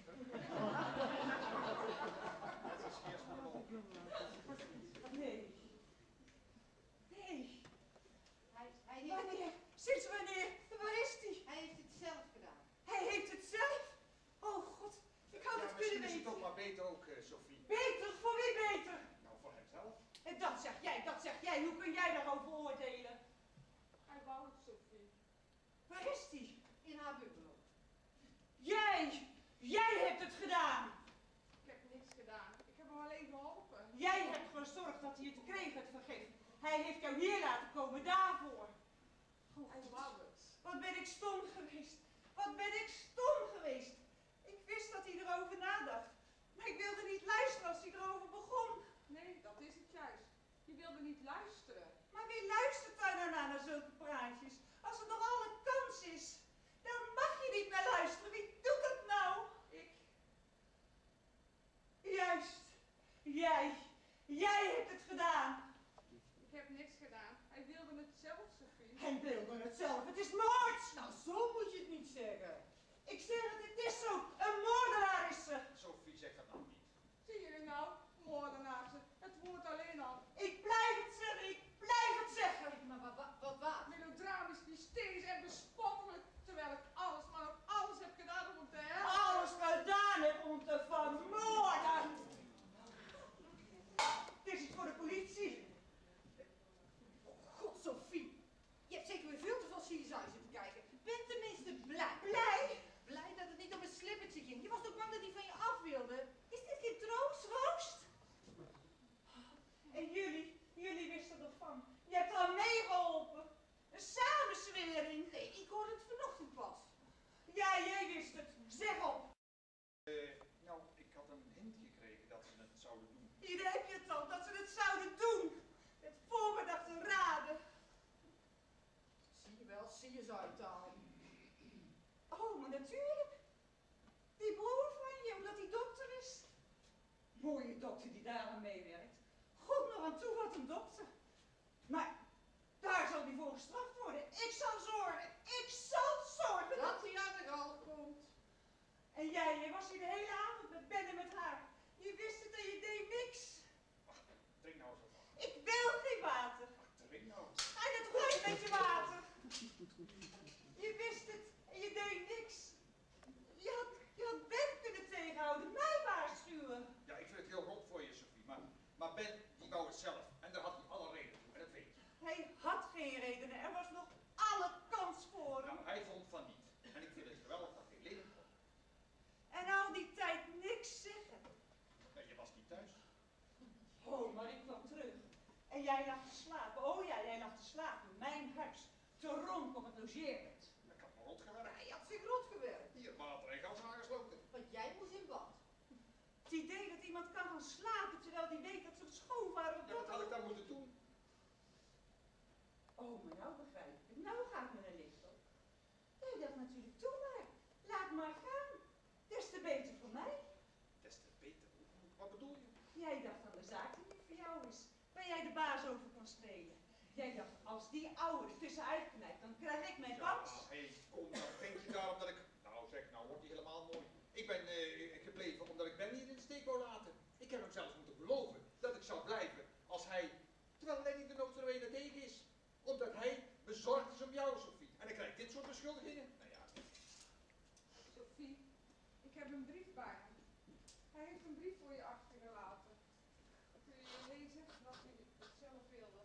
Het is eerst maar op. Nee. Nee. Hij, hij, heeft, Wanneer? Sinds wanneer? Waar is die? hij heeft het zelf gedaan. Hij heeft het zelf? Oh god, ik had Ja, het misschien kunnen is het weten. ook maar beter ook, eh, Sophie. Beter? Voor wie beter? Nou, voor hemzelf. En dat zeg jij, dat zeg jij. Hoe kun jij daarover oordelen? Hij wou het, Sophie. Waar is die? In haar bungalow. Jij! Jij hebt het gedaan! Ik heb niks gedaan. Ik heb hem alleen geholpen. Jij zorg dat hij het kreeg, het vergif. Hij heeft jou hier laten komen daarvoor. Oh, Maurits. Wat ben ik stom geweest. Wat ben ik stom geweest. Ik wist dat hij erover nadacht. Maar ik wilde niet luisteren als hij erover begon. Nee, dat is het juist. Je wilde niet luisteren. Maar wie luistert daar nou naar, naar zulke praatjes? Als het nog alle kans is, dan mag je niet naar luisteren. Wie doet dat nou? Ik. Juist. Jij. Jij hebt het gedaan. Ik heb niks gedaan. Hij wilde het zelf, Sophie. Hij wilde het zelf. Het is moord. Nou, zo moet je het niet zeggen. Ik zeg het, het is zo. Een moordenaar is ze. Sophie zegt dat nou niet. Zie je nou? Moordenaarse. Het woord alleen al. Ik blijf het zeggen. Ik blijf het zeggen. Maar wat, wat, wat, wat? Melodramisch, hysterisch en bespottelijk. Terwijl ik alles, maar ook alles heb gedaan om hem te helpen. Alles gedaan heb om te vermoorden. Het is iets voor de politie. God, Sophie. Je hebt zeker weer veel te veel C S I zitten kijken. Ben tenminste blij. Blij? Blij dat het niet om een slippertje ging. Je was toch bang dat hij van je af wilde? Is dit geen troostroost? En jullie, jullie wisten ervan. Je hebt er aan meegeholpen. Een samenzwering. Nee, ik hoorde het vanochtend pas. Ja, jij wist het. Zeg op. Eh, nou, ik had een hint gekregen dat ze het zouden doen. Hier heb je het al, dat ze het zouden doen. Met voorbedachte raden. Zie je wel, C S I-taal. Oh, maar natuurlijk. Die broer van je, omdat hij dokter is. Mooie dokter die daar aan meewerkt. God nog aan toe, wat een dokter. Maar daar zal hij voor gestraft worden. Ik zal zorgen. Ik zal zorgen. Dat hij aan de galg komt. En jij, je was hier de hele avond met Ben en met haar. Je wist het en je deed niks. Ach, drink nou eens wat van. Ik wil geen water. Drink nou. Ga je dat toch een beetje water? Je wist het en je deed niks. Je had, je had Ben kunnen tegenhouden, mij waarschuwen. Ja, ik vind het heel rot voor je, Sophie, maar, maar Ben, die wou het zelf. En daar had hij alle reden toe, en dat weet je. Hij had geen redenen, er was nog alle kans voor hem. Nou, hij vond van niet. En ik vind het geweldig dat hij lelijk vond. En al die tijd niks zeggen. Nee, je was niet thuis. Oh, maar ik kwam terug. En jij lag te slapen. Oh ja, jij lag te slapen in mijn huis. Te ronk op het logeerbed. Ik had me rot gewerkt. Hij had zich rot gewerkt. Hier, water en gas aangesloten. Want jij moest in bad. Het idee dat iemand kan gaan slapen terwijl die weet dat ze schoonvader op Ja, wat dat had ik dan moeten doen? Oh, maar nou begrijp ik. Nou gaat me er licht op. Jij dacht natuurlijk, doe maar. Laat maar gaan. Des te beter voor mij. Des te beter. Wat bedoel je? Jij dacht aan de zaak die niet voor jou is. Waar jij de baas over kan spelen. Jij dacht, als die ouwe er tussenuit knijpt, dan krijg ik mijn Ja, kans. hé, kom, nou denk je daarom dat ik... Nou zeg, nou wordt hij helemaal mooi. Ik ben eh, gebleven omdat ik Ben niet in de steek wou laten. Ik heb hem zelfs moeten beloven dat ik zou blijven als hij... Terwijl Lenny de nood er een tegen is. Omdat hij bezorgd is om jou, Sophie. En dan krijg ik dit soort beschuldigingen. Nou ja, Sophie, ik heb een brief bij hem. Hij heeft een brief voor je achtergelaten. Kun je lezen wat hij het zelf wilde?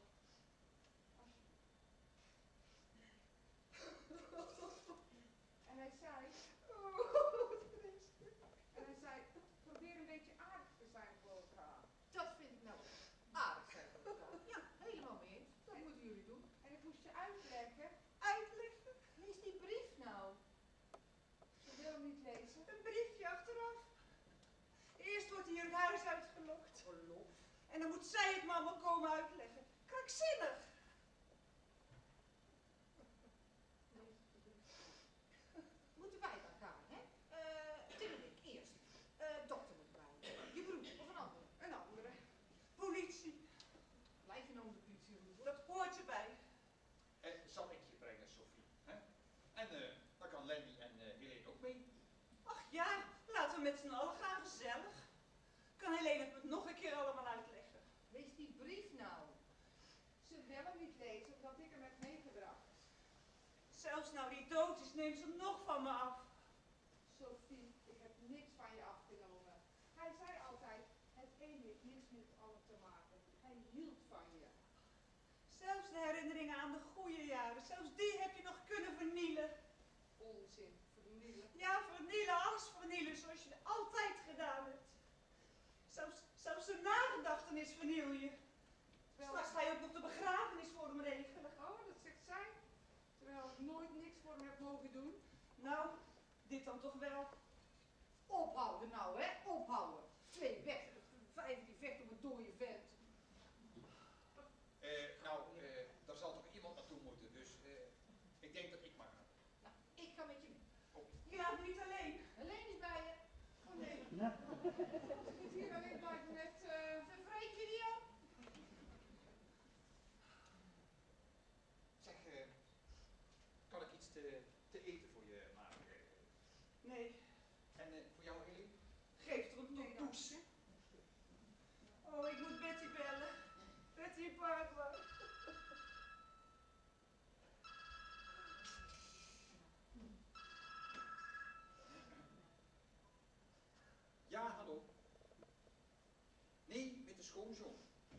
En hij zei... En hij zei, probeer een beetje aardig te zijn voor elkaar. Dat vind ik nou aardig zijn voor elkaar. Ja, helemaal mee eens. Dat moeten jullie doen. En ik moest je uitleggen. Uitleggen. Lees die brief nou. Ze wil hem niet lezen. Een briefje achteraf. Eerst wordt hij het huis uitgelokt. Verlof. En dan moet zij het me allemaal komen uitleggen. Krankzinnig. Moeten wij dan gaan, hè? Eh, Tim en ik eerst. Eh, dokter moet bij. Je broer of een andere. Een andere. Politie. Blijf je nou om de politie roepen. Dat hoort erbij. en zal ik je brengen, Sophie. Hè? En eh, dan kan Lenny en eh Helene ook mee. Ach ja, laten we met z'n allen gaan, gezellig. Kan Helene het me nog een keer allemaal uitleggen? Lees die brief nou. Ze wil hem niet lezen omdat ik hem heb meegebracht. Zelfs nou die dood is, neemt ze hem nog van me af. Sophie, ik heb niks van je afgenomen. Hij zei altijd, het een heeft niks met het ander te maken. Hij hield van je. Zelfs de herinneringen aan de goede jaren, zelfs die heb je nog kunnen vernielen. Onzin, vernielen. Ja, vernielen, alles vernielen, zoals je altijd gedaan hebt. Zelfs, zelfs de nagedachtenis verniel je. Straks ga je ook nog de begrafenis voor hem regelen. Oh, dat zegt zij. Terwijl ik nooit niks voor hem heb mogen doen. Nou, dit dan toch wel. Ophouden nou, hè? Ophouden. Twee weg, vijf die vecht op een dode vent. Eh, nou, eh, daar zal toch iemand naartoe moeten, dus eh, ik denk dat ik maar ga. Nou, ik ga met je mee. Je laat me niet alleen. Alleen is bij je. Oh nee. Ik zit hier alleen blijven met... Uh... Vervreet je die op? Zeg, eh, kan ik iets te, te eten voor je maken? Nee, En eh, voor jou, Ellie? geef er een nee, douche. Oh, ik moet Betty bellen. Betty in Paraguay. Ja, hallo. Nee, met de schoonzoon.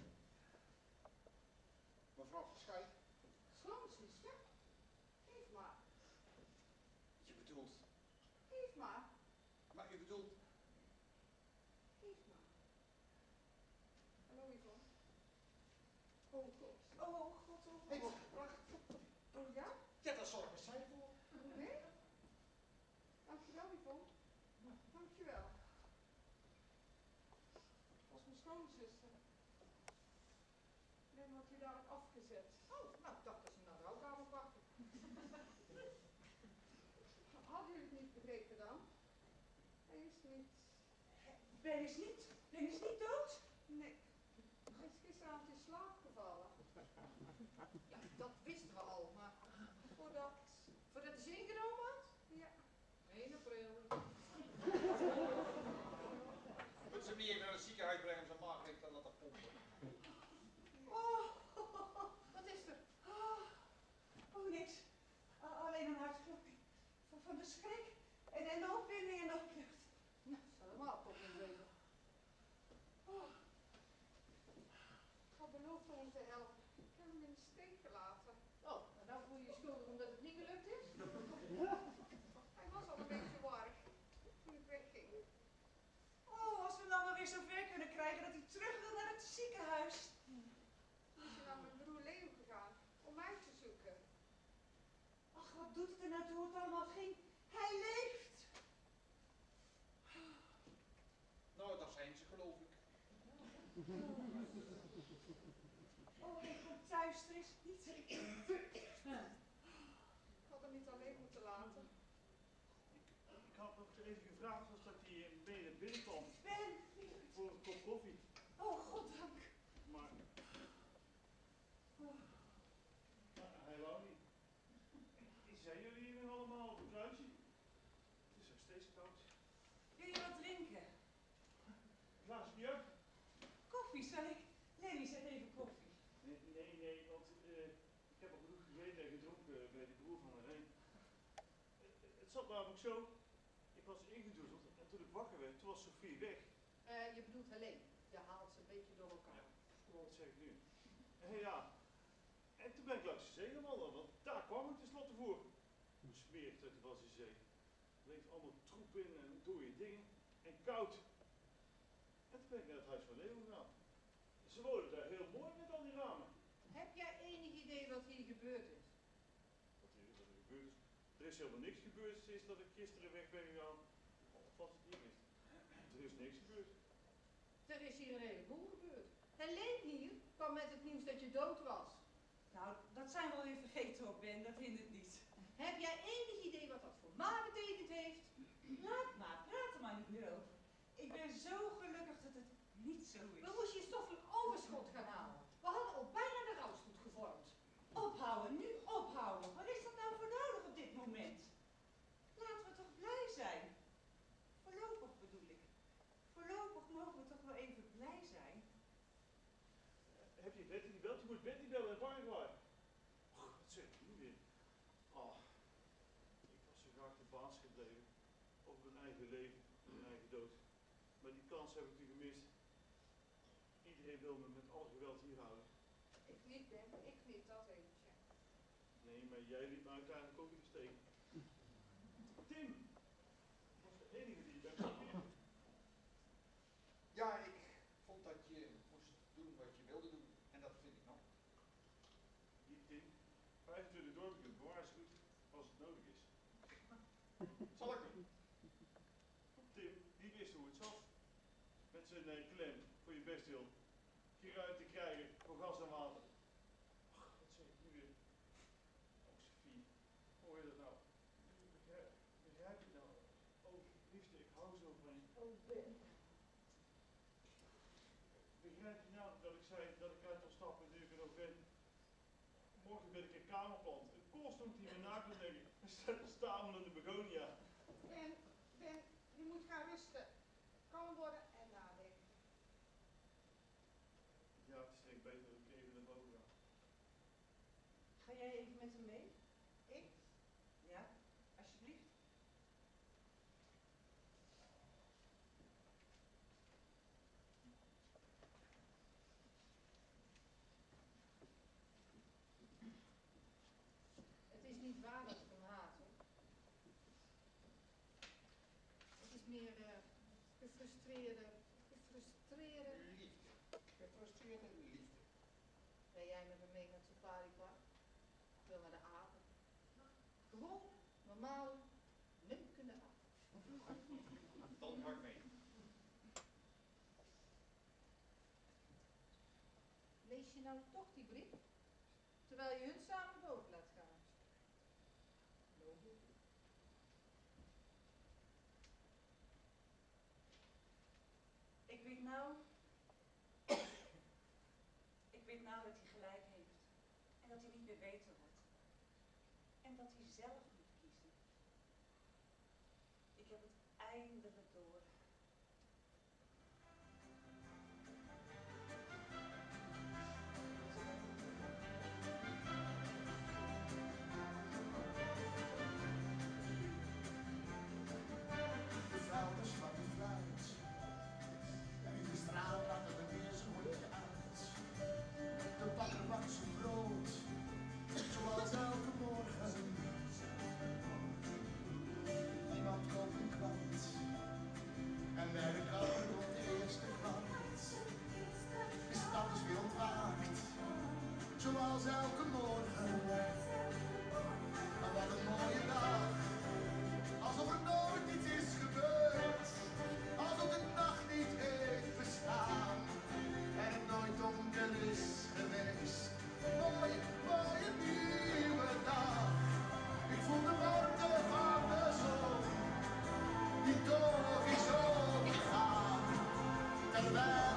Mevrouw Verschuit, Schoonzuster? Geef maar. je bedoelt, Geef maar. maar u bedoelt, Geef maar. Hallo Yvonne. Oh god. Oh, oh, god, oh, hey, god. wacht, Oh ja? ja, daar zorgen zij voor. Nee? Dankjewel Yvonne. Dankjewel. Dat was mijn schoonzuster. Nee, maar had je daar afgezet. Oh, nou, ik dacht dat ze naar de rouwkamer brachten. Hadden jullie het niet begrepen dan? Hij is niet... Ben is niet, Ben is niet dood? Nee. Hij is gisteravond in slaap gevallen. Ja, dat wisten we al, maar Voordat... voordat hij ze ingenomen had? Ja. één april. Moeten ze hem niet even naar het ziekenhuis brengen, zijn maag heeft dat laten pompen. Oh, Wat is er? oh, oh niks. A- alleen een hartklopje. Van, van de schrik en, en de opwinding en de oplucht. Nou, zal helemaal toch niet weten. Oh. Ik had beloofd om hem te helpen. Ik heb hem in de steek gelaten. Oh, en nou voel je je schuldig omdat het niet gelukt is? Hij was al een beetje warrig toen ik wegging. Oh, als we hem dan maar weer zo ver kunnen krijgen dat hij terug wil naar het ziekenhuis. Toen is hij naar mijn broer Leo gegaan om mij te zoeken. Ach, wat doet het er nou toe hoe het allemaal ging? Hij leeft. Nou, dat zijn ze, geloof ik. Oh, ik kom thuis, er is niets. Ik had hem niet alleen moeten laten. Ik had nog even gevraagd als dat hij beneden binnenkwam Ben, voor een kop koffie. oh, goddank. Maar... Maar hij wou niet. Zijn jullie hier nu allemaal op een kruisje? Het is nog steeds koud. Wil je wat drinken? Glaas bier? Koffie, zal ik? Lenny, zet even koffie. Nee, nee, nee, want uh, ik heb al genoeg gegeten en gedronken bij die broer van Marijn. Uh, het zat namelijk zo, ik was ingedoezeld en toen ik wakker werd, toen was Sophie weg. Uh, je bedoelt Helene. Je haalt ze een beetje door elkaar. Ja, wat zeg ik nu? Uh, ja, en toen ben ik langs de zee gewandeld, want daar kwam ik tenslotte voor. Hoe smerig dat was die zee. Er leeft allemaal troep in en dode dingen en koud. En toen ben ik naar het huis van Leo gegaan. Ze wonen daar heel mooi met al die ramen. Heb jij enig idee wat hier gebeurd is? Wat er, wat er gebeurd is? Er is helemaal niks gebeurd sinds dat ik gisteren weg ben gegaan. Of was het niet mis? Er is niks gebeurd. Er is hier een heleboel gebeurd. Helene hier kwam met het nieuws dat je dood was. Nou, dat zijn we alweer vergeten hoor, Ben, dat hindert niet. Heb jij enig idee wat dat voor ma betekend heeft? Laat maar, praat er maar niet meer over. Ik ben zo gelukkig dat het niet zo is. We moesten je stoffelijk overschot gaan halen. We hadden al bijna de rouwstoet gevormd. Ophouden, nu ophouden. Wat is dat nou voor nodig op dit moment? Laten we toch blij zijn. Voorlopig bedoel ik. Voorlopig mogen we toch wel even blij zijn. Heb je Betty niet belt? Je moet Betty bellen in Paraguay. Och, wat zeg ik nu weer? Oh, ik was zo graag de baas gebleven. Over mijn eigen leven, mijn eigen dood. Maar die kans heb ik nu gemist. Iedereen wil me met alle geweld hier houden. Ik niet, Ben. Ik niet, dat eventje. Nee, maar jij liet me uiteindelijk ook in de steek. Tim! Was de enige die je accepteerde. Ja, ik vond dat je moest doen wat je wilde doen. En dat vind ik nog zorg ik bewaarschuwd als het nodig is. Zal ik hem? Tim, die wist hoe het zat. Met zijn uh, klem voor je bestdeel. Hieruit te krijgen voor gas en water. Ach, wat zeg ik nu weer? Oh, Sophie, hoor je dat nou? Begrijp, begrijp je het nou? Oh, liefste, ik hou zo van je. Oh, Ben. Begrijp je nou dat ik zei dat ik uit wil stappen nu ik er nog ben? Morgen ben ik een kamerplant. Een koolstond die me na kan leggen. Er staat een stamelende begonia. Ben, Ben, je moet gaan rusten. Kalm worden en nadenken. Ja, het is denk ik beter dat ik even naar boven ga. Ga jij even met hem mee? Ik? Ja, alsjeblieft. Het is niet waar dat ik hem haat, hoor. Het is meer uh, gefrustreerde, gefrustreerde. Liefde. Gefrustreerde liefde. Ben jij met me mee naar het safaripark? Ik wil naar de apen. Gewoon, normaal, neukende apen. Dan ga ik mee. Lees je nou toch die brief? Terwijl je hun samen naar boven laat gaan. Nobel. Ik weet nou... ik weet nou dat hij gelijk heeft. En dat hij niet meer beter wordt. En dat hij zelf moet kiezen. Ik heb het eindelijk door. De vuilnis van de fluit. En in de straal laten we weer zijn hondje uit. De bakker bakt zijn brood, zoals elke morgen. Niemand koopt een krant. En bij de kapper komt de eerste klant. De stad is weer ontwaakt, zoals elke morgen. Maar wat een mooie dag, alsof er nooit iets is gebeurd. Alsof de nacht niet heeft bestaan en het nooit donker is geweest. Mooie, mooie nieuwe dag. Ik voel de warmte van de zon, die toch is overgaan. Terwijl